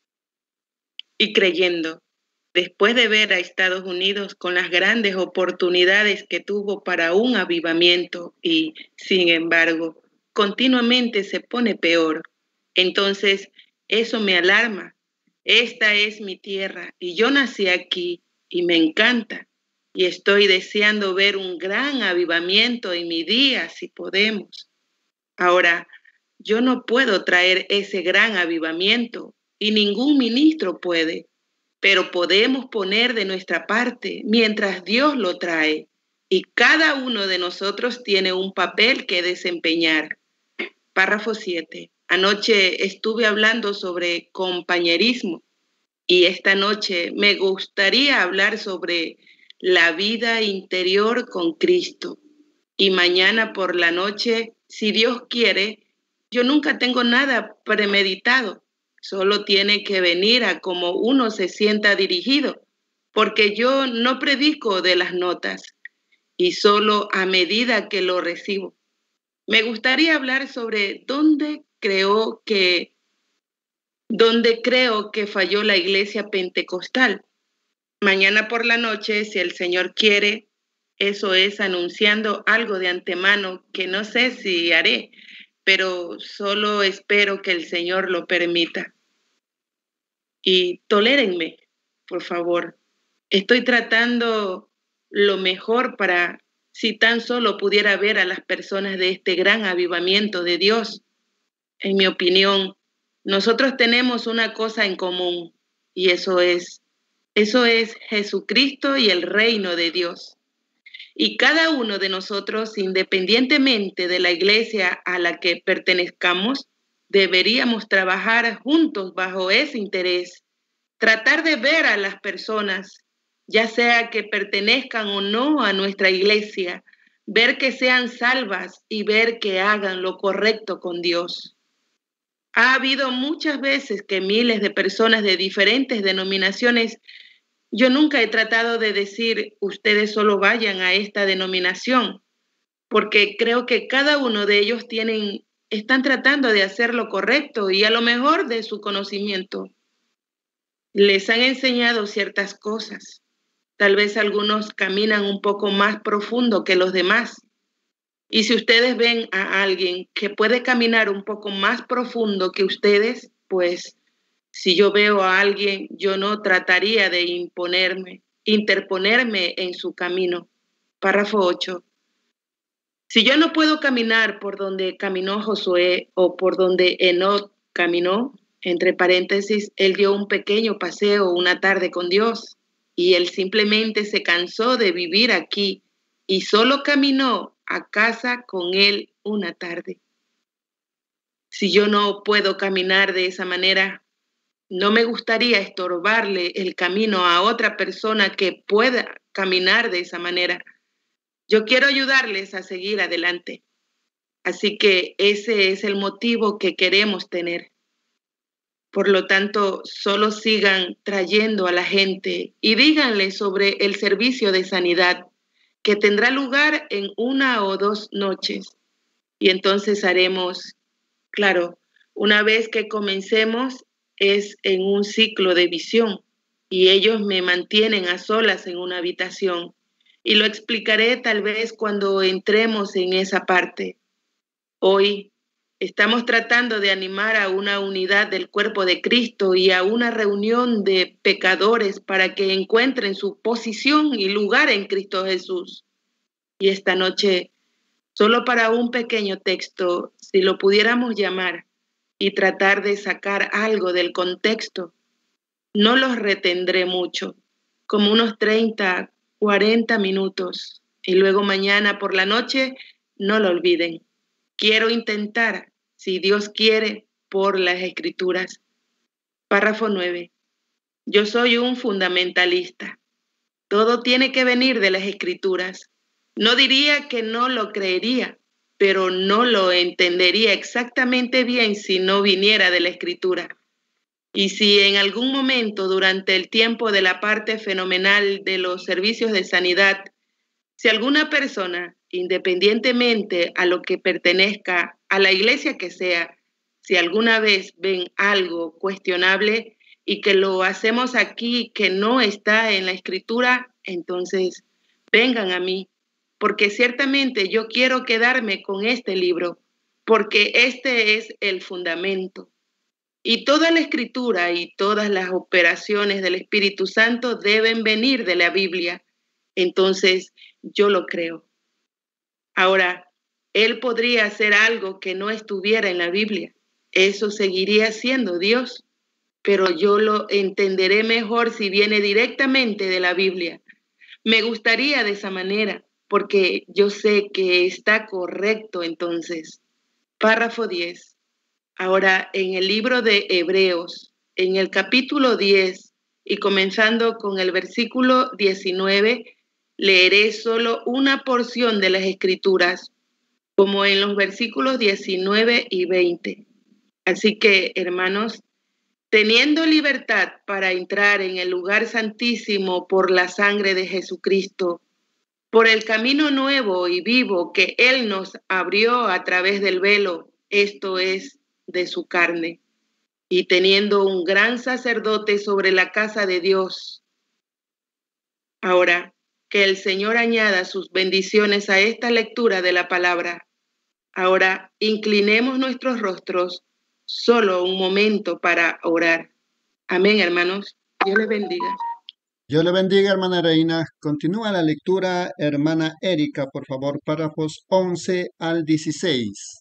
Y creyendo, después de ver a Estados Unidos con las grandes oportunidades que tuvo para un avivamiento y, sin embargo, continuamente se pone peor, entonces eso me alarma. Esta es mi tierra y yo nací aquí y me encanta y estoy deseando ver un gran avivamiento en mi día si podemos. Ahora, yo no puedo traer ese gran avivamiento y ningún ministro puede, pero podemos poner de nuestra parte mientras Dios lo trae y cada uno de nosotros tiene un papel que desempeñar. Párrafo siete. Anoche estuve hablando sobre compañerismo y esta noche me gustaría hablar sobre la vida interior con Cristo. Y mañana por la noche, si Dios quiere, yo nunca tengo nada premeditado. Solo tiene que venir a como uno se sienta dirigido, porque yo no predico de las notas y solo a medida que lo recibo. Me gustaría hablar sobre dónde creo que, dónde creo que falló la iglesia pentecostal. Mañana por la noche, si el Señor quiere, eso es anunciando algo de antemano que no sé si haré, pero solo espero que el Señor lo permita. Y tolérenme, por favor. Estoy tratando lo mejor para, si tan solo pudiera ver a las personas de este gran avivamiento de Dios. En mi opinión, nosotros tenemos una cosa en común, y eso es, eso es Jesucristo y el reino de Dios. Y cada uno de nosotros, independientemente de la iglesia a la que pertenezcamos, deberíamos trabajar juntos bajo ese interés, tratar de ver a las personas, ya sea que pertenezcan o no a nuestra iglesia, ver que sean salvas y ver que hagan lo correcto con Dios. Ha habido muchas veces que miles de personas de diferentes denominaciones, yo nunca he tratado de decir, ustedes solo vayan a esta denominación, porque creo que cada uno de ellos tienen, están tratando de hacer lo correcto y a lo mejor de su conocimiento. Les han enseñado ciertas cosas. Tal vez algunos caminan un poco más profundo que los demás. Y si ustedes ven a alguien que puede caminar un poco más profundo que ustedes, pues si yo veo a alguien, yo no trataría de imponerme, interponerme en su camino. Párrafo ocho. Si yo no puedo caminar por donde caminó Josué o por donde Enoc caminó, entre paréntesis, él dio un pequeño paseo una tarde con Dios y él simplemente se cansó de vivir aquí y solo caminó a casa con él una tarde. Si yo no puedo caminar de esa manera, no me gustaría estorbarle el camino a otra persona que pueda caminar de esa manera. Yo quiero ayudarles a seguir adelante. Así que ese es el motivo que queremos tener. Por lo tanto, solo sigan trayendo a la gente y díganle sobre el servicio de sanidad que tendrá lugar en una o dos noches. Y entonces haremos, claro, una vez que comencemos, es en un ciclo de visión y ellos me mantienen a solas en una habitación y lo explicaré tal vez cuando entremos en esa parte. Hoy estamos tratando de animar a una unidad del cuerpo de Cristo y a una reunión de pecadores para que encuentren su posición y lugar en Cristo Jesús. Y esta noche, solo para un pequeño texto, si lo pudiéramos llamar y tratar de sacar algo del contexto, no los retendré mucho, como unos treinta, cuarenta minutos. Y luego mañana por la noche, no lo olviden. Quiero intentar, si Dios quiere, por las Escrituras. Párrafo nueve. Yo soy un fundamentalista. Todo tiene que venir de las Escrituras. No diría que no lo creería, pero no lo entendería exactamente bien si no viniera de la Escritura. Y si en algún momento durante el tiempo de la parte fenomenal de los servicios de sanidad, si alguna persona, independientemente a lo que pertenezca, a la iglesia que sea, si alguna vez ven algo cuestionable y que lo hacemos aquí que no está en la Escritura, entonces vengan a mí, porque ciertamente yo quiero quedarme con este libro, porque este es el fundamento. Y toda la Escritura y todas las operaciones del Espíritu Santo deben venir de la Biblia. Entonces, yo lo creo. Ahora, Él podría hacer algo que no estuviera en la Biblia. Eso seguiría siendo Dios, pero yo lo entenderé mejor si viene directamente de la Biblia. Me gustaría de esa manera, porque yo sé que está correcto entonces. Párrafo diez. Ahora, en el libro de Hebreos, en el capítulo diez y comenzando con el versículo diecinueve, leeré solo una porción de las Escrituras, como en los versículos diecinueve y veinte. Así que, hermanos, teniendo libertad para entrar en el lugar santísimo por la sangre de Jesucristo, por el camino nuevo y vivo que Él nos abrió a través del velo, esto es, de su carne, y teniendo un gran sacerdote sobre la casa de Dios. Ahora, que el Señor añada sus bendiciones a esta lectura de la palabra. Ahora, inclinemos nuestros rostros solo un momento para orar. Amén, hermanos. Dios les bendiga. Dios le bendiga, hermana Reina. Continúa la lectura, hermana Erika, por favor, párrafos once al dieciséis.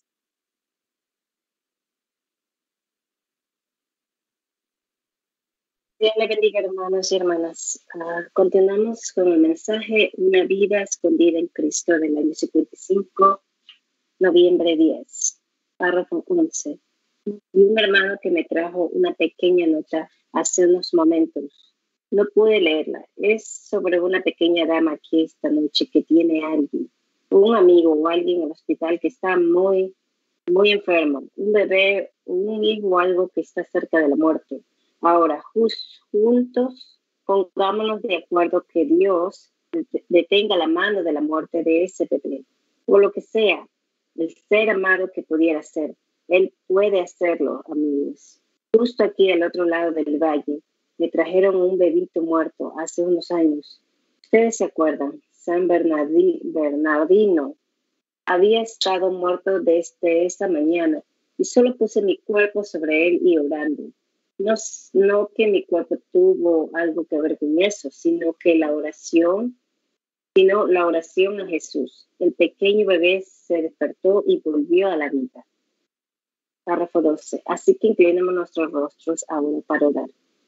Dios le bendiga, hermanos y hermanas. Uh, continuamos con el mensaje Una vida escondida en Cristo del año cincuenta y cinco, noviembre diez, párrafo once. Y un hermano que me trajo una pequeña nota hace unos momentos. No pude leerla. Es sobre una pequeña dama aquí esta noche que tiene a alguien, un amigo o alguien en el hospital que está muy, muy enfermo. Un bebé, un hijo o algo que está cerca de la muerte. Ahora, juntos, pongámonos de acuerdo que Dios detenga la mano de la muerte de ese bebé, o lo que sea, el ser amado que pudiera ser. Él puede hacerlo, amigos. Justo aquí al otro lado del valle, me trajeron un bebito muerto hace unos años. Ustedes se acuerdan, San Bernardino había estado muerto desde esa mañana y solo puse mi cuerpo sobre él y orando. No, no que mi cuerpo tuvo algo que ver con eso, sino que la oración, sino la oración a Jesús. El pequeño bebé se despertó y volvió a la vida. Párrafo doce. Así que inclinemos nuestros rostros ahora para orar.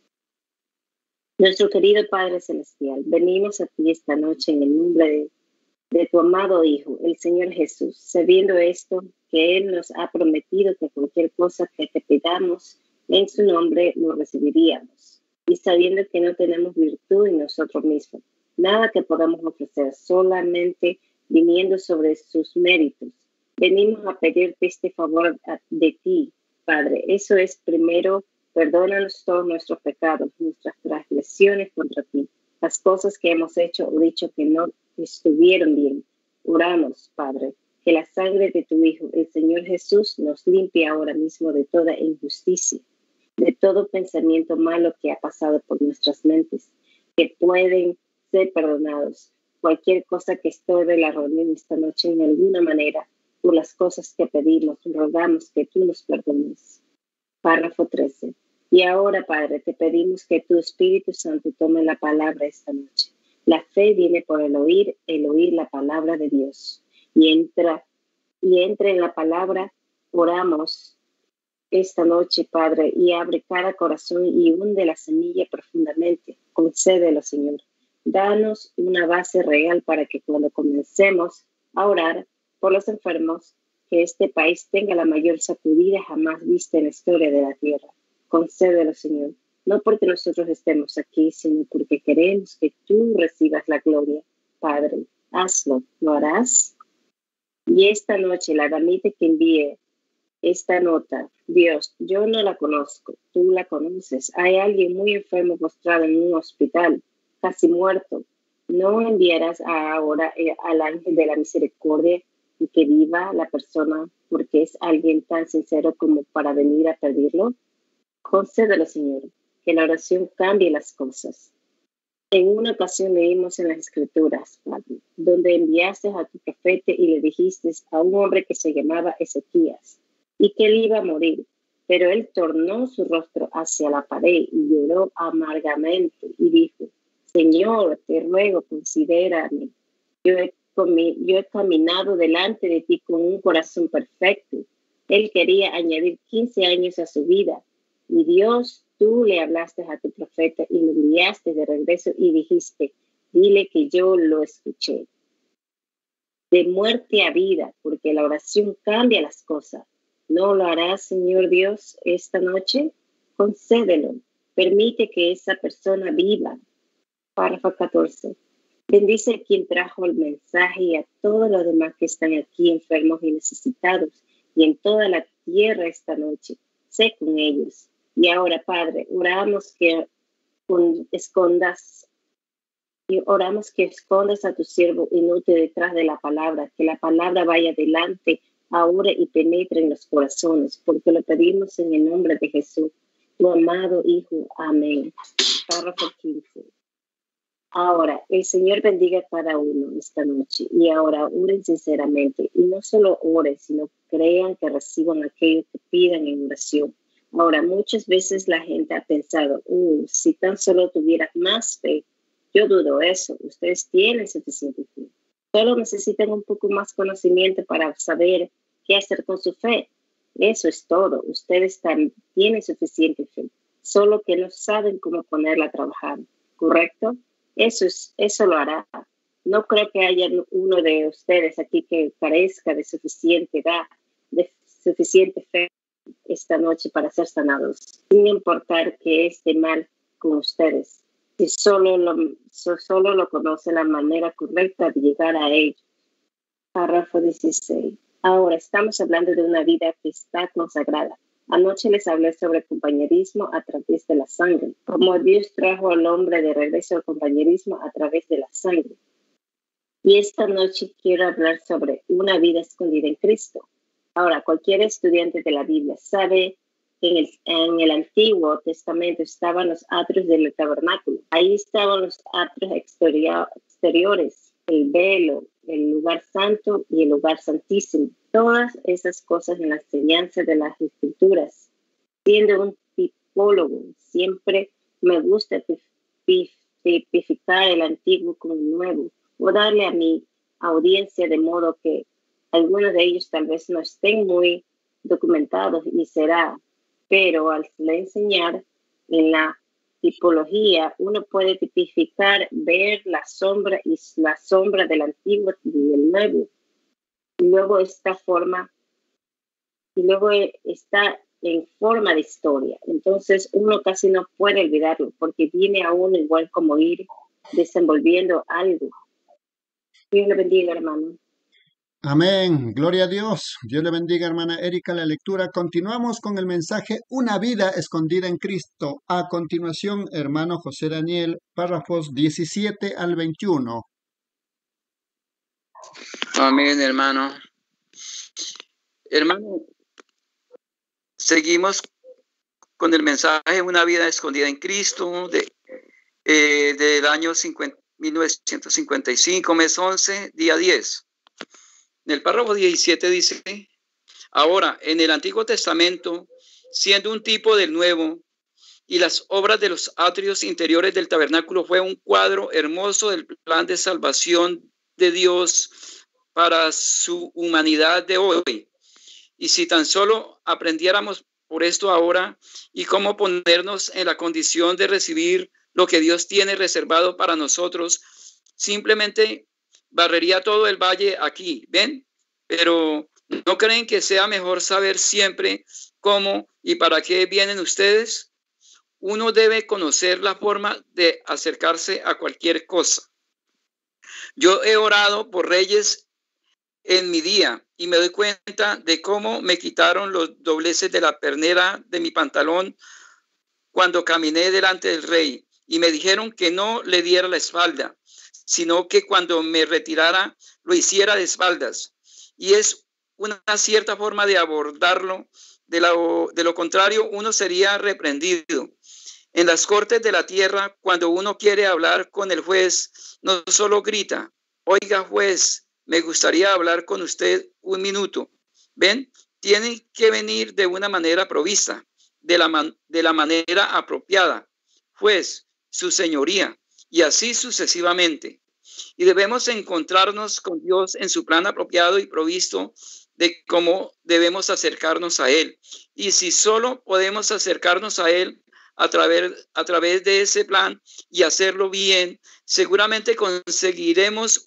Nuestro querido Padre Celestial, venimos a ti esta noche en el nombre de, de tu amado Hijo, el Señor Jesús, sabiendo esto, que Él nos ha prometido que cualquier cosa que te pidamos en su nombre lo recibiríamos, y sabiendo que no tenemos virtud en nosotros mismos, nada que podamos ofrecer, solamente viniendo sobre sus méritos. Venimos a pedirte este favor de ti, Padre. Eso es, primero, perdónanos todos nuestros pecados, nuestras transgresiones contra ti, las cosas que hemos hecho o dicho que no estuvieron bien. Oramos, Padre, que la sangre de tu Hijo, el Señor Jesús, nos limpie ahora mismo de toda injusticia, de todo pensamiento malo que ha pasado por nuestras mentes, que pueden ser perdonados. Cualquier cosa que estorbe la reunión esta noche en alguna manera, por las cosas que pedimos, rogamos que tú nos perdones. Párrafo trece. Y ahora, Padre, te pedimos que tu Espíritu Santo tome la palabra esta noche. La fe viene por el oír, el oír la palabra de Dios. Y entra, y entra en la palabra, oramos esta noche, Padre, y abre cada corazón y hunde la semilla profundamente. Concédelo, Señor. Danos una base real para que cuando comencemos a orar por los enfermos, que este país tenga la mayor sacudida jamás vista en la historia de la tierra. Concédelo, Señor. No porque nosotros estemos aquí, sino porque queremos que tú recibas la gloria. Padre, hazlo. ¿Lo harás? Y esta noche la damita que envíe esta nota, Dios, yo no la conozco, tú la conoces. Hay alguien muy enfermo postrado en un hospital, casi muerto. ¿No enviarás ahora eh, al ángel de la misericordia y que viva la persona porque es alguien tan sincero como para venir a pedirlo? Concédelo, Señor, que la oración cambie las cosas. En una ocasión leímos en las Escrituras, Padre, donde enviaste a tu profeta y le dijiste a un hombre que se llamaba Ezequías y que él iba a morir, pero él tornó su rostro hacia la pared y lloró amargamente y dijo, Señor, te ruego, considérame. Yo he, comi- yo he caminado delante de ti con un corazón perfecto. Él quería añadir quince años a su vida. Y Dios, tú le hablaste a tu profeta y lo enviaste de regreso y dijiste, dile que yo lo escuché. De muerte a vida, porque la oración cambia las cosas. ¿No lo harás, Señor Dios, esta noche? Concédelo. Permite que esa persona viva. Párrafo catorce. Bendice a quien trajo el mensaje y a todos los demás que están aquí enfermos y necesitados y en toda la tierra esta noche. Sé con ellos. Y ahora, Padre, oramos que escondas y oramos que escondas a tu siervo inútil detrás de la palabra, que la palabra vaya adelante ahora y penetre en los corazones, porque lo pedimos en el nombre de Jesús, tu amado Hijo. Amén. Párrafo quince. Ahora, el Señor bendiga a cada uno esta noche y ahora oren sinceramente y no solo oren, sino crean que reciban aquello que pidan en oración. Ahora, muchas veces la gente ha pensado, uh, si tan solo tuvieras más fe, yo dudo eso, ustedes tienen suficiente fe. Solo necesitan un poco más conocimiento para saber qué hacer con su fe. Eso es todo, ustedes también tienen suficiente fe, solo que no saben cómo ponerla a trabajar, ¿correcto? Eso, es, eso lo hará. No creo que haya uno de ustedes aquí que carezca de suficiente edad, de suficiente fe esta noche para ser sanados, sin importar que esté mal con ustedes. Si solo lo, solo lo conoce la manera correcta de llegar a ellos. Párrafo dieciséis. Ahora estamos hablando de una vida que está consagrada. Anoche les hablé sobre compañerismo a través de la sangre, como Dios trajo al hombre de regreso al compañerismo a través de la sangre. Y esta noche quiero hablar sobre una vida escondida en Cristo. Ahora, cualquier estudiante de la Biblia sabe que en el, en el Antiguo Testamento estaban los atrios del tabernáculo. Ahí estaban los atrios exterior, exteriores, el velo, el lugar santo y el lugar santísimo. Todas esas cosas en la enseñanza de las Escrituras. Siendo un tipólogo, siempre me gusta tipificar el antiguo con el nuevo o darle a mi audiencia de modo que algunos de ellos tal vez no estén muy documentados y será, pero al enseñar en la tipología uno puede tipificar, ver la sombra y la sombra del antiguo y del nuevo. Y luego esta forma, y luego está en forma de historia. Entonces uno casi no puede olvidarlo porque viene a uno igual como ir desenvolviendo algo. Dios le bendiga, hermano. Amén, gloria a Dios. Dios le bendiga, hermana Erika, la lectura. Continuamos con el mensaje Una vida escondida en Cristo. A continuación, hermano José Daniel, párrafos diecisiete al veintiuno. Amén, hermano. Hermano, seguimos con el mensaje Una vida escondida en Cristo de, eh, del año mil novecientos cincuenta y cinco, mes once, día diez. En el párrafo diecisiete dice, ahora, en el Antiguo Testamento, siendo un tipo del Nuevo, y las obras de los atrios interiores del tabernáculo fue un cuadro hermoso del plan de salvación de Dios para su humanidad de hoy. Y si tan solo aprendiéramos por esto ahora y cómo ponernos en la condición de recibir lo que Dios tiene reservado para nosotros, simplemente barrería todo el valle aquí, ¿ven? Pero ¿no creen que sea mejor saber siempre cómo y para qué vienen ustedes? Uno debe conocer la forma de acercarse a cualquier cosa. Yo he orado por reyes en mi día y me doy cuenta de cómo me quitaron los dobleces de la pernera de mi pantalón cuando caminé delante del rey y me dijeron que no le diera la espalda, sino que cuando me retirara lo hiciera de espaldas. Y es una cierta forma de abordarlo. De lo, de lo contrario, uno sería reprendido. En las cortes de la tierra, cuando uno quiere hablar con el juez, no solo grita, oiga juez, me gustaría hablar con usted un minuto. ¿Ven? Tienen que venir de una manera provista, de la, man, de la manera apropiada. Juez, su señoría, y así sucesivamente. Y debemos encontrarnos con Dios en su plan apropiado y provisto de cómo debemos acercarnos a Él. Y si solo podemos acercarnos a Él a través, a través de ese plan y hacerlo bien, seguramente conseguiremos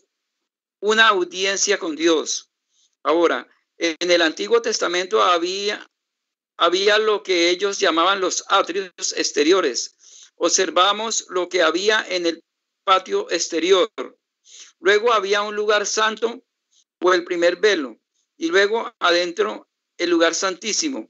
una audiencia con Dios. Ahora, en el Antiguo Testamento había, había lo que ellos llamaban los atrios exteriores. Observamos lo que había en el patio exterior. Luego había un lugar santo o el primer velo. Y luego adentro el lugar santísimo.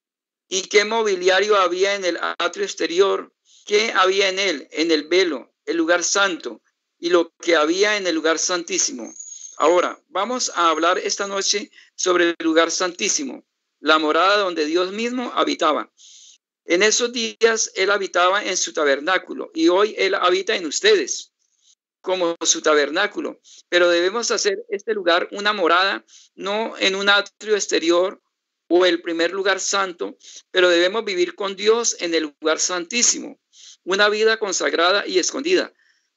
¿Y qué mobiliario había en el atrio exterior? ¿Qué había en él? En el velo, el lugar santo y lo que había en el lugar santísimo. Ahora, vamos a hablar esta noche sobre el lugar santísimo, la morada donde Dios mismo habitaba. En esos días Él habitaba en su tabernáculo y hoy Él habita en ustedes como su tabernáculo, pero debemos hacer este lugar una morada, no en un atrio exterior o el primer lugar santo, pero debemos vivir con Dios en el lugar santísimo, una vida consagrada y escondida,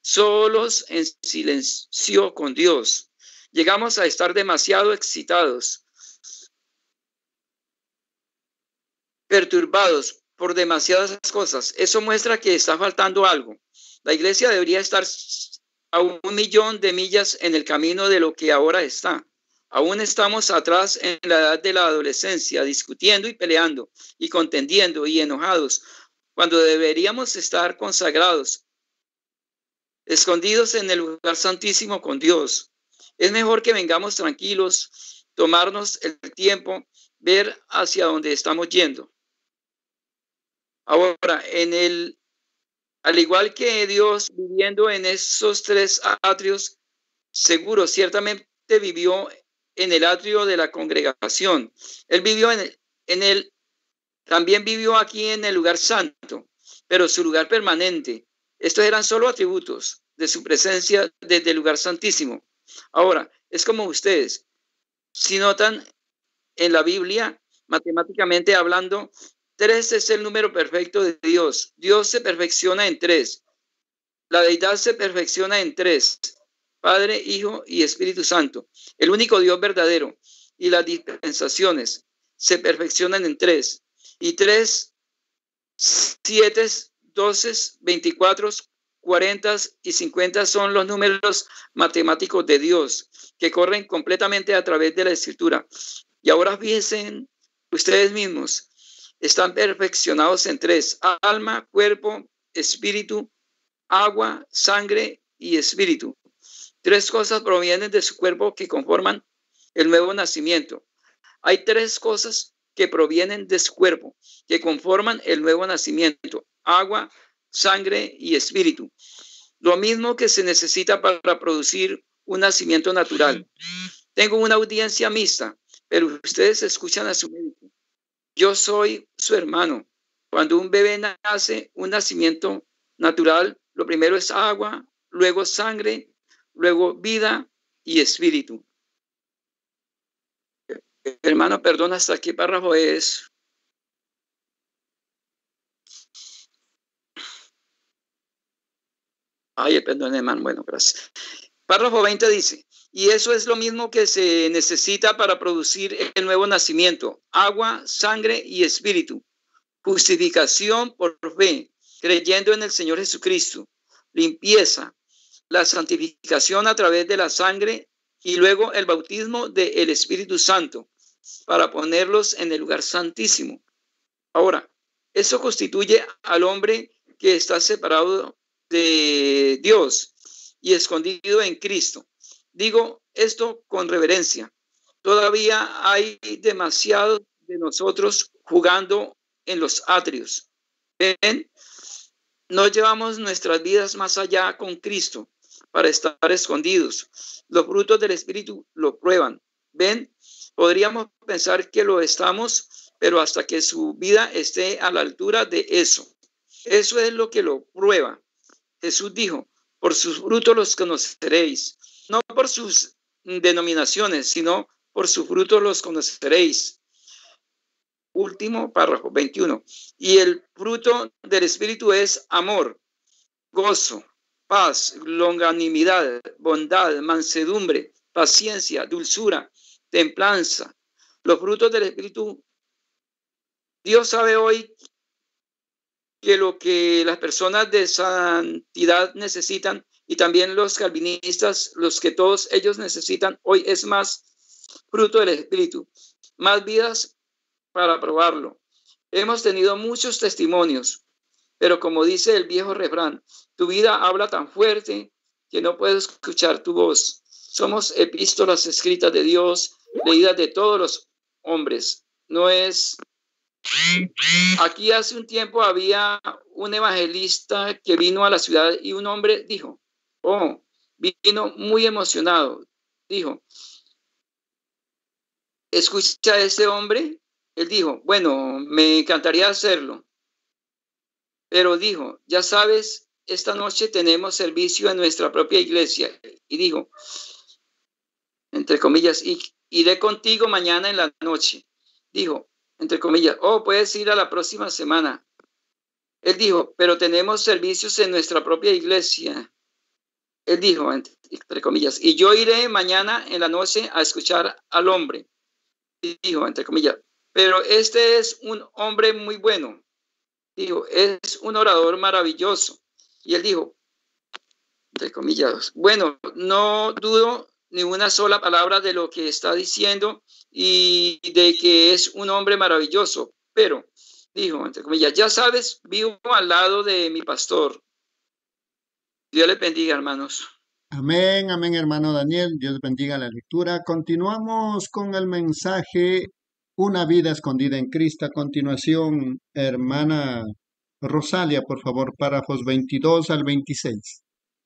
solos en silencio con Dios. Llegamos a estar demasiado excitados, perturbados por demasiadas cosas. Eso muestra que está faltando algo. La iglesia debería estar a un millón de millas en el camino de lo que ahora está. Aún estamos atrás en la edad de la adolescencia, discutiendo y peleando y contendiendo y enojados, cuando deberíamos estar consagrados, escondidos en el lugar santísimo con Dios. Es mejor que vengamos tranquilos, tomarnos el tiempo, ver hacia dónde estamos yendo. Ahora, en el Al igual que Dios viviendo en esos tres atrios, seguro, ciertamente vivió en el atrio de la congregación. Él vivió en el, en el, también vivió aquí en el lugar santo, pero su lugar permanente. Estos eran solo atributos de su presencia desde el lugar santísimo. Ahora, es como ustedes, si notan en la Biblia, matemáticamente hablando, tres es el número perfecto de Dios. Dios se perfecciona en tres. La deidad se perfecciona en tres. Padre, Hijo y Espíritu Santo. El único Dios verdadero. Y las dispensaciones se perfeccionan en tres. Y tres, siete, doce, veinticuatro, cuarenta y cincuenta son los números matemáticos de Dios que corren completamente a través de la Escritura. Y ahora fíjense ustedes mismos. Están perfeccionados en tres: alma, cuerpo, espíritu, agua, sangre y espíritu. Tres cosas provienen de su cuerpo que conforman el nuevo nacimiento. Hay tres cosas que provienen de su cuerpo que conforman el nuevo nacimiento: agua, sangre y espíritu. Lo mismo que se necesita para producir un nacimiento natural. Tengo una audiencia mixta, pero ustedes escuchan a su médico. Yo soy su hermano. Cuando un bebé nace, un nacimiento natural, lo primero es agua, luego sangre, luego vida y espíritu. Hermano, perdona, hasta qué párrafo es. Ay, perdón, hermano. Bueno, gracias. Párrafo veinte dice, y eso es lo mismo que se necesita para producir el nuevo nacimiento, agua, sangre y espíritu, justificación por fe, creyendo en el Señor Jesucristo, limpieza, la santificación a través de la sangre y luego el bautismo del Espíritu Santo para ponerlos en el lugar santísimo. Ahora, eso constituye al hombre que está separado de Dios y escondido en Cristo. Digo esto con reverencia. Todavía hay demasiado de nosotros jugando en los atrios. ¿Ven? No llevamos nuestras vidas más allá con Cristo para estar escondidos. Los frutos del Espíritu lo prueban. ¿Ven? Podríamos pensar que lo estamos, pero hasta que su vida esté a la altura de eso. Eso es lo que lo prueba. Jesús dijo, por sus frutos los conoceréis, no por sus denominaciones, sino por sus frutos los conoceréis. Último párrafo, veintiuno. Y el fruto del Espíritu es amor, gozo, paz, longanimidad, bondad, mansedumbre, paciencia, dulzura, templanza. Los frutos del Espíritu. Dios sabe hoy que lo que las personas de santidad necesitan y también los calvinistas, los que todos ellos necesitan hoy es más fruto del Espíritu, más vidas para probarlo. Hemos tenido muchos testimonios, pero como dice el viejo refrán, tu vida habla tan fuerte que no puedo escuchar tu voz. Somos epístolas escritas de Dios, leídas de todos los hombres. No es... Aquí hace un tiempo había un evangelista que vino a la ciudad y un hombre dijo, oh, vino muy emocionado. Dijo, ¿escucha a ese hombre? Él dijo, bueno, me encantaría hacerlo. Pero dijo, ya sabes, esta noche tenemos servicio en nuestra propia iglesia. Y dijo, entre comillas, y iré contigo mañana en la noche. Dijo, entre comillas, oh, puedes ir a la próxima semana. Él dijo, pero tenemos servicios en nuestra propia iglesia. Él dijo, entre, entre comillas, y yo iré mañana en la noche a escuchar al hombre. Y dijo, entre comillas, pero este es un hombre muy bueno. Dijo, es un orador maravilloso. Y él dijo, entre comillas, bueno, no dudo ni una sola palabra de lo que está diciendo y de que es un hombre maravilloso, pero, dijo, entre comillas, ya sabes, vivo al lado de mi pastor. Dios les bendiga, hermanos. Amén, amén, hermano Daniel. Dios bendiga la lectura. Continuamos con el mensaje Una vida escondida en Cristo. A continuación, hermana Rosalia, por favor, párrafos veintidós al veintiséis.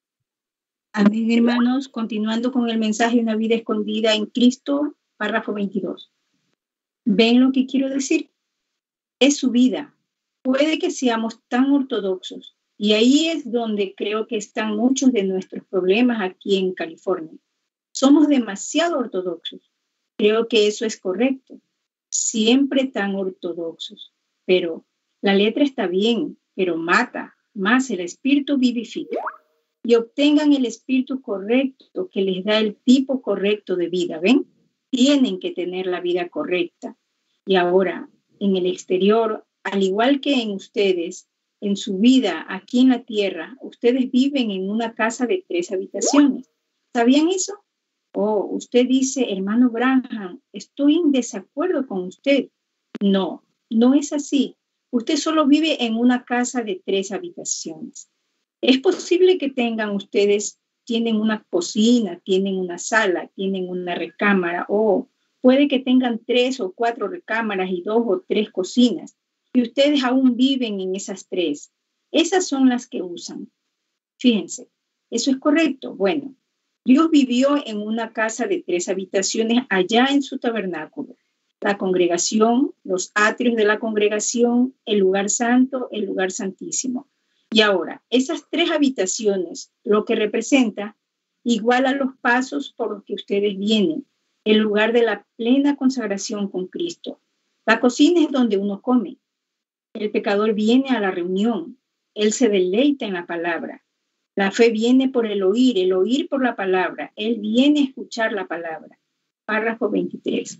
Amén, hermanos. Continuando con el mensaje Una vida escondida en Cristo, párrafo veintidós. ¿Ven lo que quiero decir? Es su vida. Puede que seamos tan ortodoxos. Y ahí es donde creo que están muchos de nuestros problemas aquí en California. Somos demasiado ortodoxos. Creo que eso es correcto. Siempre tan ortodoxos. Pero la letra está bien, pero mata, más el espíritu vivifica. Y obtengan el espíritu correcto que les da el tipo correcto de vida. ¿Ven? Tienen que tener la vida correcta. Y ahora, en el exterior, al igual que en ustedes, en su vida aquí en la tierra, ustedes viven en una casa de tres habitaciones. ¿Sabían eso? Oh, usted dice, hermano Branham, estoy en desacuerdo con usted. No, no es así. Usted solo vive en una casa de tres habitaciones. Es posible que tengan ustedes, tienen una cocina, tienen una sala, tienen una recámara, o puede que tengan tres o cuatro recámaras y dos o tres cocinas. Y ustedes aún viven en esas tres. Esas son las que usan. Fíjense, ¿eso es correcto? Bueno, Dios vivió en una casa de tres habitaciones allá en su tabernáculo. La congregación, los atrios de la congregación, el lugar santo, el lugar santísimo. Y ahora, esas tres habitaciones, lo que representa, igual a los pasos por los que ustedes vienen, el lugar de la plena consagración con Cristo. La cocina es donde uno come. El pecador viene a la reunión. Él se deleita en la palabra. La fe viene por el oír, el oír por la palabra. Él viene a escuchar la palabra. Párrafo veintitrés.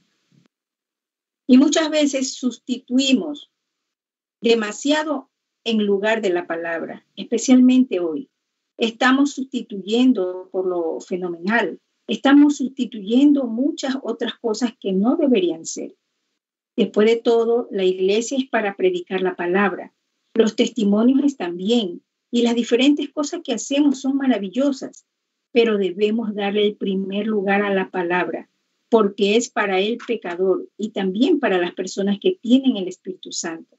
Y muchas veces sustituimos demasiado en lugar de la palabra, especialmente hoy. Estamos sustituyendo por lo fenomenal. Estamos sustituyendo muchas otras cosas que no deberían ser. Después de todo, la iglesia es para predicar la palabra. Los testimonios están bien y las diferentes cosas que hacemos son maravillosas, pero debemos darle el primer lugar a la palabra, porque es para el pecador y también para las personas que tienen el Espíritu Santo.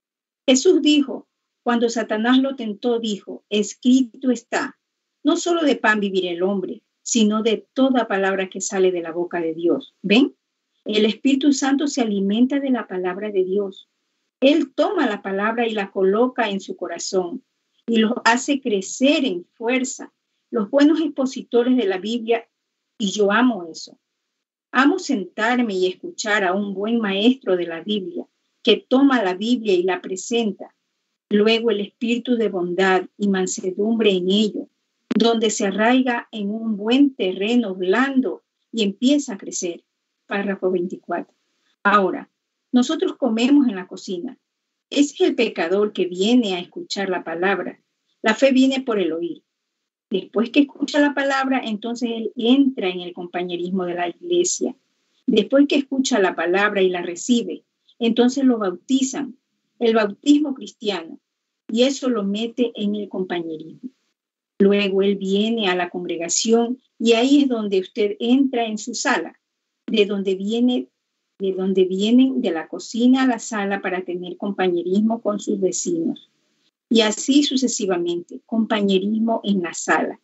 Jesús dijo, cuando Satanás lo tentó, dijo, escrito está, no solo de pan vivirá el hombre, sino de toda palabra que sale de la boca de Dios. ¿Ven? El Espíritu Santo se alimenta de la palabra de Dios. Él toma la palabra y la coloca en su corazón y los hace crecer en fuerza. Los buenos expositores de la Biblia, y yo amo eso. Amo sentarme y escuchar a un buen maestro de la Biblia que toma la Biblia y la presenta. Luego el espíritu de bondad y mansedumbre en ello, donde se arraiga en un buen terreno blando y empieza a crecer. Párrafo veinticuatro. Ahora, nosotros comemos en la cocina. Ese es el pecador que viene a escuchar la palabra. La fe viene por el oír. Después que escucha la palabra, entonces él entra en el compañerismo de la iglesia. Después que escucha la palabra y la recibe, entonces lo bautizan, el bautismo cristiano, y eso lo mete en el compañerismo. Luego él viene a la congregación y ahí es donde usted entra en su sala, de donde viene, de donde vienen de la cocina a la sala para tener compañerismo con sus vecinos. Y así sucesivamente, compañerismo en la sala.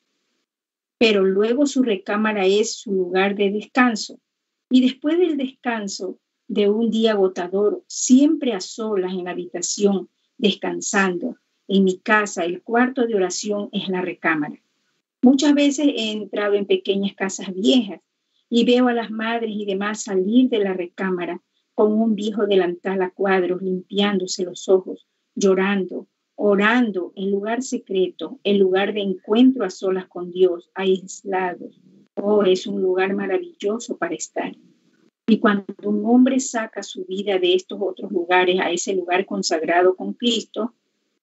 Pero luego su recámara es su lugar de descanso. Y después del descanso de un día agotador, siempre a solas en la habitación, descansando, en mi casa, el cuarto de oración es la recámara. Muchas veces he entrado en pequeñas casas viejas y veo a las madres y demás salir de la recámara con un viejo delantal a cuadros, limpiándose los ojos, llorando, orando en lugar secreto, en lugar de encuentro a solas con Dios, aislados. Oh, es un lugar maravilloso para estar. Y cuando un hombre saca su vida de estos otros lugares a ese lugar consagrado con Cristo,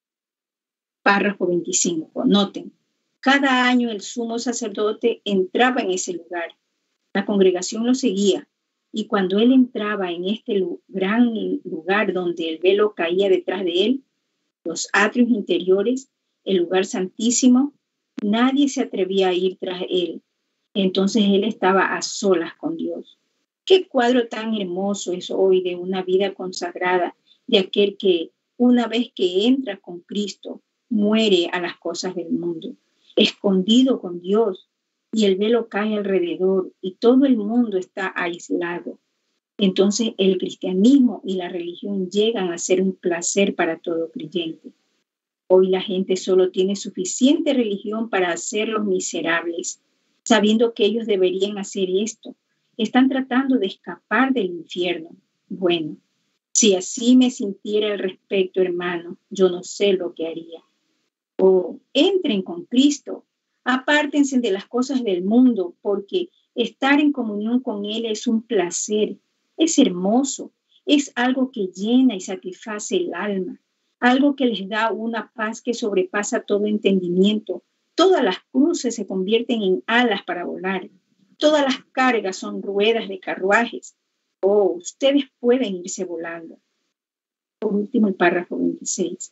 párrafo veinticinco, noten, cada año el sumo sacerdote entraba en ese lugar. La congregación lo seguía y cuando él entraba en este gran lugar donde el velo caía detrás de él, los atrios interiores, el lugar santísimo, nadie se atrevía a ir tras él. Entonces él estaba a solas con Dios. Qué cuadro tan hermoso es hoy de una vida consagrada, de aquel que una vez que entra con Cristo, muere a las cosas del mundo, escondido con Dios, y el velo cae alrededor y todo el mundo está aislado. Entonces el cristianismo y la religión llegan a ser un placer para todo creyente. Hoy la gente solo tiene suficiente religión para hacerlos miserables, sabiendo que ellos deberían hacer esto. Están tratando de escapar del infierno. Bueno, si así me sintiera al respecto, hermano, yo no sé lo que haría. Oh, entren con Cristo, apártense de las cosas del mundo, porque estar en comunión con Él es un placer, es hermoso, es algo que llena y satisface el alma, algo que les da una paz que sobrepasa todo entendimiento. Todas las cruces se convierten en alas para volar. Todas las cargas son ruedas de carruajes. Oh, ustedes pueden irse volando. Por último, el párrafo veintiséis.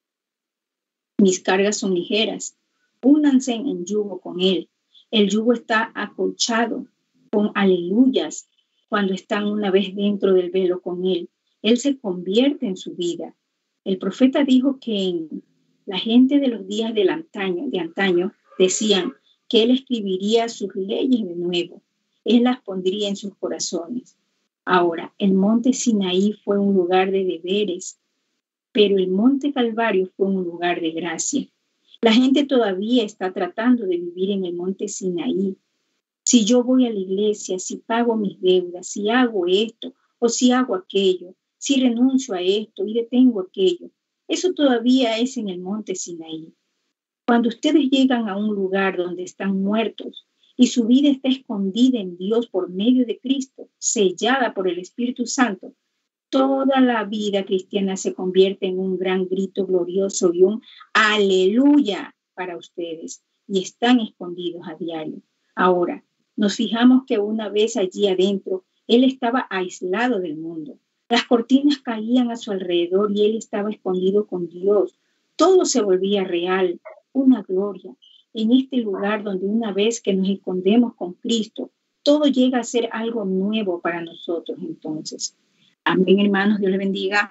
Mis cargas son ligeras. Únanse en yugo con Él. El yugo está acolchado con aleluyas cuando están una vez dentro del velo con Él. Él se convierte en su vida. El profeta dijo que en la gente de los días del antaño, de antaño decían que Él escribiría sus leyes de nuevo. Él las pondría en sus corazones. Ahora, el monte Sinaí fue un lugar de deberes, pero el monte Calvario fue un lugar de gracia. La gente todavía está tratando de vivir en el monte Sinaí. Si yo voy a la iglesia, si pago mis deudas, si hago esto o si hago aquello, si renuncio a esto y detengo aquello, eso todavía es en el monte Sinaí. Cuando ustedes llegan a un lugar donde están muertos y su vida está escondida en Dios por medio de Cristo, sellada por el Espíritu Santo, toda la vida cristiana se convierte en un gran grito glorioso y un aleluya para ustedes, y están escondidos a diario. Ahora, nos fijamos que una vez allí adentro, él estaba aislado del mundo. Las cortinas caían a su alrededor y él estaba escondido con Dios. Todo se volvía real, una gloria. En este lugar donde una vez que nos escondemos con Cristo, todo llega a ser algo nuevo para nosotros entonces. Amén, hermanos. Dios les bendiga.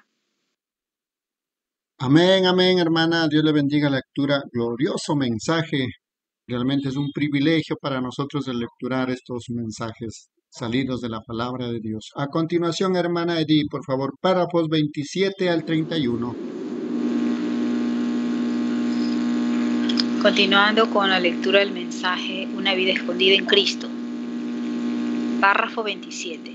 Amén, amén, hermana. Dios le bendiga la lectura. Glorioso mensaje. Realmente es un privilegio para nosotros el lecturar estos mensajes salidos de la palabra de Dios. A continuación, hermana Edith, por favor, párrafos veintisiete al treinta y uno. Continuando con la lectura del mensaje, una vida escondida en Cristo. Párrafo veintisiete.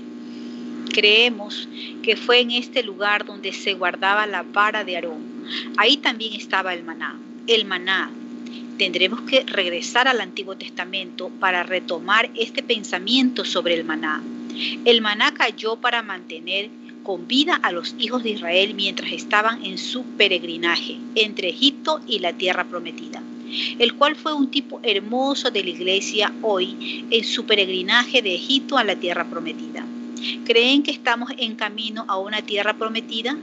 Creemos que fue en este lugar donde se guardaba la vara de Aarón. Ahí también estaba el maná. El maná. Tendremos que regresar al Antiguo Testamento para retomar este pensamiento sobre el maná. El maná cayó para mantener con vida a los hijos de Israel mientras estaban en su peregrinaje entre Egipto y la tierra prometida, el cual fue un tipo hermoso de la iglesia hoy en su peregrinaje de Egipto a la tierra prometida. ¿Creen que estamos en camino a una tierra prometida?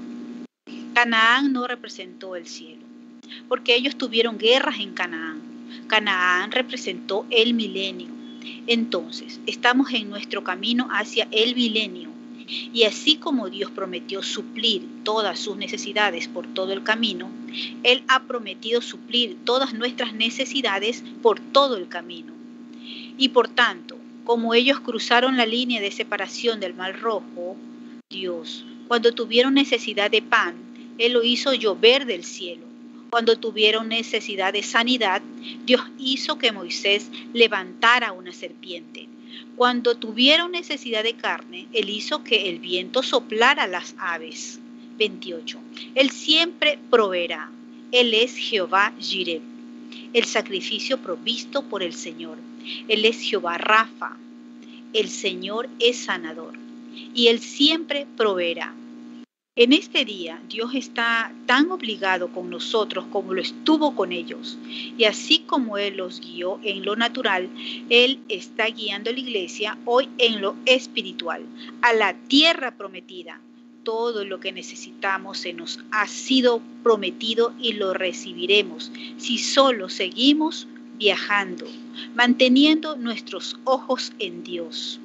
Canaán no representó el cielo, porque ellos tuvieron guerras en Canaán. Canaán representó el milenio. Entonces, estamos en nuestro camino hacia el milenio. Y así como Dios prometió suplir todas sus necesidades por todo el camino, Él ha prometido suplir todas nuestras necesidades por todo el camino. Y por tanto, como ellos cruzaron la línea de separación del Mar Rojo, Dios, cuando tuvieron necesidad de pan, Él lo hizo llover del cielo. Cuando tuvieron necesidad de sanidad, Dios hizo que Moisés levantara una serpiente. Cuando tuvieron necesidad de carne, Él hizo que el viento soplara las aves. veintiocho. Él siempre proveerá. Él es Jehová Jireh, el sacrificio provisto por el Señor. Él es Jehová Rafa. El Señor es sanador. Y Él siempre proveerá. En este día, Dios está tan obligado con nosotros como lo estuvo con ellos. Y así como Él los guió en lo natural, Él está guiando a la iglesia hoy en lo espiritual, a la tierra prometida. Todo lo que necesitamos se nos ha sido prometido y lo recibiremos si solo seguimos viajando, manteniendo nuestros ojos en Dios.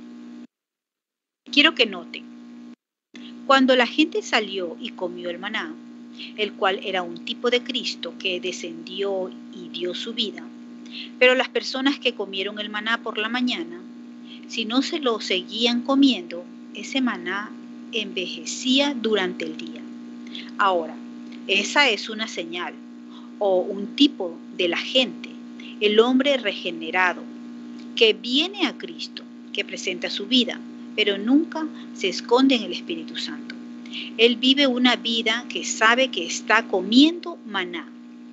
Quiero que noten. Cuando la gente salió y comió el maná, el cual era un tipo de Cristo que descendió y dio su vida, pero las personas que comieron el maná por la mañana, si no se lo seguían comiendo, ese maná envejecía durante el día. Ahora, esa es una señal o un tipo de la gente, el hombre regenerado, que viene a Cristo, que presenta su vida, pero nunca se esconde en el Espíritu Santo. Él vive una vida que sabe que está comiendo maná.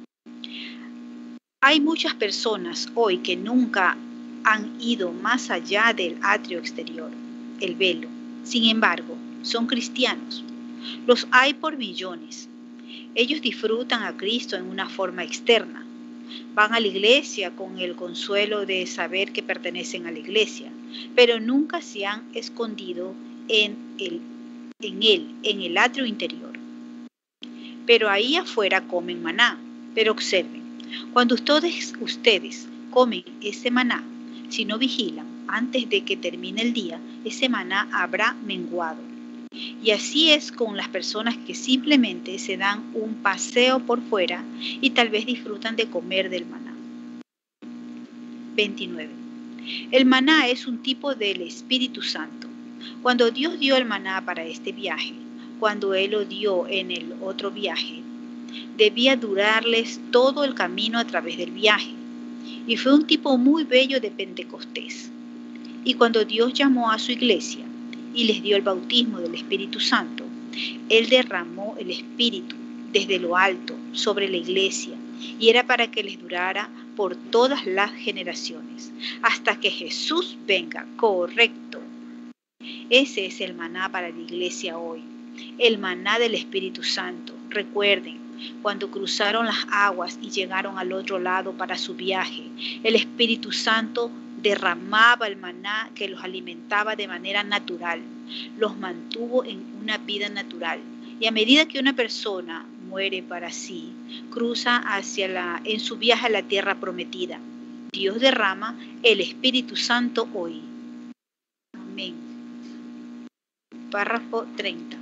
Hay muchas personas hoy que nunca han ido más allá del atrio exterior, el velo. Sin embargo, son cristianos. Los hay por millones. Ellos disfrutan a Cristo en una forma externa. Van a la iglesia con el consuelo de saber que pertenecen a la iglesia, pero nunca se han escondido en, el, en él, en el atrio interior. Pero ahí afuera comen maná. Pero observen, cuando ustedes, ustedes comen ese maná, si no vigilan antes de que termine el día, ese maná habrá menguado. Y así es con las personas que simplemente se dan un paseo por fuera y tal vez disfrutan de comer del maná. veintinueve. El maná es un tipo del Espíritu Santo. Cuando Dios dio el maná para este viaje, cuando Él lo dio en el otro viaje, debía durarles todo el camino a través del viaje. Y fue un tipo muy bello de Pentecostés. Y cuando Dios llamó a su iglesia y les dio el bautismo del Espíritu Santo, Él derramó el Espíritu desde lo alto sobre la iglesia y era para que les durara por todas las generaciones, hasta que Jesús venga. Correcto. Ese es el maná para la iglesia hoy, el maná del Espíritu Santo. Recuerden, cuando cruzaron las aguas y llegaron al otro lado para su viaje, el Espíritu Santo derramaba el maná que los alimentaba de manera natural, los mantuvo en una vida natural. Y a medida que una persona muere para sí, cruza hacia la, en su viaje a la tierra prometida, Dios derrama el Espíritu Santo hoy. Amén. Párrafo treinta.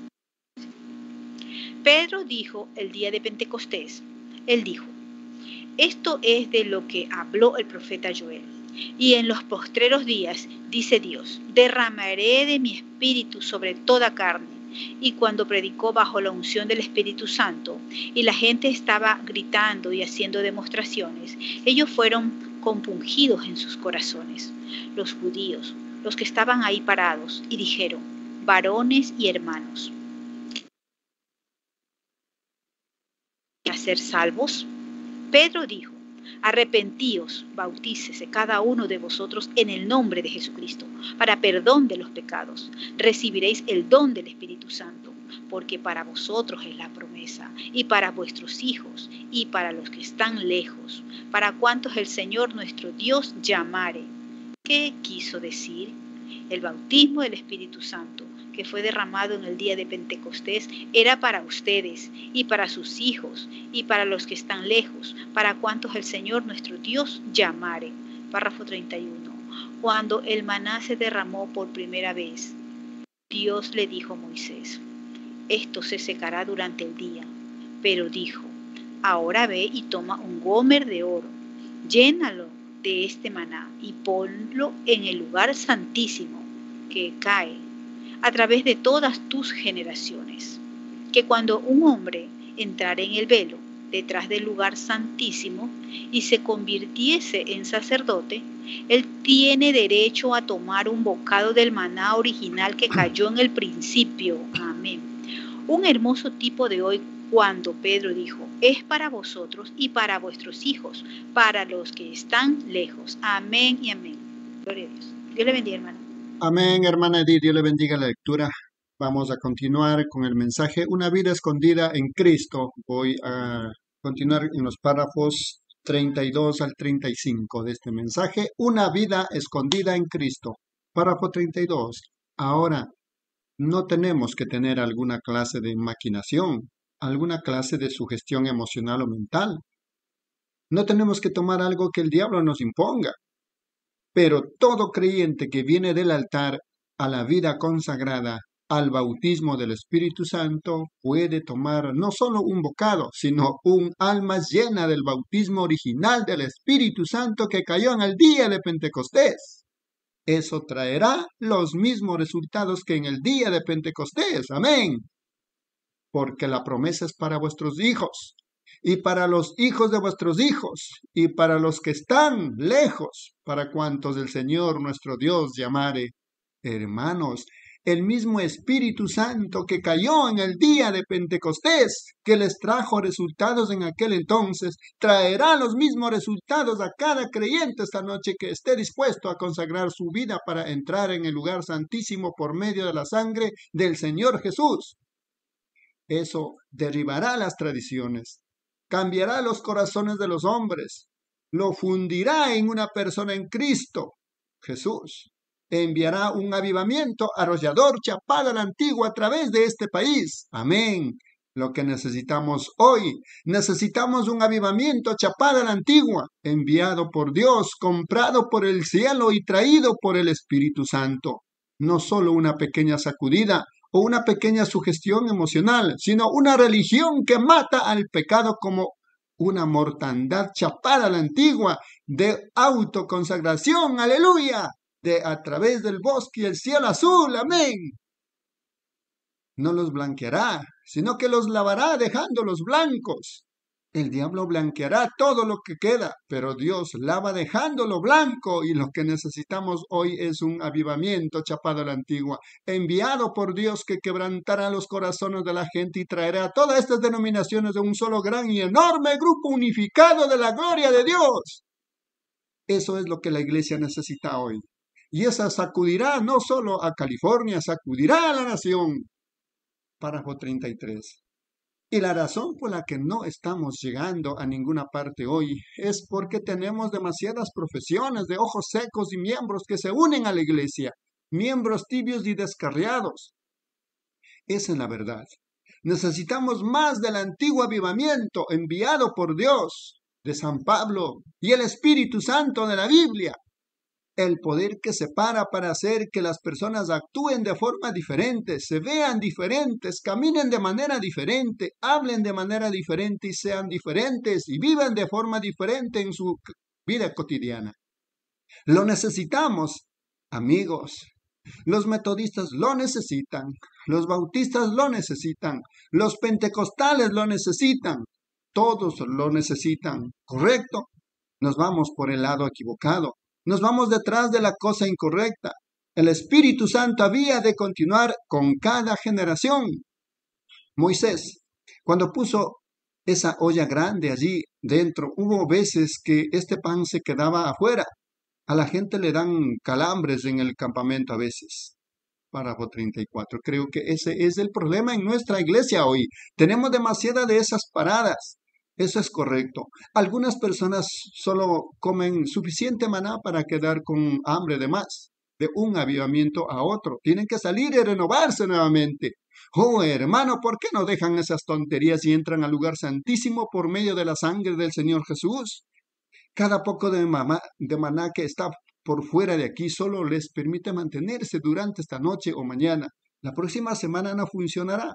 Pedro dijo el día de Pentecostés, él dijo, esto es de lo que habló el profeta Joel. Y en los postreros días, dice Dios, derramaré de mi espíritu sobre toda carne. Y cuando predicó bajo la unción del Espíritu Santo, y la gente estaba gritando y haciendo demostraciones, ellos fueron compungidos en sus corazones, los judíos, los que estaban ahí parados, y dijeron, varones y hermanos, ¿a ser salvos? Pedro dijo, arrepentíos, bautícese cada uno de vosotros en el nombre de Jesucristo, para perdón de los pecados. Recibiréis el don del Espíritu Santo, porque para vosotros es la promesa, y para vuestros hijos, y para los que están lejos, para cuantos el Señor nuestro Dios llamare. ¿Qué quiso decir? El bautismo del Espíritu Santo, que fue derramado en el día de Pentecostés, era para ustedes y para sus hijos y para los que están lejos, para cuantos el Señor nuestro Dios llamare. Párrafo treinta y uno. Cuando el maná se derramó por primera vez, Dios le dijo a Moisés, esto se secará durante el día, pero dijo, ahora ve y toma un gomer de oro, llénalo de este maná y ponlo en el lugar santísimo que cae a través de todas tus generaciones, que cuando un hombre entrara en el velo detrás del lugar santísimo y se convirtiese en sacerdote, él tiene derecho a tomar un bocado del maná original que cayó en el principio. Amén. Un hermoso tipo de hoy cuando Pedro dijo, es para vosotros y para vuestros hijos, para los que están lejos. Amén y amén. Gloria a Dios. Dios le bendiga, hermano. Amén, hermana Edith, Dios le bendiga la lectura. Vamos a continuar con el mensaje, una vida escondida en Cristo. Voy a continuar en los párrafos treinta y dos al treinta y cinco de este mensaje, una vida escondida en Cristo. Párrafo treinta y dos. Ahora, no tenemos que tener alguna clase de maquinación, alguna clase de sugestión emocional o mental. No tenemos que tomar algo que el diablo nos imponga. Pero todo creyente que viene del altar a la vida consagrada, al bautismo del Espíritu Santo, puede tomar no solo un bocado, sino un alma llena del bautismo original del Espíritu Santo que cayó en el día de Pentecostés. Eso traerá los mismos resultados que en el día de Pentecostés. Amén. Porque la promesa es para vuestros hijos, y para los hijos de vuestros hijos, y para los que están lejos, para cuantos el Señor nuestro Dios llamare. Hermanos, el mismo Espíritu Santo que cayó en el día de Pentecostés, que les trajo resultados en aquel entonces, traerá los mismos resultados a cada creyente esta noche que esté dispuesto a consagrar su vida para entrar en el lugar santísimo por medio de la sangre del Señor Jesús. Eso derribará las tradiciones, cambiará los corazones de los hombres, lo fundirá en una persona en Cristo Jesús. Enviará un avivamiento arrollador, chapado a la antigua a través de este país. Amén. Lo que necesitamos hoy, necesitamos un avivamiento chapado a la antigua, enviado por Dios, comprado por el cielo y traído por el Espíritu Santo. No solo una pequeña sacudida o una pequeña sugestión emocional, sino una religión que mata al pecado como una mortandad chapada a la antigua, de autoconsagración, aleluya, de a través del bosque y el cielo azul, amén. No los blanqueará, sino que los lavará dejándolos blancos. El diablo blanqueará todo lo que queda, pero Dios lava dejándolo blanco, y lo que necesitamos hoy es un avivamiento chapado a la antigua, enviado por Dios, que quebrantará los corazones de la gente y traerá a todas estas denominaciones de un solo gran y enorme grupo unificado de la gloria de Dios. Eso es lo que la iglesia necesita hoy. Y esa sacudirá no solo a California, sacudirá a la nación. Párrafo treinta y tres. Y la razón por la que no estamos llegando a ninguna parte hoy es porque tenemos demasiadas profesiones de ojos secos y miembros que se unen a la iglesia, miembros tibios y descarriados. Esa es la verdad. Necesitamos más del antiguo avivamiento enviado por Dios, de San Pablo y el Espíritu Santo de la Biblia. El poder que se para para hacer que las personas actúen de forma diferente, se vean diferentes, caminen de manera diferente, hablen de manera diferente y sean diferentes y vivan de forma diferente en su vida cotidiana. Lo necesitamos, amigos. Los metodistas lo necesitan, los bautistas lo necesitan, los pentecostales lo necesitan, todos lo necesitan, ¿correcto? Nos vamos por el lado equivocado. Nos vamos detrás de la cosa incorrecta. El Espíritu Santo había de continuar con cada generación. Moisés, cuando puso esa olla grande allí dentro, hubo veces que este pan se quedaba afuera. A la gente le dan calambres en el campamento a veces. Párrafo treinta y cuatro. Creo que ese es el problema en nuestra iglesia hoy. Tenemos demasiadas de esas paradas. Eso es correcto. Algunas personas solo comen suficiente maná para quedar con hambre de más, de un avivamiento a otro. Tienen que salir y renovarse nuevamente. Oh, hermano, ¿por qué no dejan esas tonterías y entran al lugar santísimo por medio de la sangre del Señor Jesús? Cada poco de, mamá, de maná que está por fuera de aquí solo les permite mantenerse durante esta noche o mañana. La próxima semana no funcionará.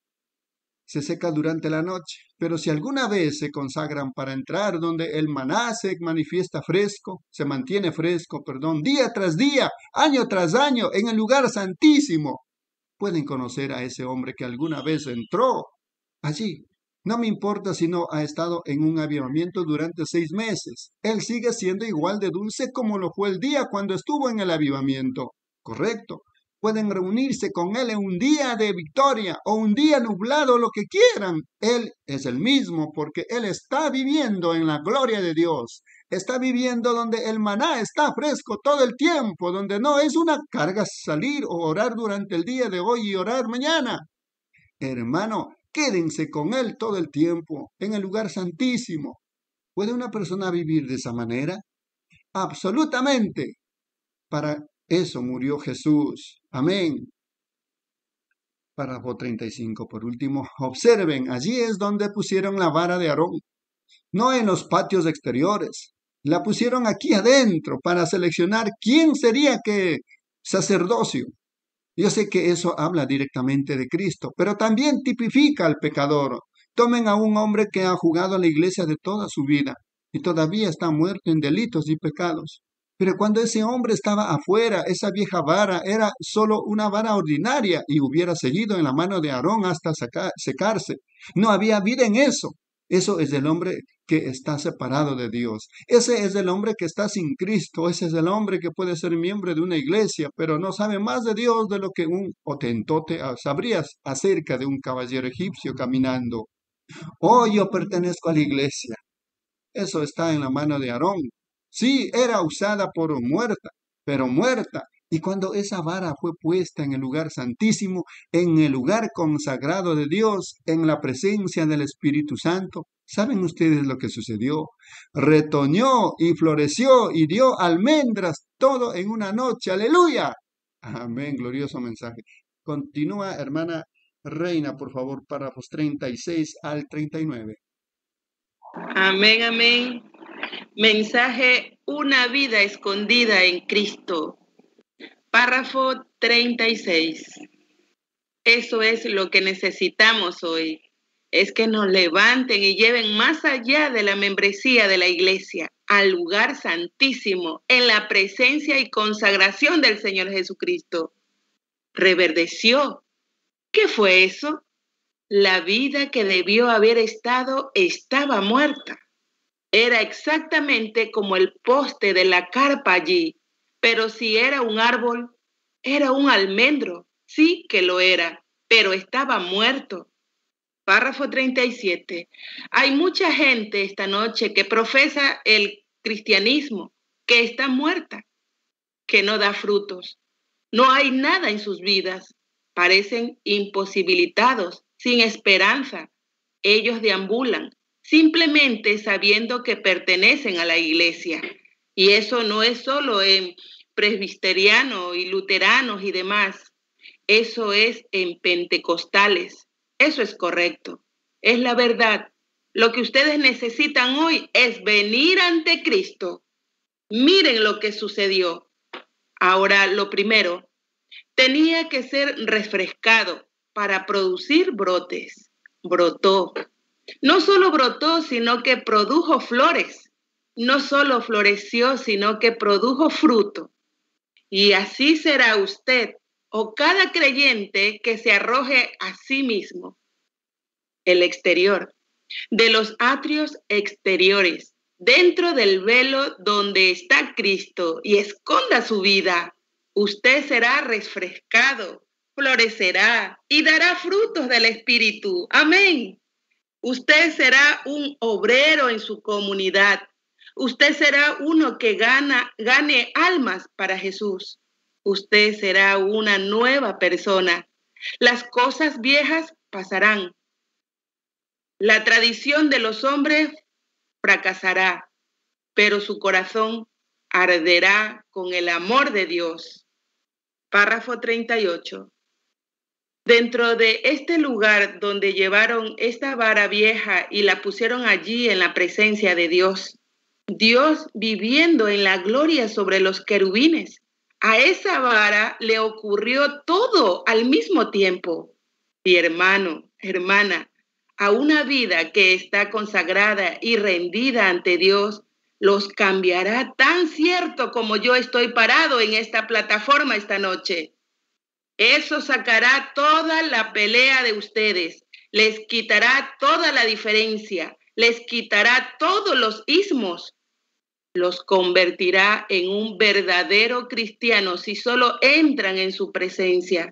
Se seca durante la noche, pero si alguna vez se consagran para entrar donde el maná se manifiesta fresco, se mantiene fresco, perdón, día tras día, año tras año, en el lugar santísimo, pueden conocer a ese hombre que alguna vez entró allí. No me importa si no ha estado en un avivamiento durante seis meses. Él sigue siendo igual de dulce como lo fue el día cuando estuvo en el avivamiento, ¿correcto? Pueden reunirse con Él en un día de victoria o un día nublado, lo que quieran. Él es el mismo porque Él está viviendo en la gloria de Dios. Está viviendo donde el maná está fresco todo el tiempo, donde no es una carga salir o orar durante el día de hoy y orar mañana. Hermano, quédense con Él todo el tiempo, en el lugar santísimo. ¿Puede una persona vivir de esa manera? Absolutamente. Para eso murió Jesús. Amén. Párrafo treinta y cinco. Por último, observen, allí es donde pusieron la vara de Aarón, no en los patios exteriores. La pusieron aquí adentro para seleccionar quién sería que sacerdocio. Yo sé que eso habla directamente de Cristo, pero también tipifica al pecador. Tomen a un hombre que ha jugado a la iglesia de toda su vida y todavía está muerto en delitos y pecados. Pero cuando ese hombre estaba afuera, esa vieja vara era solo una vara ordinaria y hubiera seguido en la mano de Aarón hasta sacar, secarse. No había vida en eso. Eso es el hombre que está separado de Dios. Ese es el hombre que está sin Cristo. Ese es el hombre que puede ser miembro de una iglesia, pero no sabe más de Dios de lo que un hotentote sabría acerca de un caballero egipcio caminando. Oh, yo pertenezco a la iglesia. Eso está en la mano de Aarón. Sí, era usada por muerta, pero muerta. Y cuando esa vara fue puesta en el lugar santísimo, en el lugar consagrado de Dios, en la presencia del Espíritu Santo, ¿saben ustedes lo que sucedió? Retoñó y floreció y dio almendras todo en una noche. ¡Aleluya! Amén, glorioso mensaje. Continúa, hermana Reina, por favor, párrafos treinta y seis al treinta y nueve. Amén, amén. Mensaje, una vida escondida en Cristo. Párrafo treinta y seis. Eso es lo que necesitamos hoy. Es que nos levanten y lleven más allá de la membresía de la iglesia, al lugar santísimo, en la presencia y consagración del Señor Jesucristo. Reverdeció. ¿Qué fue eso? La vida que debió haber estado estaba muerta. Era exactamente como el poste de la carpa allí, pero si era un árbol, era un almendro. Sí que lo era, pero estaba muerto. Párrafo treinta y siete. Hay mucha gente esta noche que profesa el cristianismo, que está muerta, que no da frutos. No hay nada en sus vidas. Parecen imposibilitados, sin esperanza. Ellos deambulan, simplemente sabiendo que pertenecen a la iglesia. Y eso no es solo en presbiterianos y luteranos y demás. Eso es en pentecostales. Eso es correcto. Es la verdad. Lo que ustedes necesitan hoy es venir ante Cristo. Miren lo que sucedió. Ahora, lo primero, tenía que ser refrescado para producir brotes. Brotó. No solo brotó, sino que produjo flores. No solo floreció, sino que produjo fruto. Y así será usted o cada creyente que se arroje a sí mismo. El exterior, de los atrios exteriores, dentro del velo donde está Cristo y esconda su vida, usted será refrescado, florecerá y dará frutos del Espíritu. Amén. Usted será un obrero en su comunidad. Usted será uno que gana, gane almas para Jesús. Usted será una nueva persona. Las cosas viejas pasarán. La tradición de los hombres fracasará, pero su corazón arderá con el amor de Dios. Párrafo treinta y ocho. Dentro de este lugar donde llevaron esta vara vieja y la pusieron allí en la presencia de Dios, Dios viviendo en la gloria sobre los querubines, a esa vara le ocurrió todo al mismo tiempo. Y hermano, hermana, a una vida que está consagrada y rendida ante Dios, los cambiará tan cierto como yo estoy parado en esta plataforma esta noche. Eso sacará toda la pelea de ustedes, les quitará toda la diferencia, les quitará todos los ismos, los convertirá en un verdadero cristiano si solo entran en su presencia.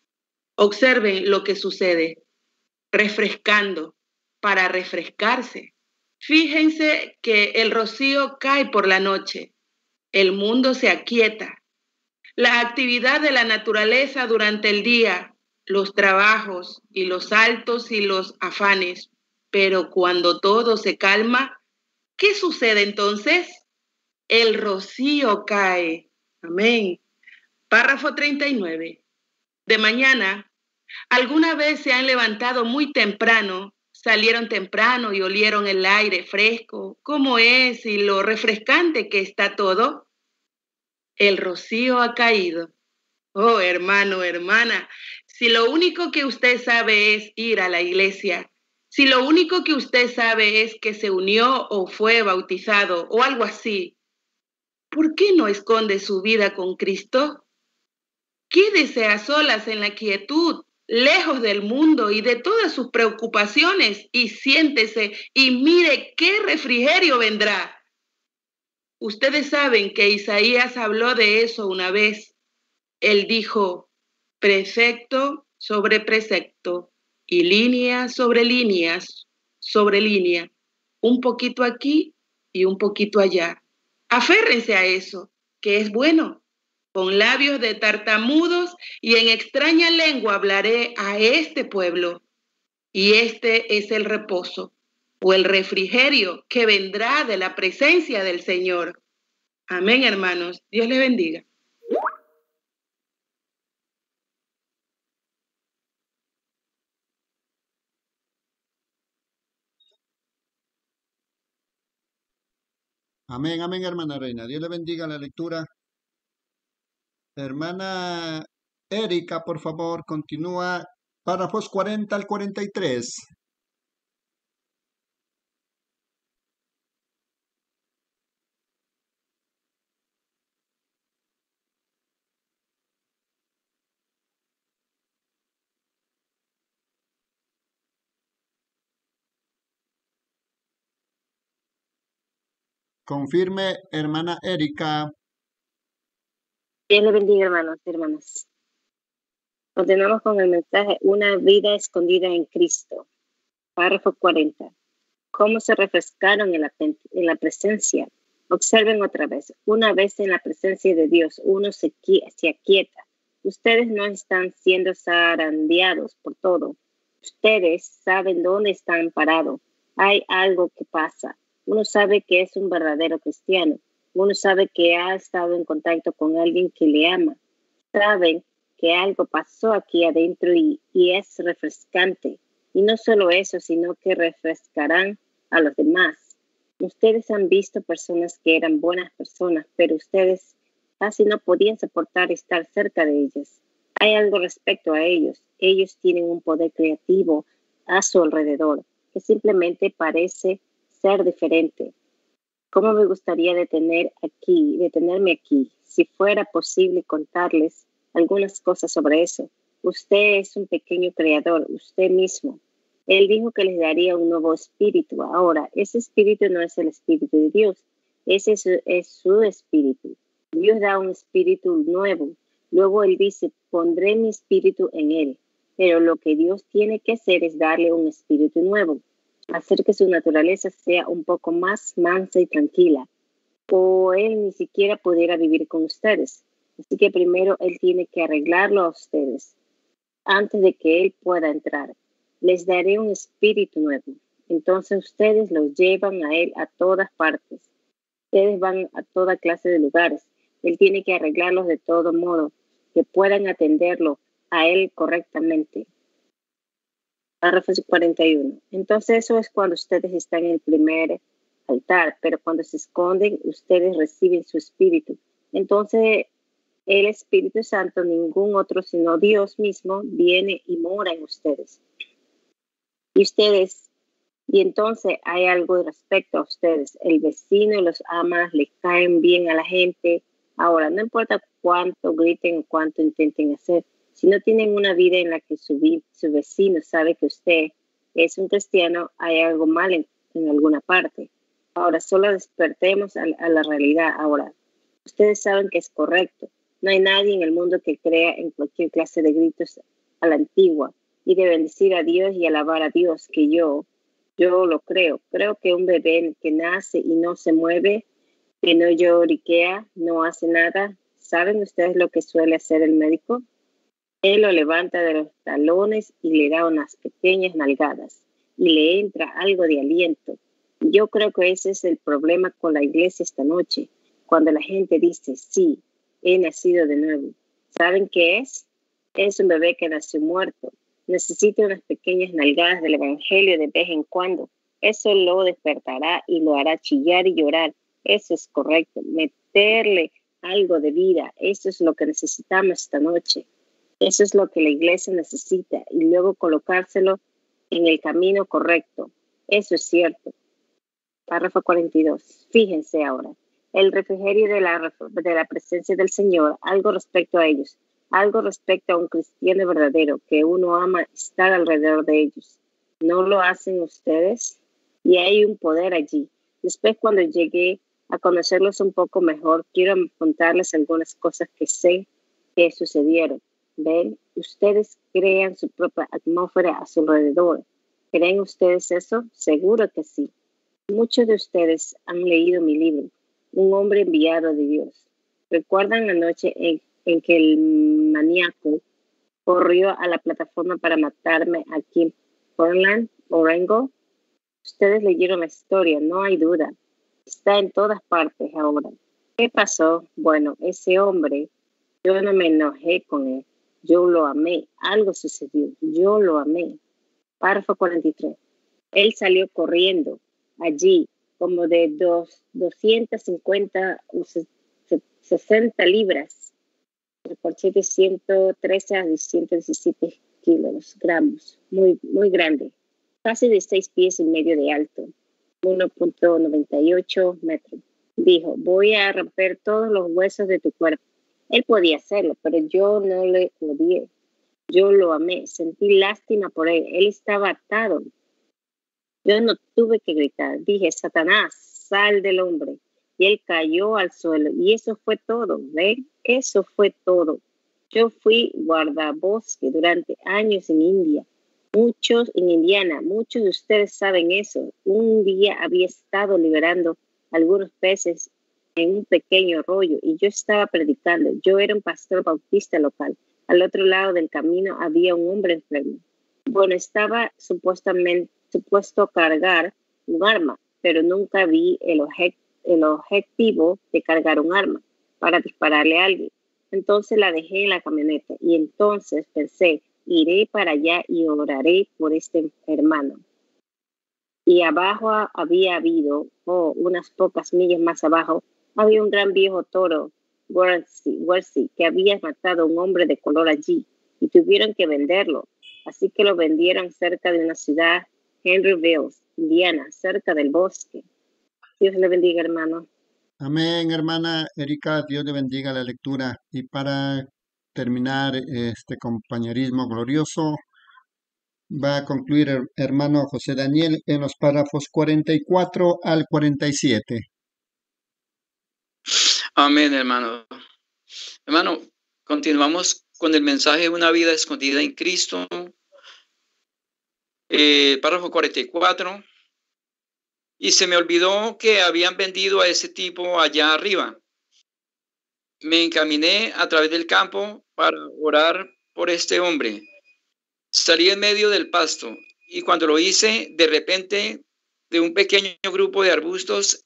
Observen lo que sucede, refrescando para refrescarse. Fíjense que el rocío cae por la noche, el mundo se aquieta. La actividad de la naturaleza durante el día, los trabajos y los altos y los afanes. Pero cuando todo se calma, ¿qué sucede entonces? El rocío cae. Amén. Párrafo treinta y nueve. De mañana, ¿alguna vez se han levantado muy temprano, salieron temprano y olieron el aire fresco? ¿Cómo es y lo refrescante que está todo? El rocío ha caído. Oh, hermano, hermana, si lo único que usted sabe es ir a la iglesia, si lo único que usted sabe es que se unió o fue bautizado o algo así, ¿por qué no esconde su vida con Cristo? Quédese a solas en la quietud, lejos del mundo y de todas sus preocupaciones, y siéntese y mire qué refrigerio vendrá. Ustedes saben que Isaías habló de eso una vez. Él dijo, precepto sobre precepto y línea sobre líneas sobre línea, un poquito aquí y un poquito allá. Aférrense a eso, que es bueno. Con labios de tartamudos y en extraña lengua hablaré a este pueblo. Y este es el reposo o el refrigerio que vendrá de la presencia del Señor. Amén, hermanos. Dios les bendiga. Amén, amén, hermana Reina. Dios le bendiga la lectura. Hermana Erika, por favor, continúa párrafos cuarenta al cuarenta y tres. Confirme, hermana Erika. Dios le bendiga, hermanos y hermanas. Continuamos con el mensaje, una vida escondida en Cristo. Párrafo cuarenta. ¿Cómo se refrescaron en la, en la presencia? Observen otra vez. Una vez en la presencia de Dios, uno se, se aquieta. Ustedes no están siendo zarandeados por todo. Ustedes saben dónde están parados. Hay algo que pasa. Uno sabe que es un verdadero cristiano. Uno sabe que ha estado en contacto con alguien que le ama. Saben que algo pasó aquí adentro y, y es refrescante. Y no solo eso, sino que refrescarán a los demás. Ustedes han visto personas que eran buenas personas, pero ustedes casi no podían soportar estar cerca de ellas. Hay algo respecto a ellos. Ellos tienen un poder creativo a su alrededor que simplemente parece ser diferente. ¿Cómo me gustaría detener aquí, detenerme aquí? Si fuera posible contarles algunas cosas sobre eso. Usted es un pequeño creador, usted mismo. Él dijo que les daría un nuevo espíritu. Ahora, ese espíritu no es el espíritu de Dios. Ese es su, es su espíritu. Dios da un espíritu nuevo. Luego Él dice, pondré mi espíritu en Él. Pero lo que Dios tiene que hacer es darle un espíritu nuevo. Hacer que su naturaleza sea un poco más mansa y tranquila. O Él ni siquiera pudiera vivir con ustedes. Así que primero Él tiene que arreglarlo a ustedes antes de que Él pueda entrar. Les daré un espíritu nuevo. Entonces ustedes los llevan a Él a todas partes. Ustedes van a toda clase de lugares. Él tiene que arreglarlos de todo modo, que puedan atenderlo a Él correctamente. Párrafo cuarenta y uno. Entonces eso es cuando ustedes están en el primer altar, pero cuando se esconden, ustedes reciben su espíritu. Entonces el Espíritu Santo, ningún otro sino Dios mismo, viene y mora en ustedes. Y ustedes, y entonces hay algo respecto a ustedes. El vecino los ama, le caen bien a la gente. Ahora, no importa cuánto griten o cuánto intenten hacer, si no tienen una vida en la que su, su vecino sabe que usted es un cristiano, hay algo mal en, en alguna parte. Ahora, solo despertemos a, a la realidad. Ahora, ustedes saben que es correcto. No hay nadie en el mundo que crea en cualquier clase de gritos a la antigua y de bendecir a Dios y alabar a Dios, que yo, yo lo creo. Creo que un bebé que nace y no se mueve, que no lloriquea, no hace nada. ¿Saben ustedes lo que suele hacer el médico? Él lo levanta de los talones y le da unas pequeñas nalgadas y le entra algo de aliento. Yo creo que ese es el problema con la iglesia esta noche, cuando la gente dice, sí, he nacido de nuevo. ¿Saben qué es? Es un bebé que nació muerto. Necesita unas pequeñas nalgadas del evangelio de vez en cuando. Eso lo despertará y lo hará chillar y llorar. Eso es correcto. Meterle algo de vida. Eso es lo que necesitamos esta noche. Eso es lo que la iglesia necesita. Y luego colocárselo en el camino correcto. Eso es cierto. Párrafo cuarenta y dos. Fíjense ahora. El refrigerio de la, de la presencia del Señor. Algo respecto a ellos. Algo respecto a un cristiano verdadero que uno ama estar alrededor de ellos. ¿No lo hacen ustedes? Y hay un poder allí. Después, cuando llegué a conocerlos un poco mejor, quiero contarles algunas cosas que sé que sucedieron. ¿Ven? Ustedes crean su propia atmósfera a su alrededor. ¿Creen ustedes eso? Seguro que sí. Muchos de ustedes han leído mi libro, Un hombre enviado de Dios. ¿Recuerdan la noche en en que el maníaco corrió a la plataforma para matarme aquí en Portland, Oregon? Ustedes leyeron la historia, no hay duda. Está en todas partes ahora. ¿Qué pasó? Bueno, ese hombre, yo no me enojé con él. Yo lo amé. Algo sucedió. Yo lo amé. Párrafo cuarenta y tres. Él salió corriendo allí como de dos, doscientas cincuenta o sesenta libras. El corche de ciento trece a ciento diecisiete kilos, gramos, muy, muy grande, casi de seis pies y medio de alto, uno punto noventa y ocho metros. Dijo, voy a romper todos los huesos de tu cuerpo. Él podía hacerlo, pero yo no le odié. Yo lo amé, sentí lástima por él. Él estaba atado. Yo no tuve que gritar. Dije, Satanás, sal del hombre. y él cayó al suelo. Y eso fue todo, ¿ven? Eso fue todo. Yo fui guardabosque durante años en India. Muchos en Indiana, muchos de ustedes saben eso. Un día había estado liberando algunos peces en un pequeño arroyo y yo estaba predicando. Yo era un pastor bautista local. Al otro lado del camino había un hombre enfermo. Bueno, estaba supuestamente supuesto a cargar un arma, pero nunca vi el, obje el objetivo de cargar un arma para dispararle a alguien. Entonces la dejé en la camioneta y entonces pensé, iré para allá y oraré por este hermano. Y abajo había habido, oh, unas pocas millas más abajo, había un gran viejo toro, Wersey, que había matado a un hombre de color allí y tuvieron que venderlo. Así que lo vendieron cerca de una ciudad, Henryville, Indiana, cerca del bosque. Dios le bendiga, hermano. Amén, hermana Erika, Dios le bendiga la lectura. Y para terminar este compañerismo glorioso, va a concluir el hermano José Daniel en los párrafos cuarenta y cuatro al cuarenta y siete. Amén, hermano. Hermano, continuamos con el mensaje de una vida escondida en Cristo. Eh, párrafo cuarenta y cuatro. Y se me olvidó que habían vendido a ese tipo allá arriba. Me encaminé a través del campo para orar por este hombre. Salí en medio del pasto y cuando lo hice, de repente, de un pequeño grupo de arbustos,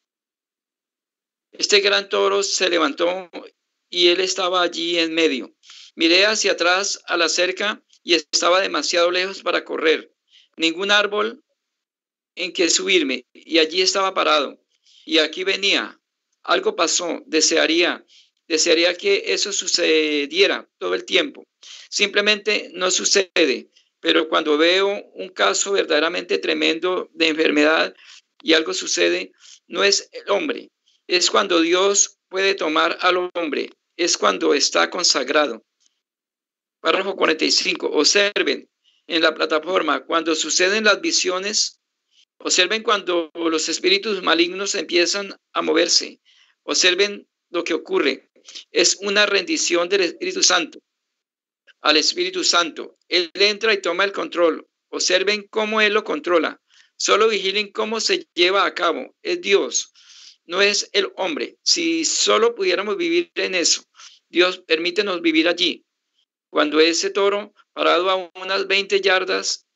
este gran toro se levantó y él estaba allí en medio. Miré hacia atrás a la cerca y estaba demasiado lejos para correr. Ningún árbol en que subirme y allí estaba parado. Y aquí venía. Algo pasó. Desearía, desearía que eso sucediera todo el tiempo. Simplemente no sucede. Pero cuando veo un caso verdaderamente tremendo de enfermedad y algo sucede, no es el hombre. Es cuando Dios puede tomar al hombre. Es cuando está consagrado. Párrafo cuarenta y cinco. Observen en la plataforma cuando suceden las visiones. Observen cuando los espíritus malignos empiezan a moverse. Observen lo que ocurre. Es una rendición del Espíritu Santo al Espíritu Santo. Él entra y toma el control. Observen cómo Él lo controla. Solo vigilen cómo se lleva a cabo. Es Dios, no es el hombre. Si solo pudiéramos vivir en eso, Dios, permítenos vivir allí. Cuando ese toro, parado a unas veinte yardas,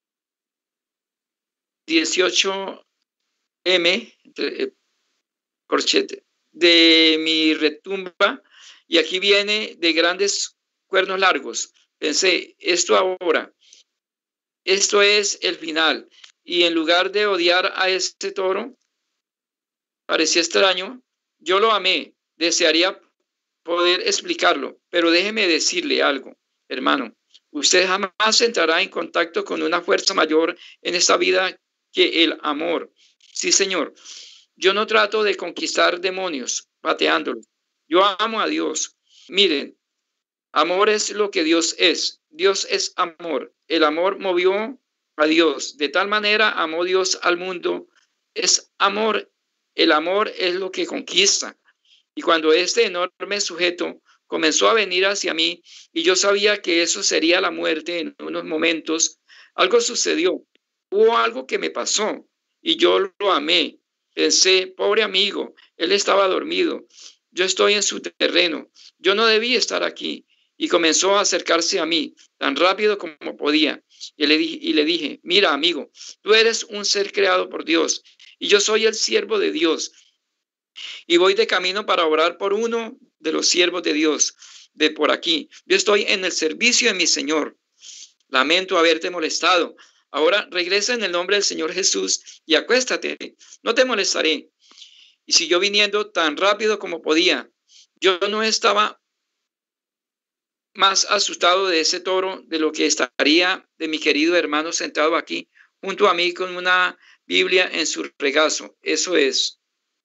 dieciocho metros, eh, corchete, de mi retumba, y aquí viene de grandes cuernos largos. Pensé, esto ahora, esto es el final. Y en lugar de odiar a este toro, parecía extraño, yo lo amé, desearía poder explicarlo, pero déjeme decirle algo, hermano, usted jamás entrará en contacto con una fuerza mayor en esta vida que el amor. Sí, Señor, yo no trato de conquistar demonios pateándolos. Yo amo a Dios. Miren, amor es lo que Dios es. Dios es amor. El amor movió a Dios. De tal manera amó Dios al mundo. Es amor. El amor es lo que conquista. Y cuando este enorme sujeto comenzó a venir hacia mí y yo sabía que eso sería la muerte en unos momentos, algo sucedió. Hubo algo que me pasó y yo lo amé. Pensé, pobre amigo, él estaba dormido. Yo estoy en su terreno. Yo no debía estar aquí. Y comenzó a acercarse a mí tan rápido como podía. Y le, di- y le dije, mira, amigo, tú eres un ser creado por Dios y yo soy el siervo de Dios. Y voy de camino para orar por uno de los siervos de Dios de por aquí. Yo estoy en el servicio de mi Señor. Lamento haberte molestado. Ahora regresa en el nombre del Señor Jesús y acuéstate. No te molestaré. Y siguió viniendo tan rápido como podía. Yo no estaba más asustado de ese toro de lo que estaría de mi querido hermano sentado aquí junto a mí con una Biblia en su regazo. Eso es.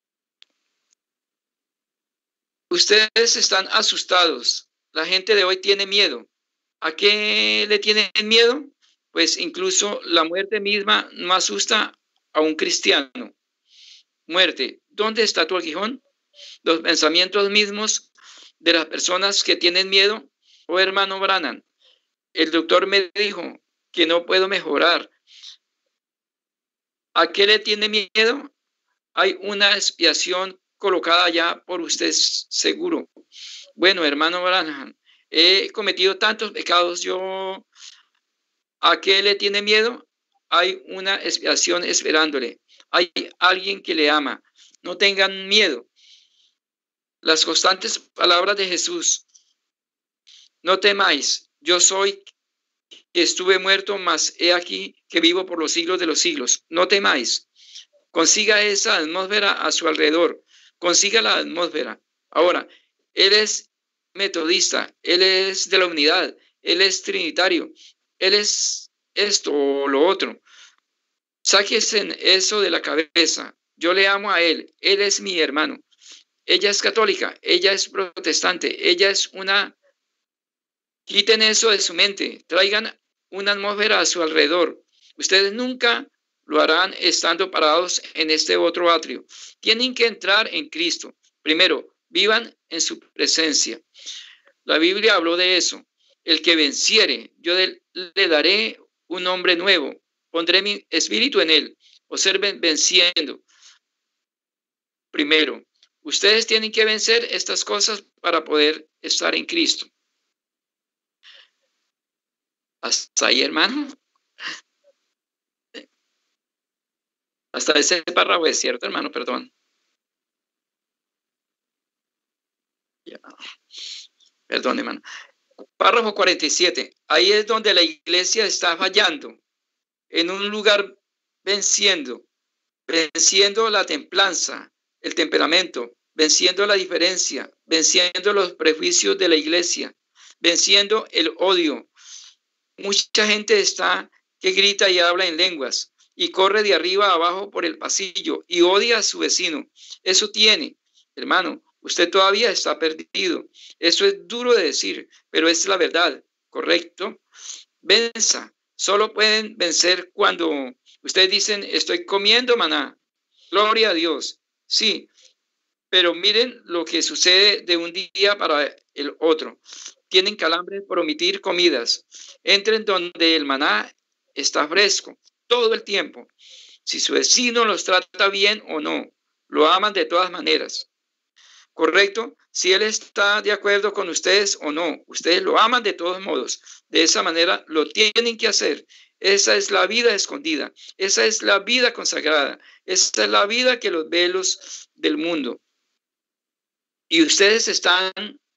Ustedes están asustados. La gente de hoy tiene miedo. ¿A qué le tienen miedo? Pues incluso la muerte misma no asusta a un cristiano. Muerte, dónde está tu aguijón? Los pensamientos mismos de las personas que tienen miedo. Oh, hermano Branham, el doctor me dijo que no puedo mejorar. ¿A qué le tiene miedo? Hay una expiación colocada ya por usted seguro. Bueno, hermano Branham, he cometido tantos pecados. Yo, ¿a qué le tiene miedo? Hay una expiación esperándole. Hay alguien que le ama. No tengan miedo. Las constantes palabras de Jesús. No temáis, yo soy que estuve muerto, mas he aquí que vivo por los siglos de los siglos. No temáis. Consiga esa atmósfera a su alrededor. Consiga la atmósfera. Ahora, Él es metodista, Él es de la unidad, Él es trinitario, Él es esto o lo otro. Sáquense eso de la cabeza. Yo le amo a Él, Él es mi hermano. Ella es católica, ella es protestante, ella es una... Quiten eso de su mente, traigan una atmósfera a su alrededor. Ustedes nunca lo harán estando parados en este otro atrio. Tienen que entrar en Cristo. Primero, vivan en su presencia. La Biblia habló de eso. El que venciere, yo de, le daré un nombre nuevo. Pondré mi espíritu en él. Observen, venciendo. Primero, ustedes tienen que vencer estas cosas para poder estar en Cristo. Hasta ahí, hermano. Hasta ese párrafo es cierto, hermano, perdón. Ya. Perdón, hermano. Párrafo cuarenta y siete. Ahí es donde la iglesia está fallando. En un lugar venciendo. Venciendo la templanza, el temperamento. Venciendo la diferencia. Venciendo los prejuicios de la iglesia. Venciendo el odio. Mucha gente está que grita y habla en lenguas y corre de arriba a abajo por el pasillo y odia a su vecino. Eso tiene, hermano, usted todavía está perdido. Eso es duro de decir, pero es la verdad, ¿correcto? Venza. Solo pueden vencer cuando ustedes dicen, estoy comiendo maná. Gloria a Dios. Sí, pero miren lo que sucede de un día para el otro. Tienen calambre por omitir comidas. Entren donde el maná está fresco todo el tiempo. Si su vecino los trata bien o no, lo aman de todas maneras. ¿Correcto? Si él está de acuerdo con ustedes o no, ustedes lo aman de todos modos. De esa manera lo tienen que hacer. Esa es la vida escondida. Esa es la vida consagrada. Esa es la vida que los velos del mundo. Y ustedes están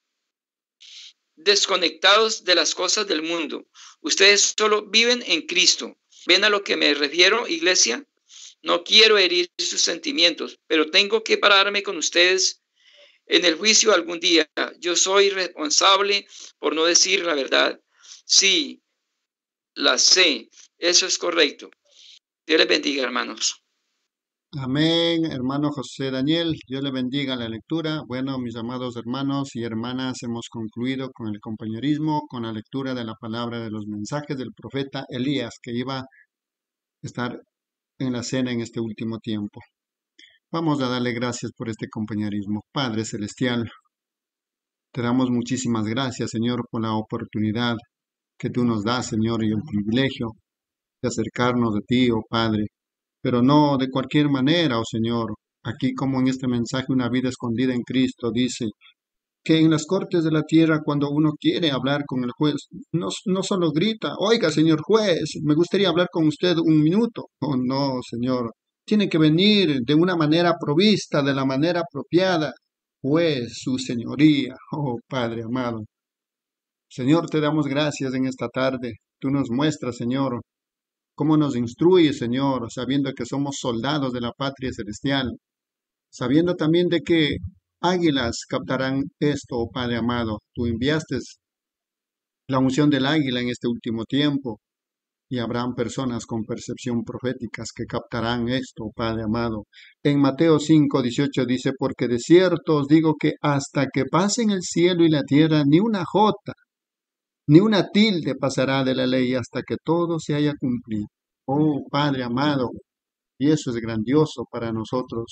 desconectados de las cosas del mundo. Ustedes solo viven en Cristo. ¿Ven a lo que me refiero, iglesia? No quiero herir sus sentimientos, pero tengo que pararme con ustedes en el juicio algún día. Yo soy responsable por no decir la verdad. Sí, la sé. Eso es correcto. Dios les bendiga, hermanos. Amén, hermano José Daniel, Dios le bendiga la lectura. Bueno, mis amados hermanos y hermanas, hemos concluido con el compañerismo, con la lectura de la palabra de los mensajes del profeta Elías, que iba a estar en la cena en este último tiempo. Vamos a darle gracias por este compañerismo. Padre Celestial, te damos muchísimas gracias, Señor, por la oportunidad que tú nos das, Señor, y el privilegio de acercarnos a ti, oh Padre. Pero no de cualquier manera, oh Señor. Aquí como en este mensaje, una vida escondida en Cristo, dice que en las cortes de la tierra, cuando uno quiere hablar con el juez, no, no solo grita, oiga, señor juez, me gustaría hablar con usted un minuto. Oh, no, Señor. Tiene que venir de una manera provista, de la manera apropiada. Juez, su señoría, oh Padre amado. Señor, te damos gracias en esta tarde. Tú nos muestras, Señor, cómo nos instruye, Señor, sabiendo que somos soldados de la patria celestial, sabiendo también de que águilas captarán esto, oh Padre amado. Tú enviaste la unción del águila en este último tiempo, y habrán personas con percepción proféticas que captarán esto, oh Padre amado. En Mateo cinco, dieciocho dice, porque de cierto os digo que hasta que pasen el cielo y la tierra, ni una jota, ni una tilde pasará de la ley hasta que todo se haya cumplido. Oh Padre amado, y eso es grandioso para nosotros.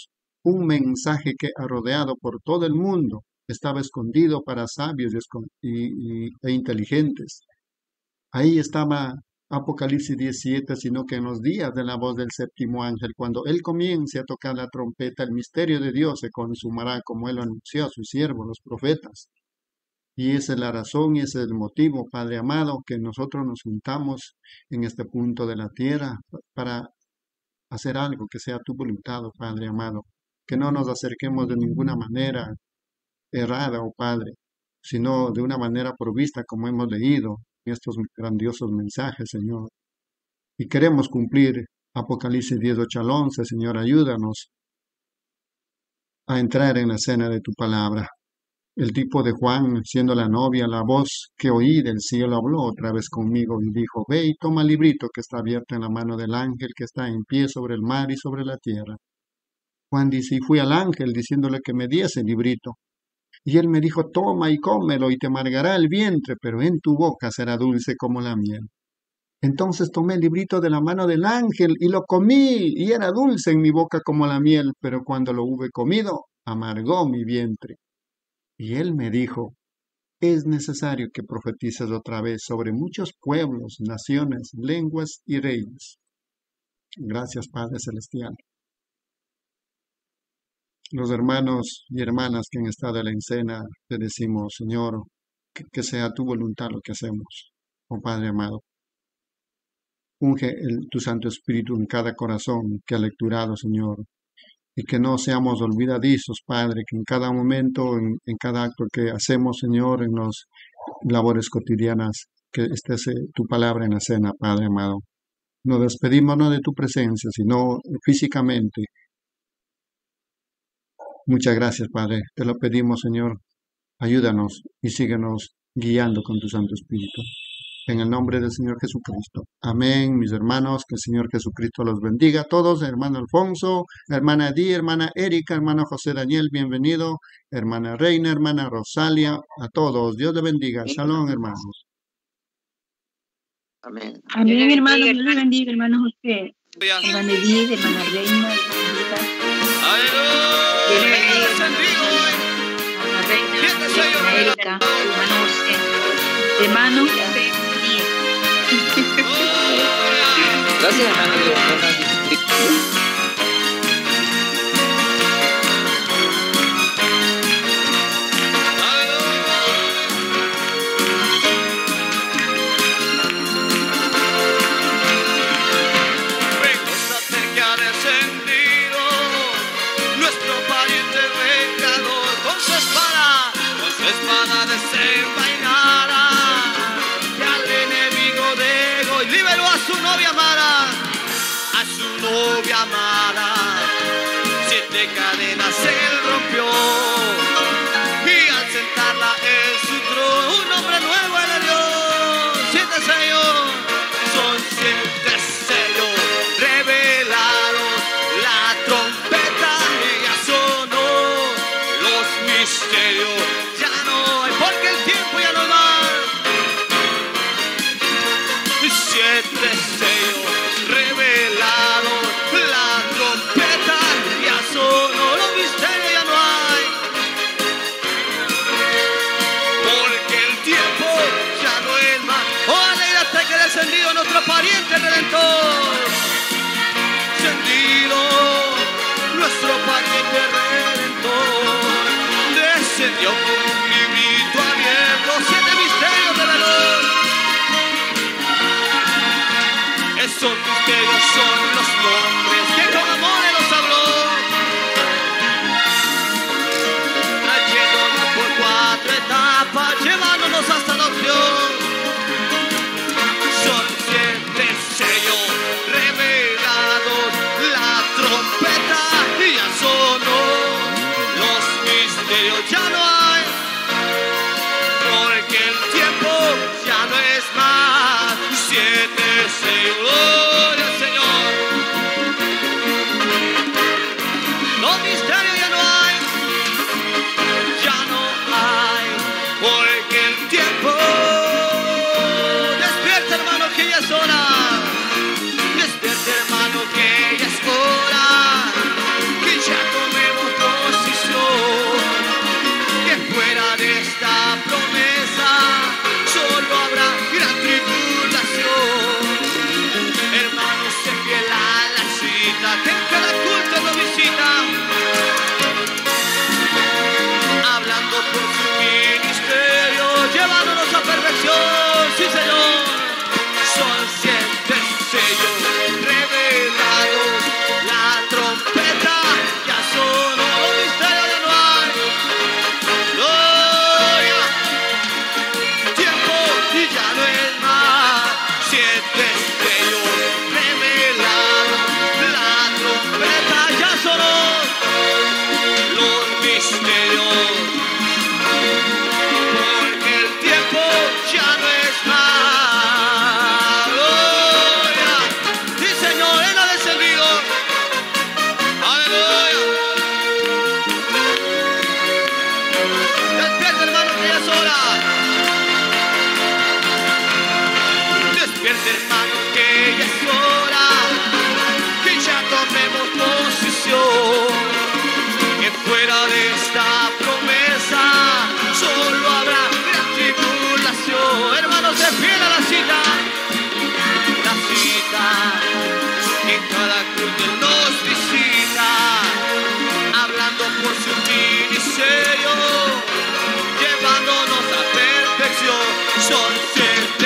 un mensaje que ha rodeado por todo el mundo. Estaba escondido para sabios y, y, e inteligentes. Ahí estaba Apocalipsis diecisiete, sino que en los días de la voz del séptimo ángel, cuando él comience a tocar la trompeta, el misterio de Dios se consumará, como él lo anunció a sus siervos, los profetas. Y esa es la razón y ese es el motivo, Padre amado, que nosotros nos juntamos en este punto de la tierra para hacer algo que sea tu voluntad, oh Padre amado. Que no nos acerquemos de ninguna manera errada, oh Padre, sino de una manera provista, como hemos leído en estos grandiosos mensajes, Señor. Y queremos cumplir Apocalipsis diez, ocho al once, Señor, ayúdanos a entrar en la escena de tu palabra. El tipo de Juan, siendo la novia, la voz que oí del cielo habló otra vez conmigo y dijo: ve y toma el librito que está abierto en la mano del ángel que está en pie sobre el mar y sobre la tierra. Juan dice: y fui al ángel diciéndole que me diese el librito. Y él me dijo: toma y cómelo y te amargará el vientre, pero en tu boca será dulce como la miel. Entonces tomé el librito de la mano del ángel y lo comí, y era dulce en mi boca como la miel, pero cuando lo hube comido, amargó mi vientre. Y él me dijo: es necesario que profetices otra vez sobre muchos pueblos, naciones, lenguas y reyes. Gracias, Padre Celestial. Los hermanos y hermanas que han estado en la escena, te decimos: Señor, que, que sea tu voluntad lo que hacemos. Oh Padre amado, unge el, tu Santo Espíritu en cada corazón que ha lecturado, Señor. Y que no seamos olvidadizos, Padre, que en cada momento, en, en cada acto que hacemos, Señor, en las labores cotidianas, que esté tu palabra en la escena, Padre amado. Nos despedimos no de tu presencia, sino físicamente. Muchas gracias, Padre. Te lo pedimos, Señor. Ayúdanos y síguenos guiando con tu Santo Espíritu. En el nombre del Señor Jesucristo. Amén, mis hermanos. Que el Señor Jesucristo los bendiga a todos. Hermano Alfonso, hermana Di, hermana Erika, hermano José Daniel, bienvenido. Hermana Reina, hermana Rosalia, a todos. Dios les bendiga. Shalom, hermanos. Amén. Amén, hermanos. Dios les bendiga, hermano José. Hermana Di, hermana Reina, hermana Erika, hermano José, hermano José. Gracias, hermano Dios. Espada desenvainada y al enemigo dejo y liberó a su novia amada, a su novia amada. Siete cadenas él rompió y al sentarla en su trono un nombre nuevo le dio. Siete sellos, son siete sellos revelados, la trompeta ya sonó, los misterios. Porque el tiempo ya no va. Siete sellos revelados, la trompeta ya sonó, los misterios ya no hay. Porque el tiempo ya no es más. Oh, alégrate que descendido nuestro pariente redentor. Descendido nuestro pariente redentor. Descendió con un librito abierto, siete misterios de valor. Es hermanos, que ya es hora que ya tomemos posición, que fuera de esta promesa solo habrá gran tribulación. Hermanos, se fiel a la cita, la cita, que cada cruz Él nos visita, hablando por su ministerio, llevándonos a perfección. Son